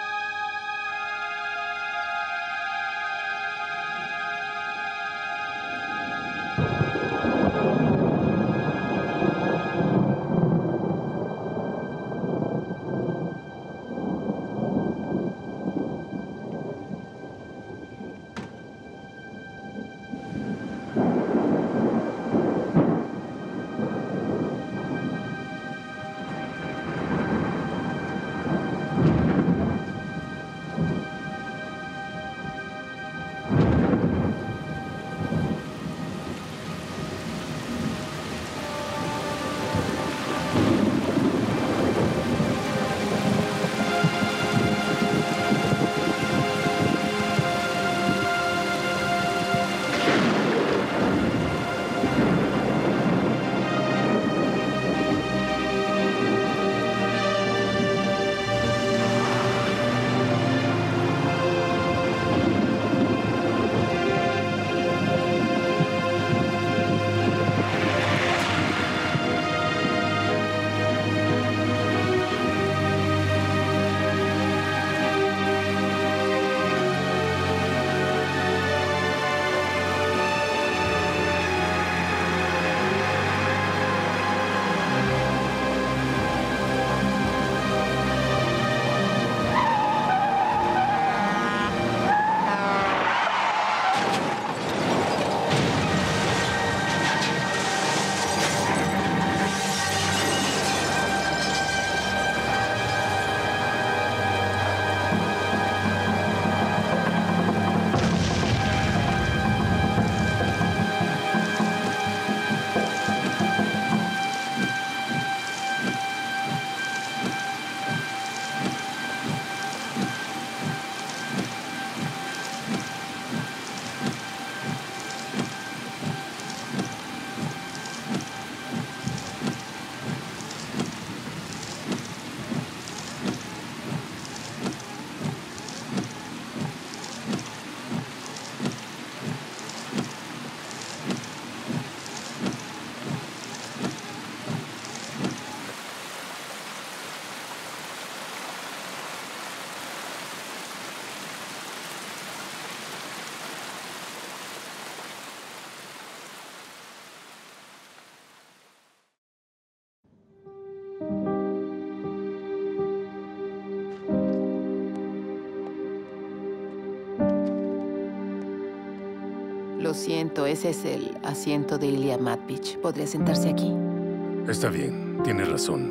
Lo siento, ese es el asiento de Ilya Matveich. ¿Podría sentarse aquí?
Está bien, tienes razón.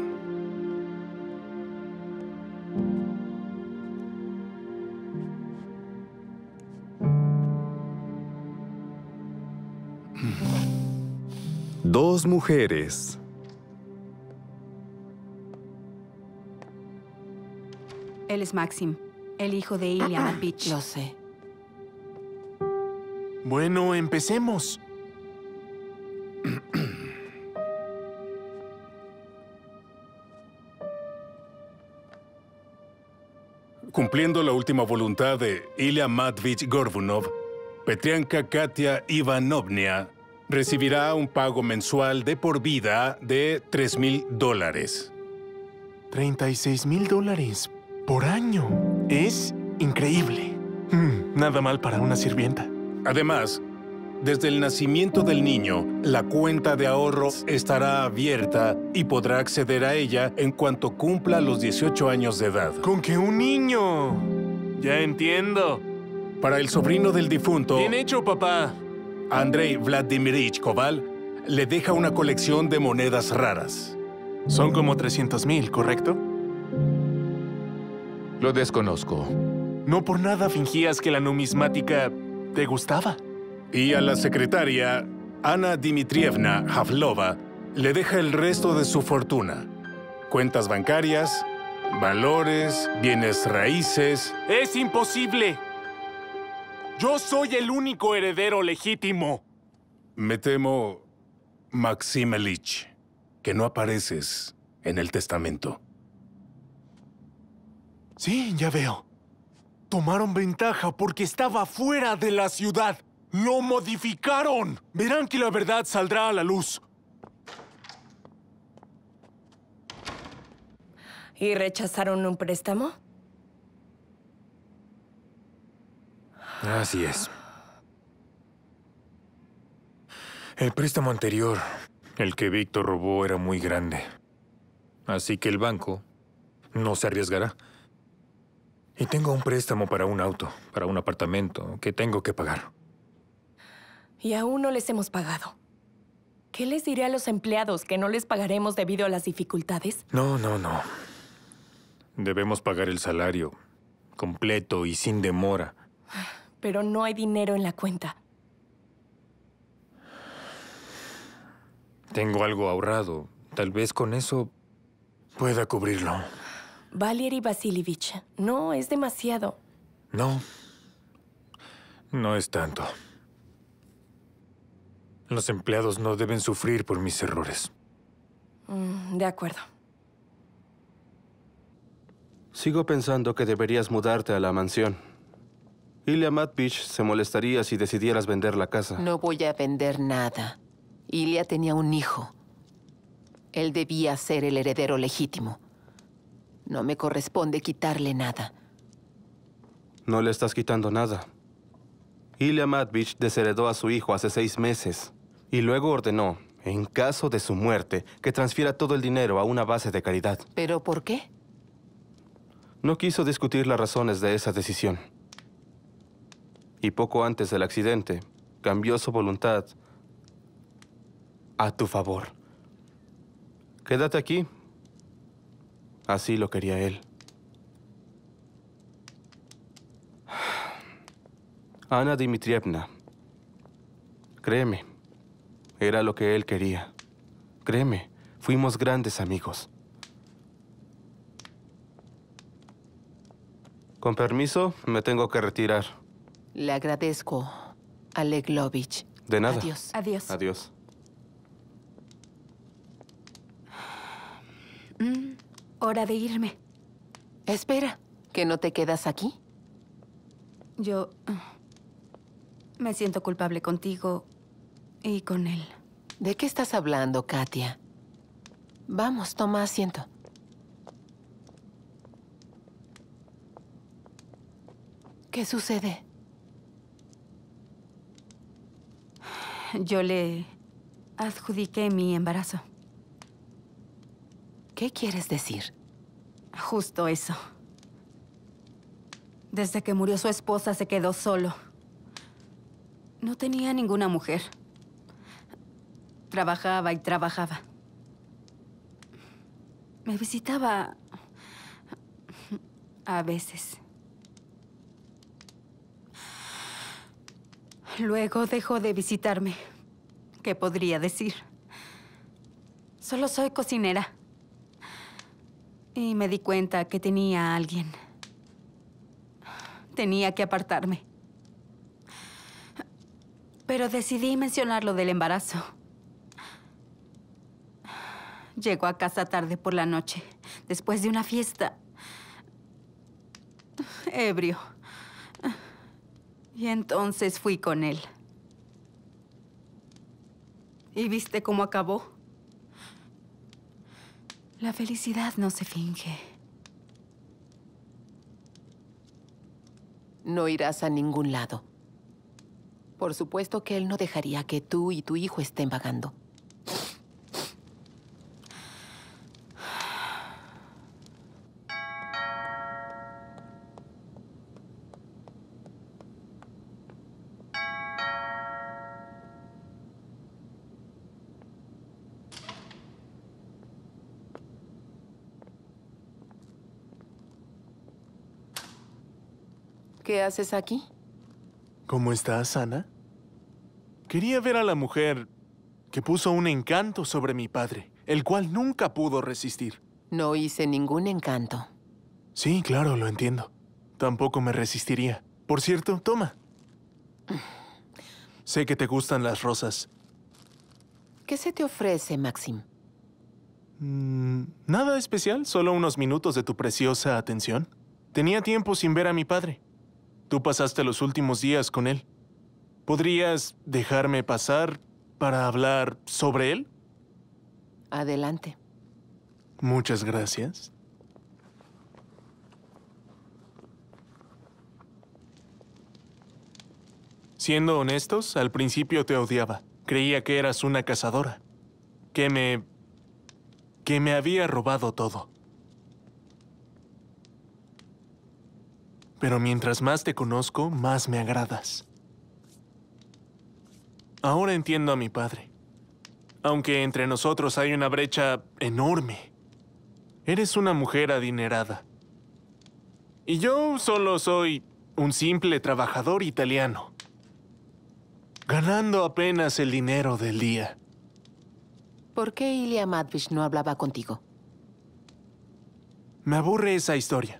Dos mujeres.
Él es Maxim, el hijo de Ilya Matveich.
Lo sé.
Bueno, empecemos.
Cumpliendo la última voluntad de Ilya Matveich Gorbunov, Petrianka Katia Ivanovna recibirá un pago mensual de por vida de $3,000.
$36,000 por año. Es increíble. Nada mal para una sirvienta.
Además, desde el nacimiento del niño, la cuenta de ahorro estará abierta y podrá acceder a ella en cuanto cumpla los 18 años de edad.
¡Con que un niño! Ya entiendo.
Para el sobrino del difunto,
Bien hecho, papá.
Andrei Vladimirovich Koval, le deja una colección de monedas raras.
Son como 300,000, ¿correcto?
Lo desconozco.
No por nada fingías que la numismática te gustaba.
Y a la secretaria, Ana Dmitrievna Havlova, le deja el resto de su fortuna. Cuentas bancarias, valores, bienes raíces.
¡Es imposible! Yo soy el único heredero legítimo.
Me temo, Maxim Ilich, que no apareces en el testamento.
Sí, ya veo. Tomaron ventaja porque estaba fuera de la ciudad. ¡Lo modificaron! Verán que la verdad saldrá a la luz.
¿Y rechazaron un préstamo?
Así es. El préstamo anterior, el que Víctor robó, era muy grande. Así que el banco no se arriesgará. Y tengo un préstamo para un auto, para un apartamento, que tengo que pagar.
Y aún no les hemos pagado. ¿Qué les diré a los empleados? ¿Que no les pagaremos debido a las dificultades?
No. Debemos pagar el salario completo y sin demora.
Pero no hay dinero en la cuenta.
Tengo algo ahorrado. Tal vez con eso pueda cubrirlo.
Valery Vasilievich, no es demasiado.
No es tanto. Los empleados no deben sufrir por mis errores.
De acuerdo.
Sigo pensando que deberías mudarte a la mansión. Ilya Matvich se molestaría si decidieras vender la casa.
No voy a vender nada. Ilya tenía un hijo. Él debía ser el heredero legítimo. No me corresponde quitarle nada.
No le estás quitando nada. Ilya Matvich desheredó a su hijo hace 6 meses. Y luego ordenó, en caso de su muerte, que transfiera todo el dinero a una base de caridad.
¿Pero por qué?
No quiso discutir las razones de esa decisión. Y poco antes del accidente, cambió su voluntad a tu favor. Quédate aquí. Así lo quería él. Ana Dmitrievna, créeme, era lo que él quería. Créeme, fuimos grandes amigos. Con permiso, me tengo que retirar.
Le agradezco, Oleg Lovich.
De nada.
Adiós.
Adiós.
Adiós.
Hora de irme.
Espera, ¿que no te quedas aquí?
Yo me siento culpable contigo y con él.
¿De qué estás hablando, Katia? Vamos, toma asiento. ¿Qué sucede?
Yo le adjudiqué mi embarazo.
¿Qué quieres decir?
Justo eso. Desde que murió su esposa se quedó solo. No tenía ninguna mujer. Trabajaba y trabajaba. Me visitaba a veces. Luego dejó de visitarme. ¿Qué podría decir? Solo soy cocinera. Y me di cuenta que tenía a alguien. Tenía que apartarme. Pero decidí mencionar lo del embarazo. Llegó a casa tarde por la noche, después de una fiesta. Ebrio. Y entonces fui con él. ¿Y viste cómo acabó? La felicidad no se finge.
No irás a ningún lado. Por supuesto que él no dejaría que tú y tu hijo estén vagando. ¿Qué haces aquí?
¿Cómo estás, Ana? Quería ver a la mujer que puso un encanto sobre mi padre, el cual nunca pudo resistir.
No hice ningún encanto.
Sí, claro, lo entiendo. Tampoco me resistiría. Por cierto, toma. Sé que te gustan las rosas.
¿Qué se te ofrece, Maxim?
Nada especial, solo unos minutos de tu preciosa atención. Tenía tiempo sin ver a mi padre. Tú pasaste los últimos días con él. ¿Podrías dejarme pasar para hablar sobre él?
Adelante.
Muchas gracias. Siendo honestos, al principio te odiaba. Creía que eras una cazadora. Que me había robado todo. Pero mientras más te conozco, más me agradas. Ahora entiendo a mi padre. Aunque entre nosotros hay una brecha enorme. Eres una mujer adinerada. Y yo solo soy un simple trabajador italiano. Ganando apenas el dinero del día.
¿Por qué Ilya Matveich no hablaba contigo?
Me aburre esa historia.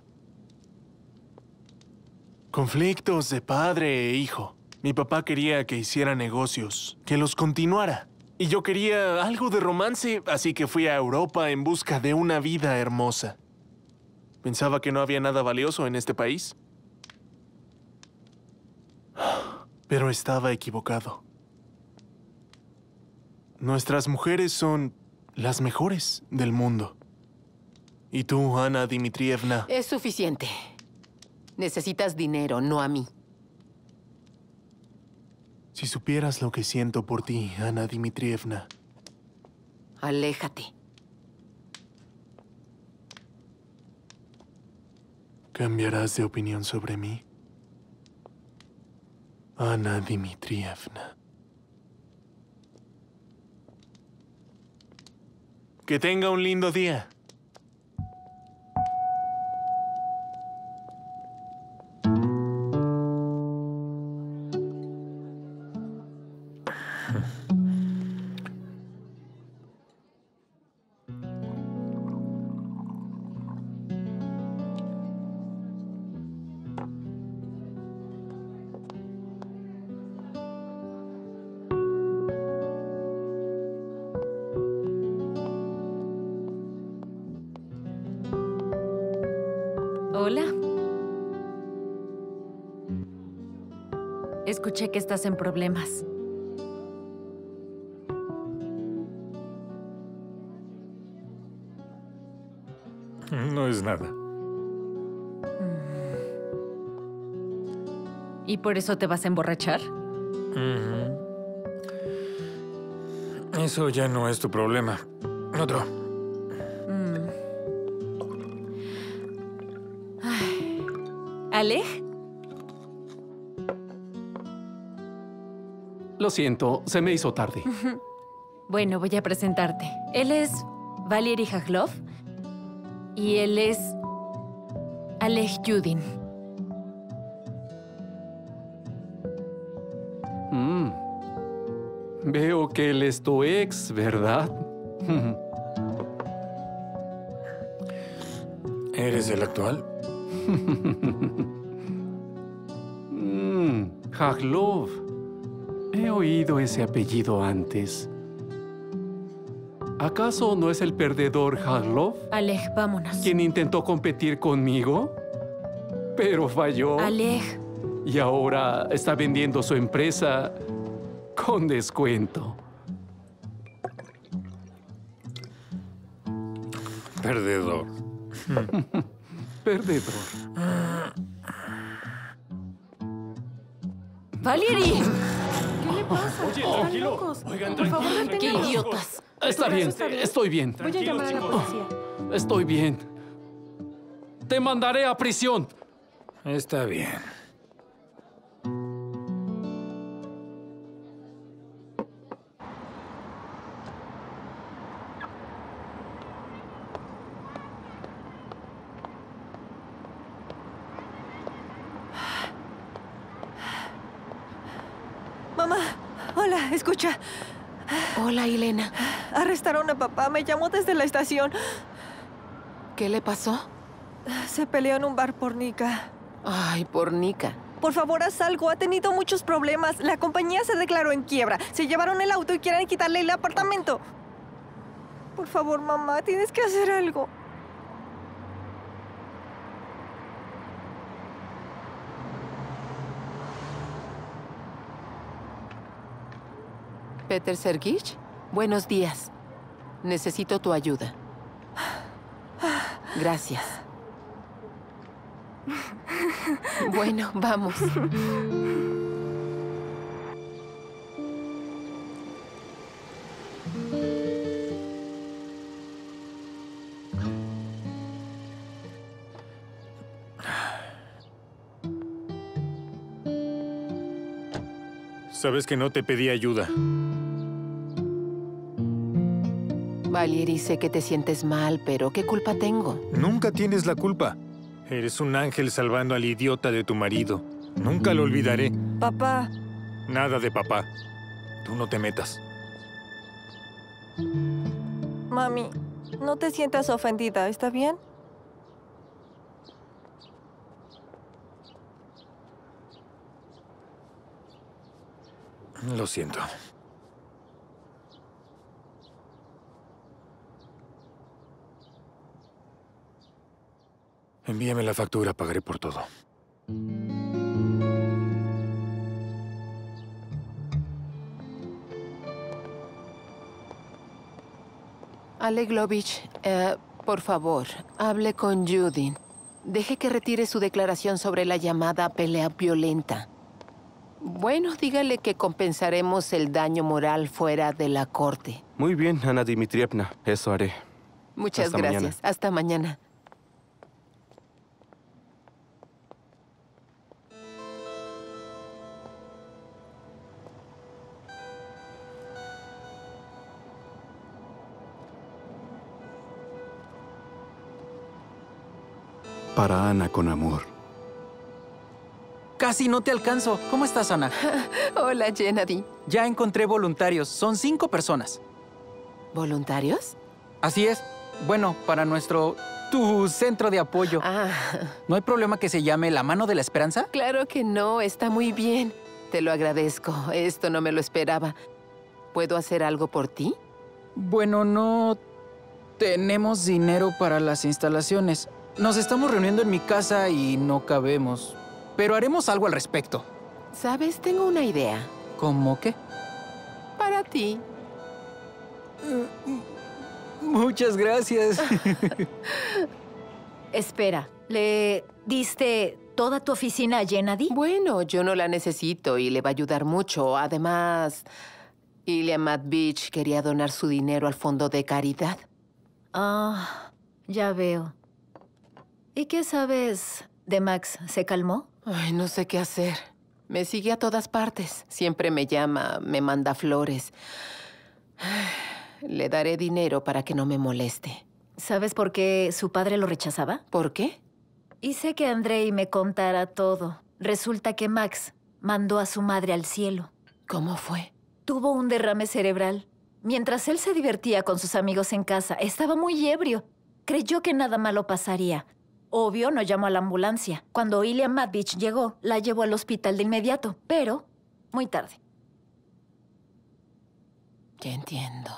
Conflictos de padre e hijo. Mi papá quería que hiciera negocios, que los continuara. Y yo quería algo de romance, así que fui a Europa en busca de una vida hermosa. Pensaba que no había nada valioso en este país. Pero estaba equivocado. Nuestras mujeres son las mejores del mundo. Y tú, Ana Dmitrievna...
Es suficiente. Necesitas dinero, no a mí.
Si supieras lo que siento por ti, Ana Dmitrievna...
Aléjate.
¿Cambiarás de opinión sobre mí? Ana Dmitrievna. Que tenga un lindo día.
Hola. Escuché que estás en problemas.
No es nada.
¿Y por eso te vas a emborrachar?
Eso ya no es tu problema. Otro.
¿Alej?
Lo siento, se me hizo tarde.
Bueno, voy a presentarte. Él es Valery Khachlov y él es Alej Yudin.
Veo que él es tu ex, ¿verdad?
¿Eres el actual?
Khachlov. He oído ese apellido antes. ¿Acaso no es el perdedor Khachlov?
Alej, vámonos.
¿Quien intentó competir conmigo? Pero falló.
Alej.
Y ahora está vendiendo su empresa con descuento.
Perdedor.
Perdedor.
¡Valery!
¿Qué le pasa?
Oye,
¿Están
tranquilo.
locos?
Oigan,
Por favor,
tranquilo.
deténganlos.
¡Qué idiotas!
Está bien, estoy bien.
Voy a llamar a la policía.
Estoy bien. Te mandaré a prisión.
Está bien.
Hola, escucha.
Hola, Elena.
Arrestaron a papá. Me llamó desde la estación.
¿Qué le pasó?
Se peleó en un bar por Nika.
Ay, por Nika.
Por favor, haz algo. Ha tenido muchos problemas. La compañía se declaró en quiebra. Se llevaron el auto y quieren quitarle el apartamento. Por favor, mamá, tienes que hacer algo.
Peter Sergich, buenos días. Necesito tu ayuda. Gracias. Bueno, vamos.
Sabes que no te pedí ayuda.
Valerie, sé que te sientes mal, pero ¿qué culpa tengo?
Nunca tienes la culpa. Eres un ángel salvando al idiota de tu marido. Nunca lo olvidaré.
Papá.
Nada de papá. Tú no te metas.
Mami, no te sientas ofendida, ¿está bien?
Lo siento. Envíame la factura, pagaré por todo.
Aleglovich, por favor, hable con Judy. Deje que retire su declaración sobre la llamada pelea violenta. Bueno, dígale que compensaremos el daño moral fuera de la corte.
Muy bien, Ana Dmitrievna. Eso haré.
Muchas gracias.
Mañana.
Hasta mañana.
Para Ana con amor.
Casi no te alcanzo. ¿Cómo estás, Ana?
Hola, Gennady.
Ya encontré voluntarios. Son 5 personas.
¿Voluntarios?
Así es. Bueno, para tu centro de apoyo. ¿No hay problema que se llame La Mano de la Esperanza?
Claro que no. Está muy bien. Te lo agradezco. Esto no me lo esperaba. ¿Puedo hacer algo por ti?
Bueno, no tenemos dinero para las instalaciones. Nos estamos reuniendo en mi casa y no cabemos. Pero haremos algo al respecto.
¿Sabes? Tengo una idea.
¿Cómo qué?
Para ti.
Muchas gracias.
Espera, ¿le diste toda tu oficina a Gennady?
Bueno, yo no la necesito y le va a ayudar mucho. Además, Ilya Matveevich quería donar su dinero al fondo de caridad.
Ah, ya veo. ¿Y qué sabes de Max? ¿Se calmó?
Ay, no sé qué hacer. Me sigue a todas partes. Siempre me llama, me manda flores. Le daré dinero para que no me moleste.
¿Sabes por qué su padre lo rechazaba?
¿Por qué?
Hice que Andrei me contara todo. Resulta que Max mandó a su madre al cielo.
¿Cómo fue?
Tuvo un derrame cerebral. Mientras él se divertía con sus amigos en casa, estaba muy ebrio. Creyó que nada malo pasaría. Obvio, no llamó a la ambulancia. Cuando Ilya Matveevich llegó, la llevó al hospital de inmediato, pero muy tarde.
Ya entiendo.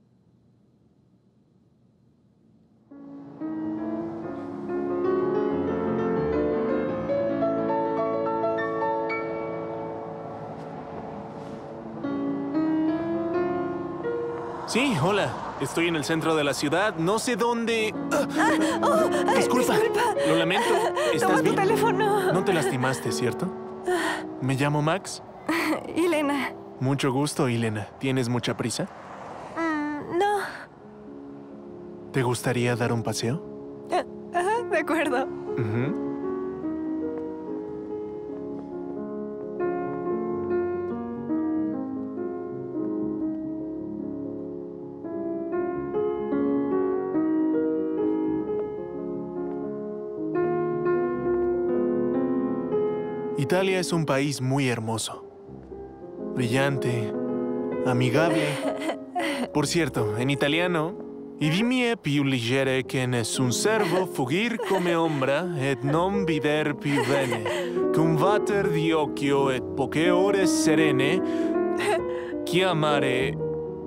Sí, hola. Estoy en el centro de la ciudad. No sé dónde... Disculpa. Lo lamento. ¿Estás
Toma
bien?
tu teléfono.
No te lastimaste, ¿cierto? Me llamo Max.
Elena.
Mucho gusto, Elena. ¿Tienes mucha prisa?
No.
¿Te gustaría dar un paseo?
De acuerdo.
Italia es un país muy hermoso. Brillante, amigable. Por cierto, en italiano, idimi è più leggere che nessun servo fugir come ombra et non vider più bene, con vater di occhio et poche ore serene, chiamare...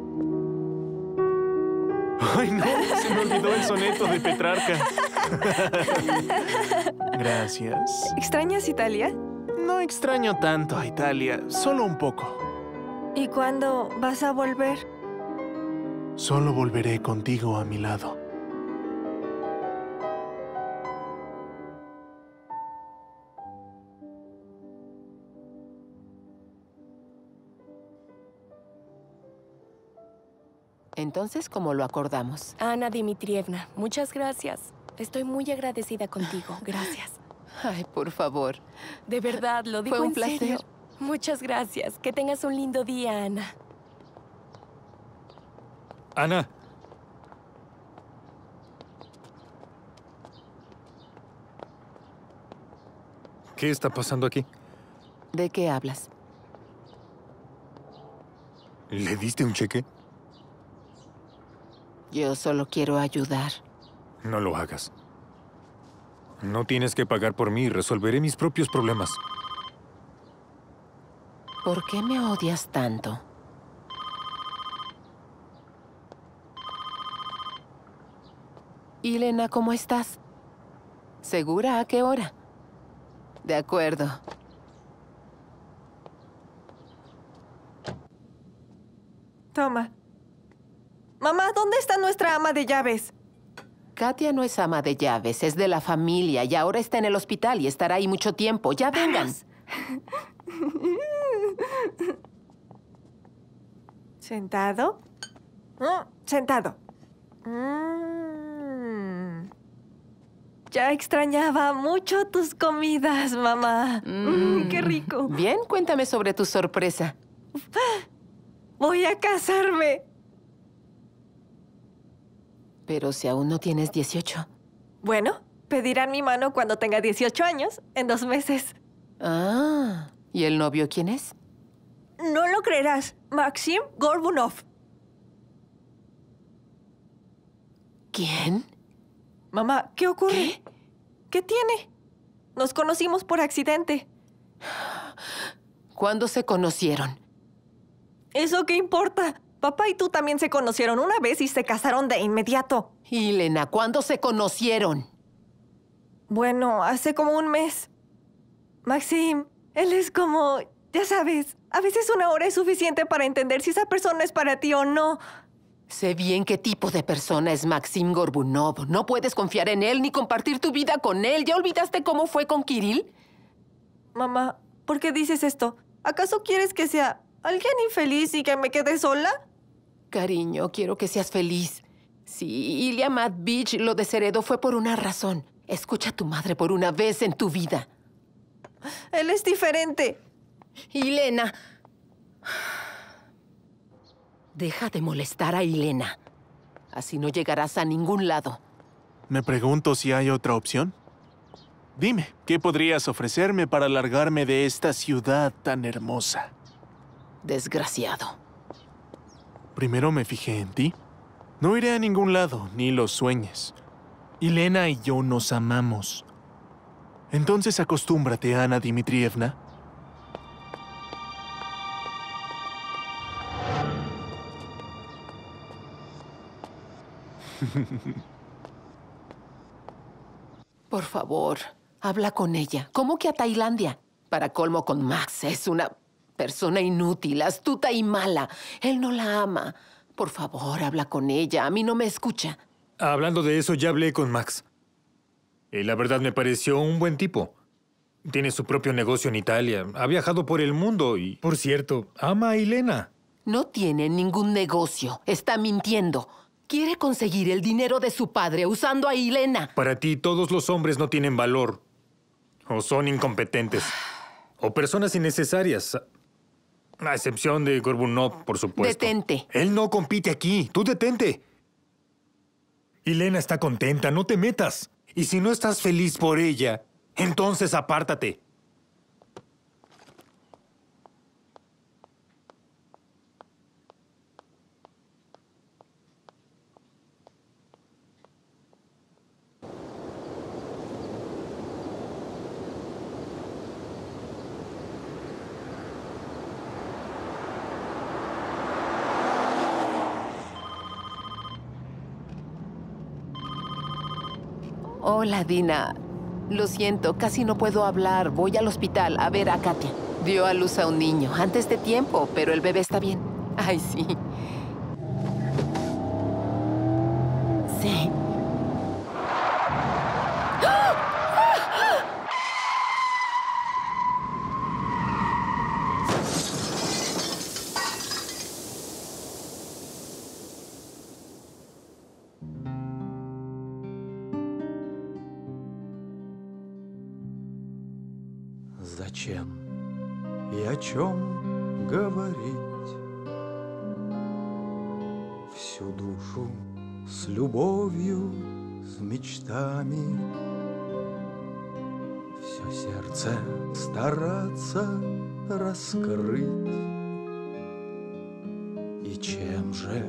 Ay, no, se me olvidó el soneto de Petrarca. Gracias.
¿Extrañas Italia?
No extraño tanto a Italia, solo un poco.
¿Y cuándo vas a volver?
Solo volveré contigo a mi lado.
Entonces, ¿cómo lo acordamos?
Ana Dmitrievna, muchas gracias. Estoy muy agradecida contigo. Gracias.
Ay, por favor.
De verdad, lo digo
Fue un
en
placer.
serio. Muchas gracias. Que tengas un lindo día, Ana.
Ana. ¿Qué está pasando aquí?
¿De qué hablas?
¿Le diste un cheque?
Yo solo quiero ayudar.
No lo hagas. No tienes que pagar por mí. Resolveré mis propios problemas.
¿Por qué me odias tanto? Ilena, ¿cómo estás? ¿Segura? ¿A qué hora? De acuerdo.
Toma. Mamá, ¿dónde está nuestra ama de llaves?
Katia no es ama de llaves, es de la familia y ahora está en el hospital y estará ahí mucho tiempo. ¡Ya vengan!
¿Sentado? Sentado. Ya extrañaba mucho tus comidas, mamá. ¡Qué rico!
Bien, cuéntame sobre tu sorpresa.
Voy a casarme.
Pero si aún no tienes 18.
Bueno, pedirán mi mano cuando tenga 18 años, en 2 meses.
Ah, ¿y el novio quién es?
No lo creerás, Maxim Gorbunov.
¿Quién?
Mamá, ¿qué ocurre? ¿Qué tiene? Nos conocimos por accidente.
¿Cuándo se conocieron?
¿Eso qué importa? Papá y tú también se conocieron una vez y se casaron de inmediato.
Ilena, ¿cuándo se conocieron?
Bueno, hace como 1 mes. Maxim, él es como... Ya sabes, a veces 1 hora es suficiente para entender si esa persona es para ti o no.
Sé bien qué tipo de persona es Maxim Gorbunov. No puedes confiar en él ni compartir tu vida con él. ¿Ya olvidaste cómo fue con Kirill?
Mamá, ¿por qué dices esto? ¿Acaso quieres que sea alguien infeliz y que me quede sola?
Cariño, quiero que seas feliz. Si Ilya Matvich lo desheredó fue por una razón. Escucha a tu madre por una vez en tu vida.
Él es diferente.
Ilena. Deja de molestar a Ilena. Así no llegarás a ningún lado.
Me pregunto si hay otra opción. Dime, ¿qué podrías ofrecerme para largarme de esta ciudad tan hermosa?
Desgraciado.
Primero me fijé en ti. No iré a ningún lado, ni lo sueñes. Ilena y yo nos amamos. Entonces acostúmbrate, Ana Dmitrievna.
Por favor, habla con ella. ¿Cómo que a Tailandia? Para colmo con Max, es una persona inútil, astuta y mala. Él no la ama. Por favor, habla con ella. A mí no me escucha.
Hablando de eso, ya hablé con Max. Y la verdad me pareció un buen tipo. Tiene su propio negocio en Italia. Ha viajado por el mundo y, por cierto, ama a Ilena.
No tiene ningún negocio. Está mintiendo. Quiere conseguir el dinero de su padre usando a Ilena.
Para ti, todos los hombres no tienen valor. O son incompetentes. O personas innecesarias. A excepción de Gorbunov, por supuesto.
Detente.
Él no compite aquí. Tú detente. Ilena está contenta. No te metas. Y si no estás feliz por ella, entonces apártate.
Hola, Dina. Lo siento, casi no puedo hablar. Voy al hospital a ver a Katia. Dio a luz a un niño antes de tiempo, pero el bebé está bien. Ay, sí. Sí.
Зачем и о чем говорить? Всю душу с любовью, с мечтами, все сердце стараться раскрыть. И чем же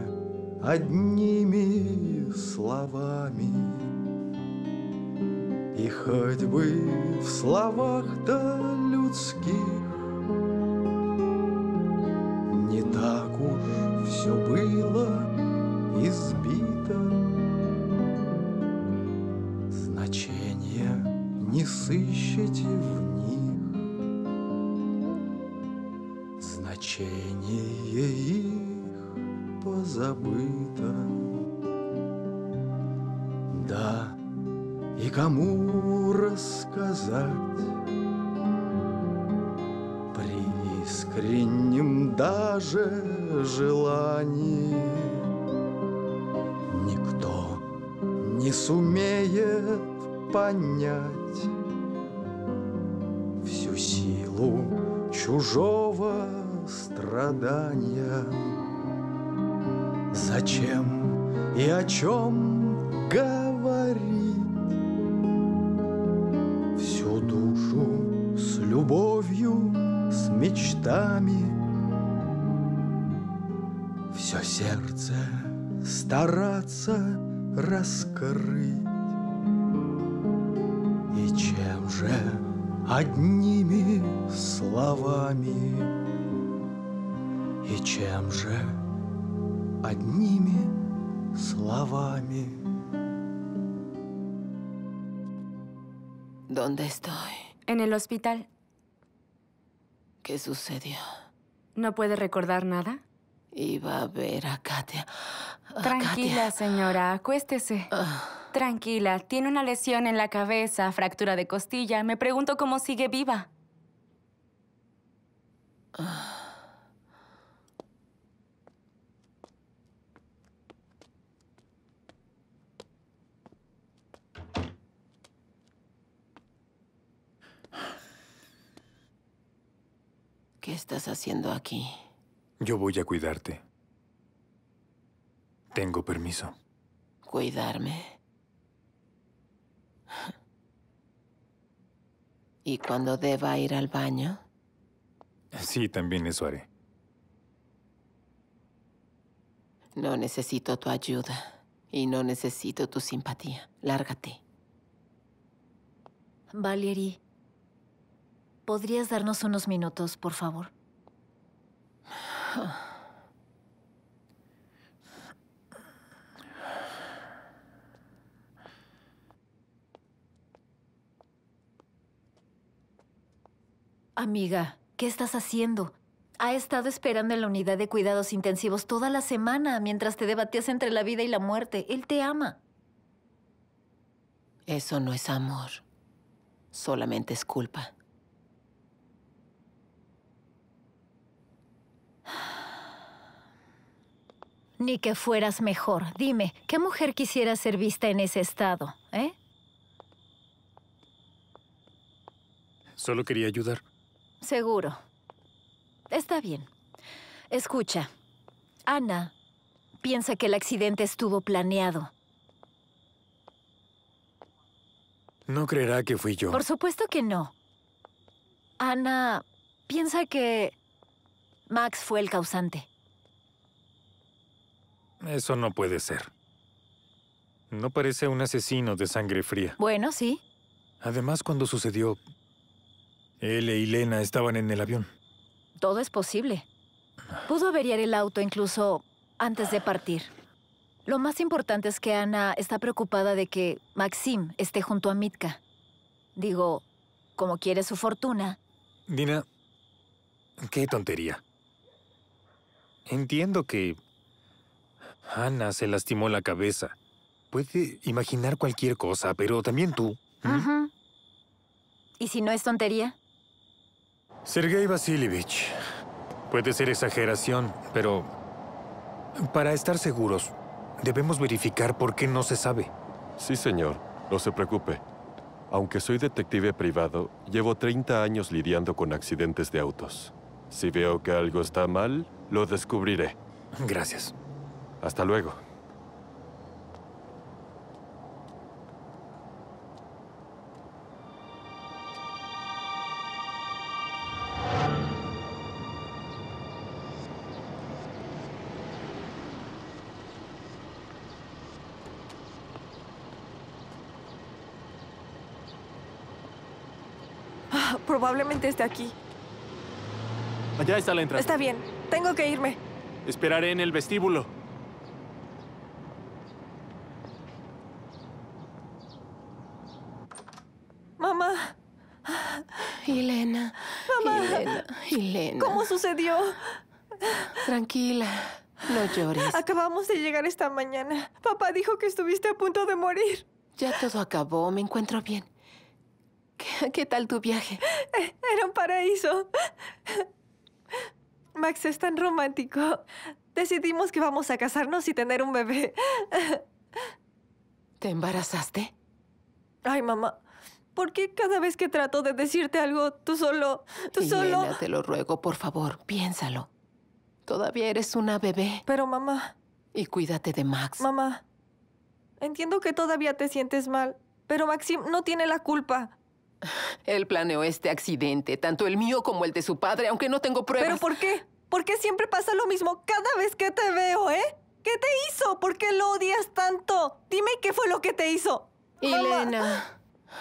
одними словами? И хоть бы в словах-то людских не так уж все было избито, значения не сыщете в них, значение их позабыто. Да, и кому рассказать при искреннем даже желании никто не сумеет понять всю силу чужого страдания. Зачем и о чем говорить? Всю душу с любовью, с мечтами, все сердце стараться раскрыть. И чем же одними словами? И чем же одними словами?
¿Dónde estoy?
En el hospital.
¿Qué sucedió?
¿No puede recordar nada?
Iba a ver a Katia.
Tranquila, señora. Acuéstese. Tranquila. Tiene una lesión en la cabeza, fractura de costilla. Me pregunto cómo sigue viva.
¿Qué estás haciendo aquí?
Yo voy a cuidarte. Tengo permiso.
¿Cuidarme? ¿Y cuando deba ir al baño?
Sí, también eso haré.
No necesito tu ayuda y no necesito tu simpatía. Lárgate.
Valerie, ¿podrías darnos unos minutos, por favor? Amiga, ¿qué estás haciendo? Ha estado esperando en la unidad de cuidados intensivos toda la semana mientras te debatías entre la vida y la muerte. Él te ama.
Eso no es amor. Solamente es culpa.
Ni que fueras mejor. Dime, ¿qué mujer quisiera ser vista en ese estado, eh?
Solo quería ayudar.
Seguro. Está bien. Escucha, Ana piensa que el accidente estuvo planeado.
No creerá que fui yo.
Por supuesto que no. Ana piensa que Max fue el causante.
Eso no puede ser. No parece un asesino de sangre fría.
Bueno, sí.
Además, cuando sucedió, él y Lena estaban en el avión.
Todo es posible. Pudo averiar el auto incluso antes de partir. Lo más importante es que Ana está preocupada de que Maxim esté junto a Mitka. Digo, como quiere su fortuna.
Dina, qué tontería. Entiendo que Ana se lastimó la cabeza. Puede imaginar cualquier cosa, pero también tú.
Ujú. ¿Y si no es tontería?
Sergei Vasilievich, puede ser exageración, pero para estar seguros, debemos verificar por qué no se sabe.
Sí, señor. No se preocupe. Aunque soy detective privado, llevo 30 años lidiando con accidentes de autos. Si veo que algo está mal, lo descubriré.
Gracias.
Hasta luego.
Probablemente esté aquí.
Allá está la entrada.
Está bien. Tengo que irme.
Esperaré en el vestíbulo.
Mamá. Ilena.
Mamá.
Ilena.
¿Cómo sucedió?
Tranquila. No llores.
Acabamos de llegar esta mañana. Papá dijo que estuviste a punto de morir.
Ya todo acabó. Me encuentro bien. ¿Qué tal tu viaje?
Era un paraíso. Max es tan romántico. Decidimos que vamos a casarnos y tener un bebé.
¿Te embarazaste?
Ay, mamá. ¿Por qué cada vez que trato de decirte algo, tú solo...
Ilena, te lo ruego, por favor, piénsalo. Todavía eres una bebé.
Pero, mamá...
Y cuídate de Max.
Mamá, entiendo que todavía te sientes mal, pero Maxim no tiene la culpa.
Él planeó este accidente, tanto el mío como el de su padre, aunque no tengo pruebas.
¿Pero por qué? ¿Por qué siempre pasa lo mismo cada vez que te veo, ¿Qué te hizo? ¿Por qué lo odias tanto? Dime qué fue lo que te hizo.
Ilena.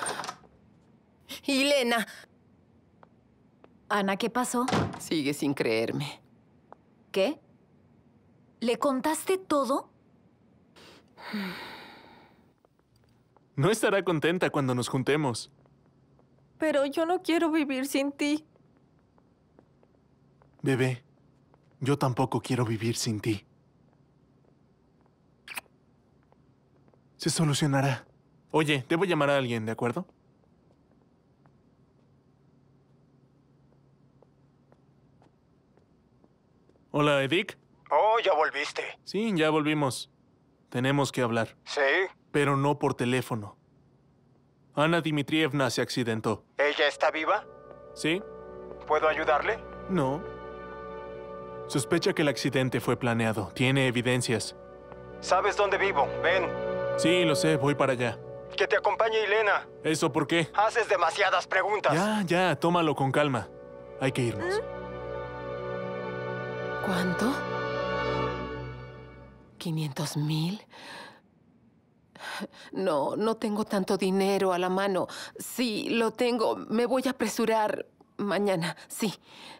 Ilena.
Ana, ¿qué pasó?
Sigue sin creerme.
¿Qué? ¿Le contaste todo?
No estará contenta cuando nos juntemos.
Pero yo no quiero vivir sin ti.
Bebé, yo tampoco quiero vivir sin ti. Se solucionará. Oye, debo llamar a alguien, ¿de acuerdo? Hola, Edik.
Oh, ¿ya volviste?
Sí, ya volvimos. Tenemos que hablar.
¿Sí?
Pero no por teléfono. Ana Dmitrievna se accidentó.
¿Ella está viva?
¿Sí?
¿Puedo ayudarle?
No. Sospecha que el accidente fue planeado. Tiene evidencias.
¿Sabes dónde vivo? Ven.
Sí, lo sé. Voy para allá.
Que te acompañe Ilena.
¿Eso por qué?
Haces demasiadas preguntas.
Ya. Tómalo con calma. Hay que irnos.
¿Cuánto? ¿500,000? No tengo tanto dinero a la mano. Sí, lo tengo. Me voy a apresurar mañana, sí.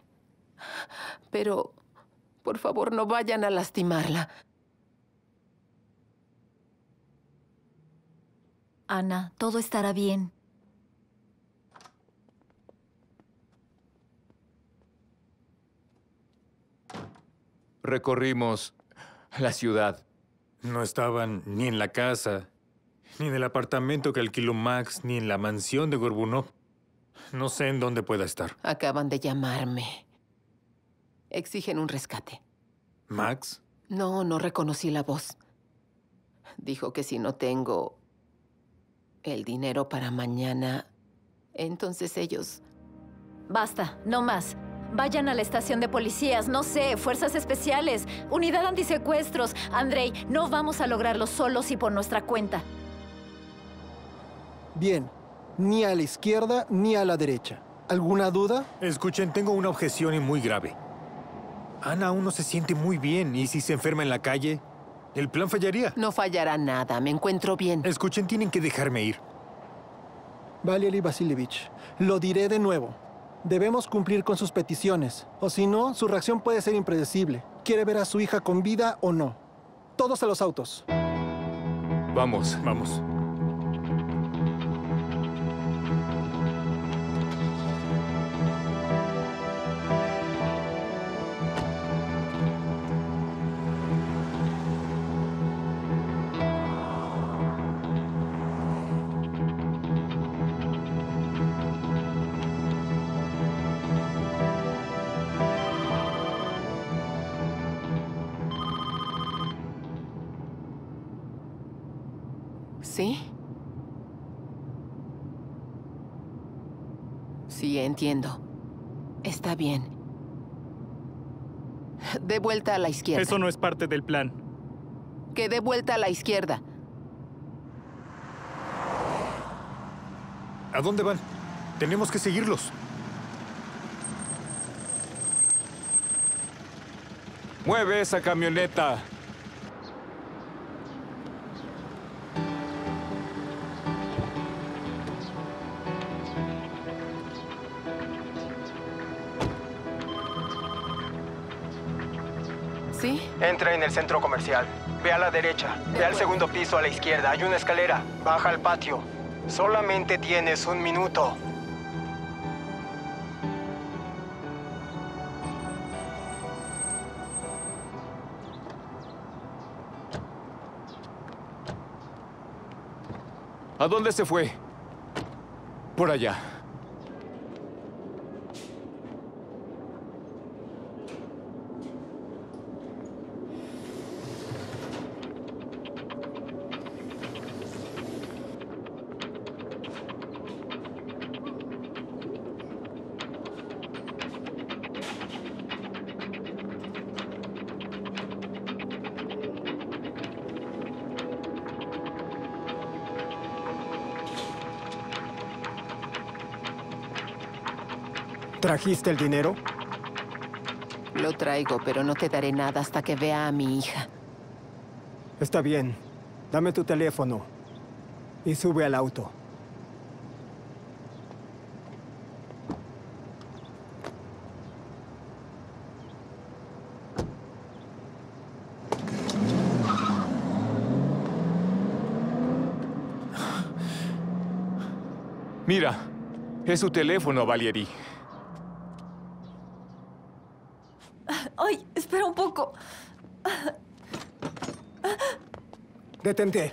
Pero, por favor, no vayan a lastimarla.
Ana, todo estará bien.
Recorrimos la ciudad.
No estaban ni en la casa, ni en el apartamento que alquiló Max, ni en la mansión de Gorbunov. No sé en dónde pueda estar.
Acaban de llamarme. Exigen un rescate.
¿Max?
No reconocí la voz. Dijo que si no tengo el dinero para mañana, entonces ellos...
Basta, no más. Vayan a la estación de policías, no sé, fuerzas especiales, unidad antisecuestros. Andrei, no vamos a lograrlo solos y por nuestra cuenta.
Bien, ni a la izquierda ni a la derecha. ¿Alguna duda?
Escuchen, tengo una objeción y muy grave. Ana aún no se siente muy bien y si se enferma en la calle, el plan fallaría.
No fallará nada, me encuentro bien.
Escuchen, tienen que dejarme ir.
Valery Vasilievich, lo diré de nuevo. Debemos cumplir con sus peticiones, o si no, su reacción puede ser impredecible. ¿Quiere ver a su hija con vida o no? Todos a los autos.
Vamos. Vamos.
¿Sí? Sí, entiendo. Está bien. De vuelta a la izquierda.
Eso no es parte del plan.
Que dé vuelta a la izquierda.
¿A dónde van? Tenemos que seguirlos.
¡Mueve esa camioneta!
¿Sí?
Entra en el centro comercial. Ve a la derecha. Ve al segundo piso a la izquierda. Hay una escalera. Baja al patio. Solamente tienes 1 minuto.
¿A dónde se fue? Por allá.
¿Trajiste el dinero?
Lo traigo, pero no te daré nada hasta que vea a mi hija.
Está bien. Dame tu teléfono y sube al auto.
Mira, es su teléfono, Valerie.
Ay, espera un poco.
Detente.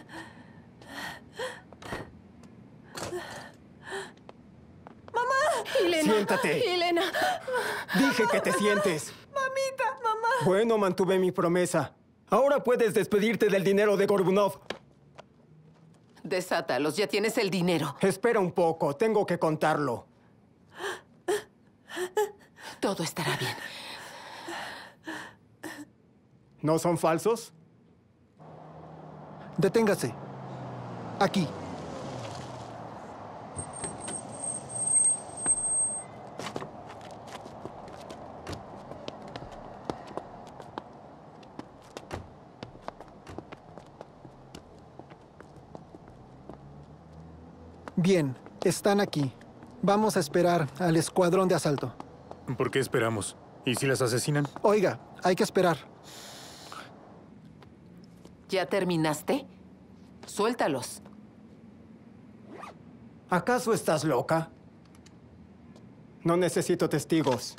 ¡Mamá!
Elena. Siéntate.
Elena.
Dije que te sientes.
Mamita, mamá.
Bueno, mantuve mi promesa. Ahora puedes despedirte del dinero de Gorbunov.
Desátalos, ya tienes el dinero.
Espera un poco, tengo que contarlo.
Todo estará bien.
¿No son falsos? Deténgase. Aquí. Bien, están aquí. Vamos a esperar al escuadrón de asalto.
¿Por qué esperamos? ¿Y si las asesinan?
Oiga, hay que esperar.
¿Ya terminaste? Suéltalos.
¿Acaso estás loca? No necesito testigos.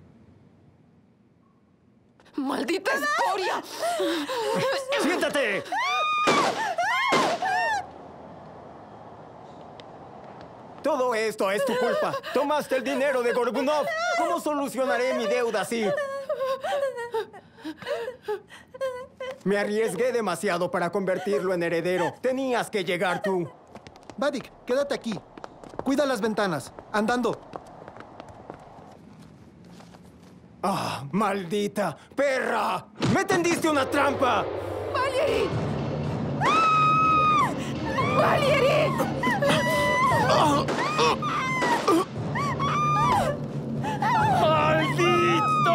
¡Maldita escoria!
¡Siéntate! Todo esto es tu culpa. Tomaste el dinero de Gorbunov. ¿Cómo solucionaré mi deuda así? Me arriesgué demasiado para convertirlo en heredero. Tenías que llegar tú. Vadik, quédate aquí. Cuida las ventanas. Andando. ¡Ah, maldita perra! ¡Me tendiste una trampa!
¡Valerie! ¡Ah! ¡Valerie!
¡Maldito!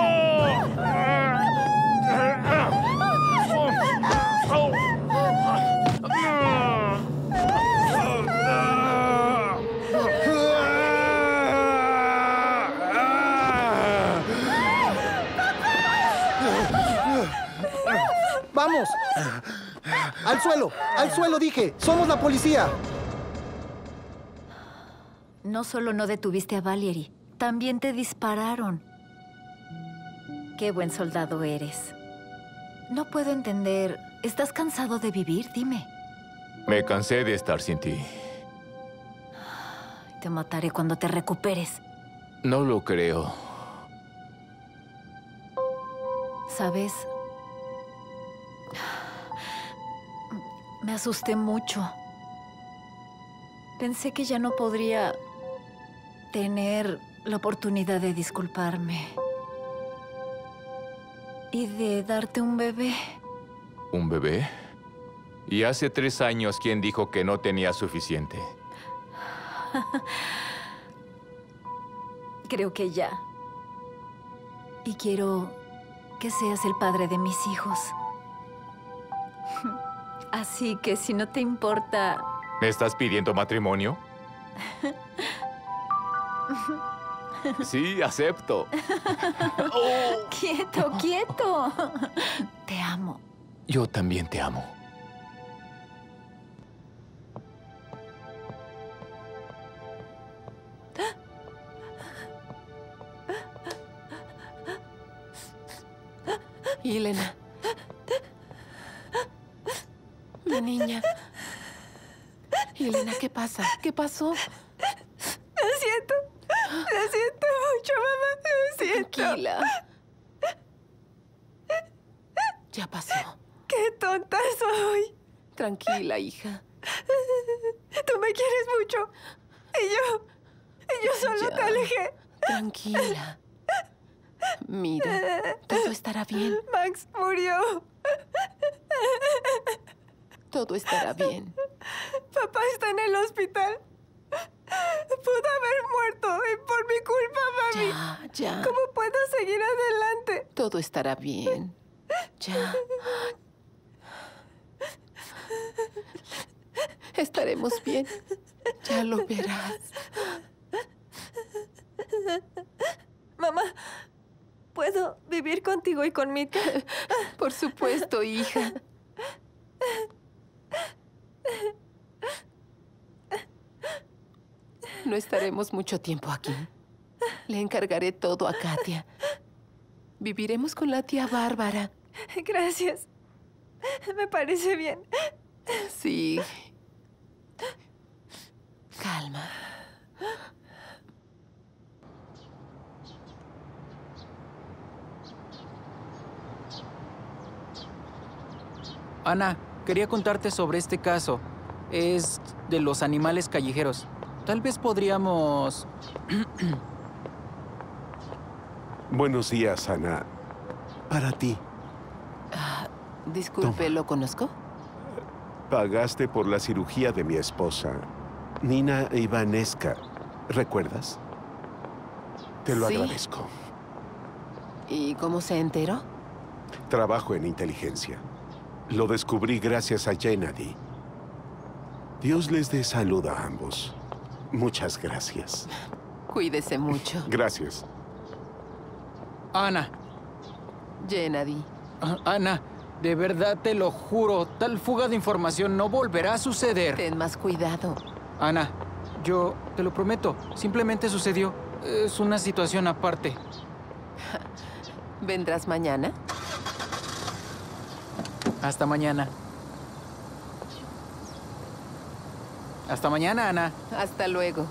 ¡Vamos! ¡Vamos! ¡Al suelo! ¡Al suelo, dije! ¡Somos la policía!
No solo no detuviste a Valerie, también te dispararon. Qué buen soldado eres. No puedo entender. ¿Estás cansado de vivir? Dime.
Me cansé de estar sin ti.
Te mataré cuando te recuperes.
No lo creo.
¿Sabes? Me asusté mucho. Pensé que ya no podría tener la oportunidad de disculparme. Y de darte un bebé.
¿Un bebé? Y hace 3 años, ¿quién dijo que no tenía suficiente?
Creo que ya. Y quiero que seas el padre de mis hijos. Así que si no te importa...
¿Me estás pidiendo matrimonio? Sí, acepto.
¡Quieto, quieto! Te amo.
Yo también te amo.
Elena. Mi niña. Elena, ¿qué pasa? ¿Qué pasó?
Lo siento mucho, mamá. Lo siento.
Tranquila. Ya pasó.
¡Qué tonta soy!
Tranquila, hija.
Tú me quieres mucho. Y yo solo te alejé.
Tranquila. Mira, todo estará bien.
Max murió.
Todo estará bien.
Papá está en el hospital. Pudo haber muerto y por mi culpa, mami.
Ya.
¿Cómo puedo seguir adelante?
Todo estará bien. Ya. Estaremos bien. Ya lo verás.
Mamá, ¿puedo vivir contigo y con Mika?
Por supuesto, hija. No estaremos mucho tiempo aquí. Le encargaré todo a Katia. Viviremos con la tía Bárbara.
Gracias. Me parece bien.
Sí. Calma.
Ana, quería contarte sobre este caso. Es de los animales callejeros. Tal vez podríamos...
Buenos días, Ana. Para ti.
Disculpe, ¿lo conozco?
Pagaste por la cirugía de mi esposa, Nina Ivaneska. ¿Recuerdas? Te lo
Sí.
agradezco.
¿Y cómo se enteró?
Trabajo en inteligencia. Lo descubrí gracias a Gennady. Dios les dé salud a ambos. Muchas gracias.
Cuídese mucho.
Gracias.
Ana.
Gennady.
Ana, de verdad te lo juro, tal fuga de información no volverá a suceder.
Ten más cuidado.
Ana, yo te lo prometo, simplemente sucedió. Es una situación aparte.
¿Vendrás mañana?
Hasta mañana. Hasta mañana, Ana.
Hasta luego.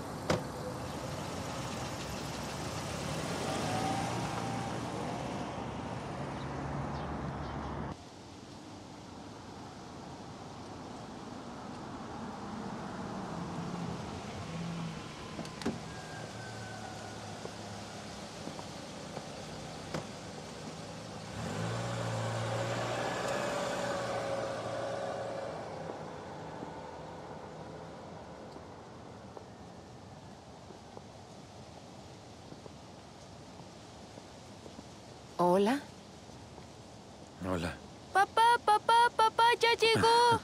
Hola.
Hola.
Papá, ya llegó.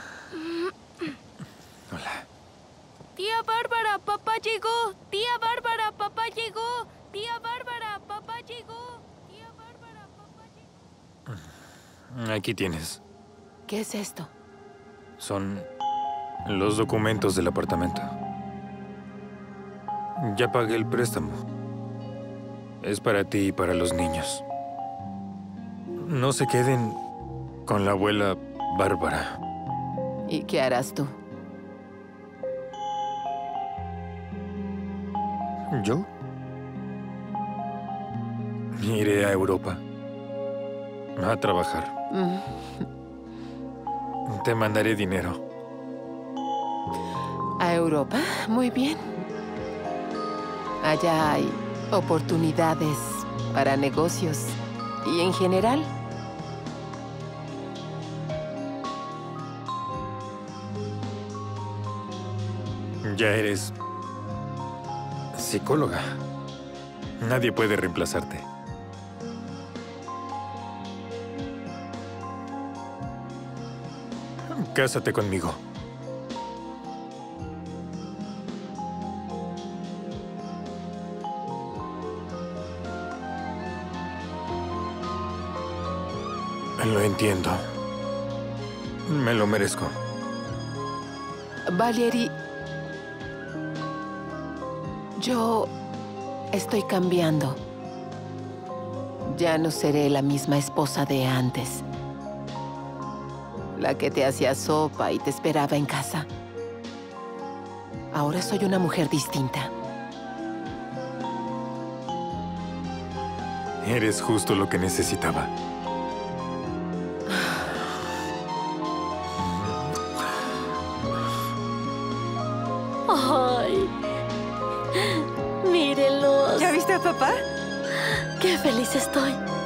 Hola.
Tía Bárbara, papá llegó. Tía Bárbara, papá llegó. Tía Bárbara, papá llegó. Tía Bárbara, papá llegó.
Aquí tienes.
¿Qué es esto?
Son los documentos del apartamento. Ya pagué el préstamo. Es para ti y para los niños. No se queden con la abuela Bárbara.
¿Y qué harás tú?
¿Yo? Iré a Europa. A trabajar. Te mandaré dinero.
¿A Europa? Muy bien. Allá hay oportunidades para negocios y en general.
Ya eres psicóloga. Nadie puede reemplazarte. Cásate conmigo. Lo entiendo. Me lo merezco.
Valerie, yo estoy cambiando. Ya no seré la misma esposa de antes. La que te hacía sopa y te esperaba en casa. Ahora soy una mujer distinta.
Eres justo lo que necesitaba.
¡Ay! Mírenlos.
¿Ya viste a papá?
¡Qué feliz estoy!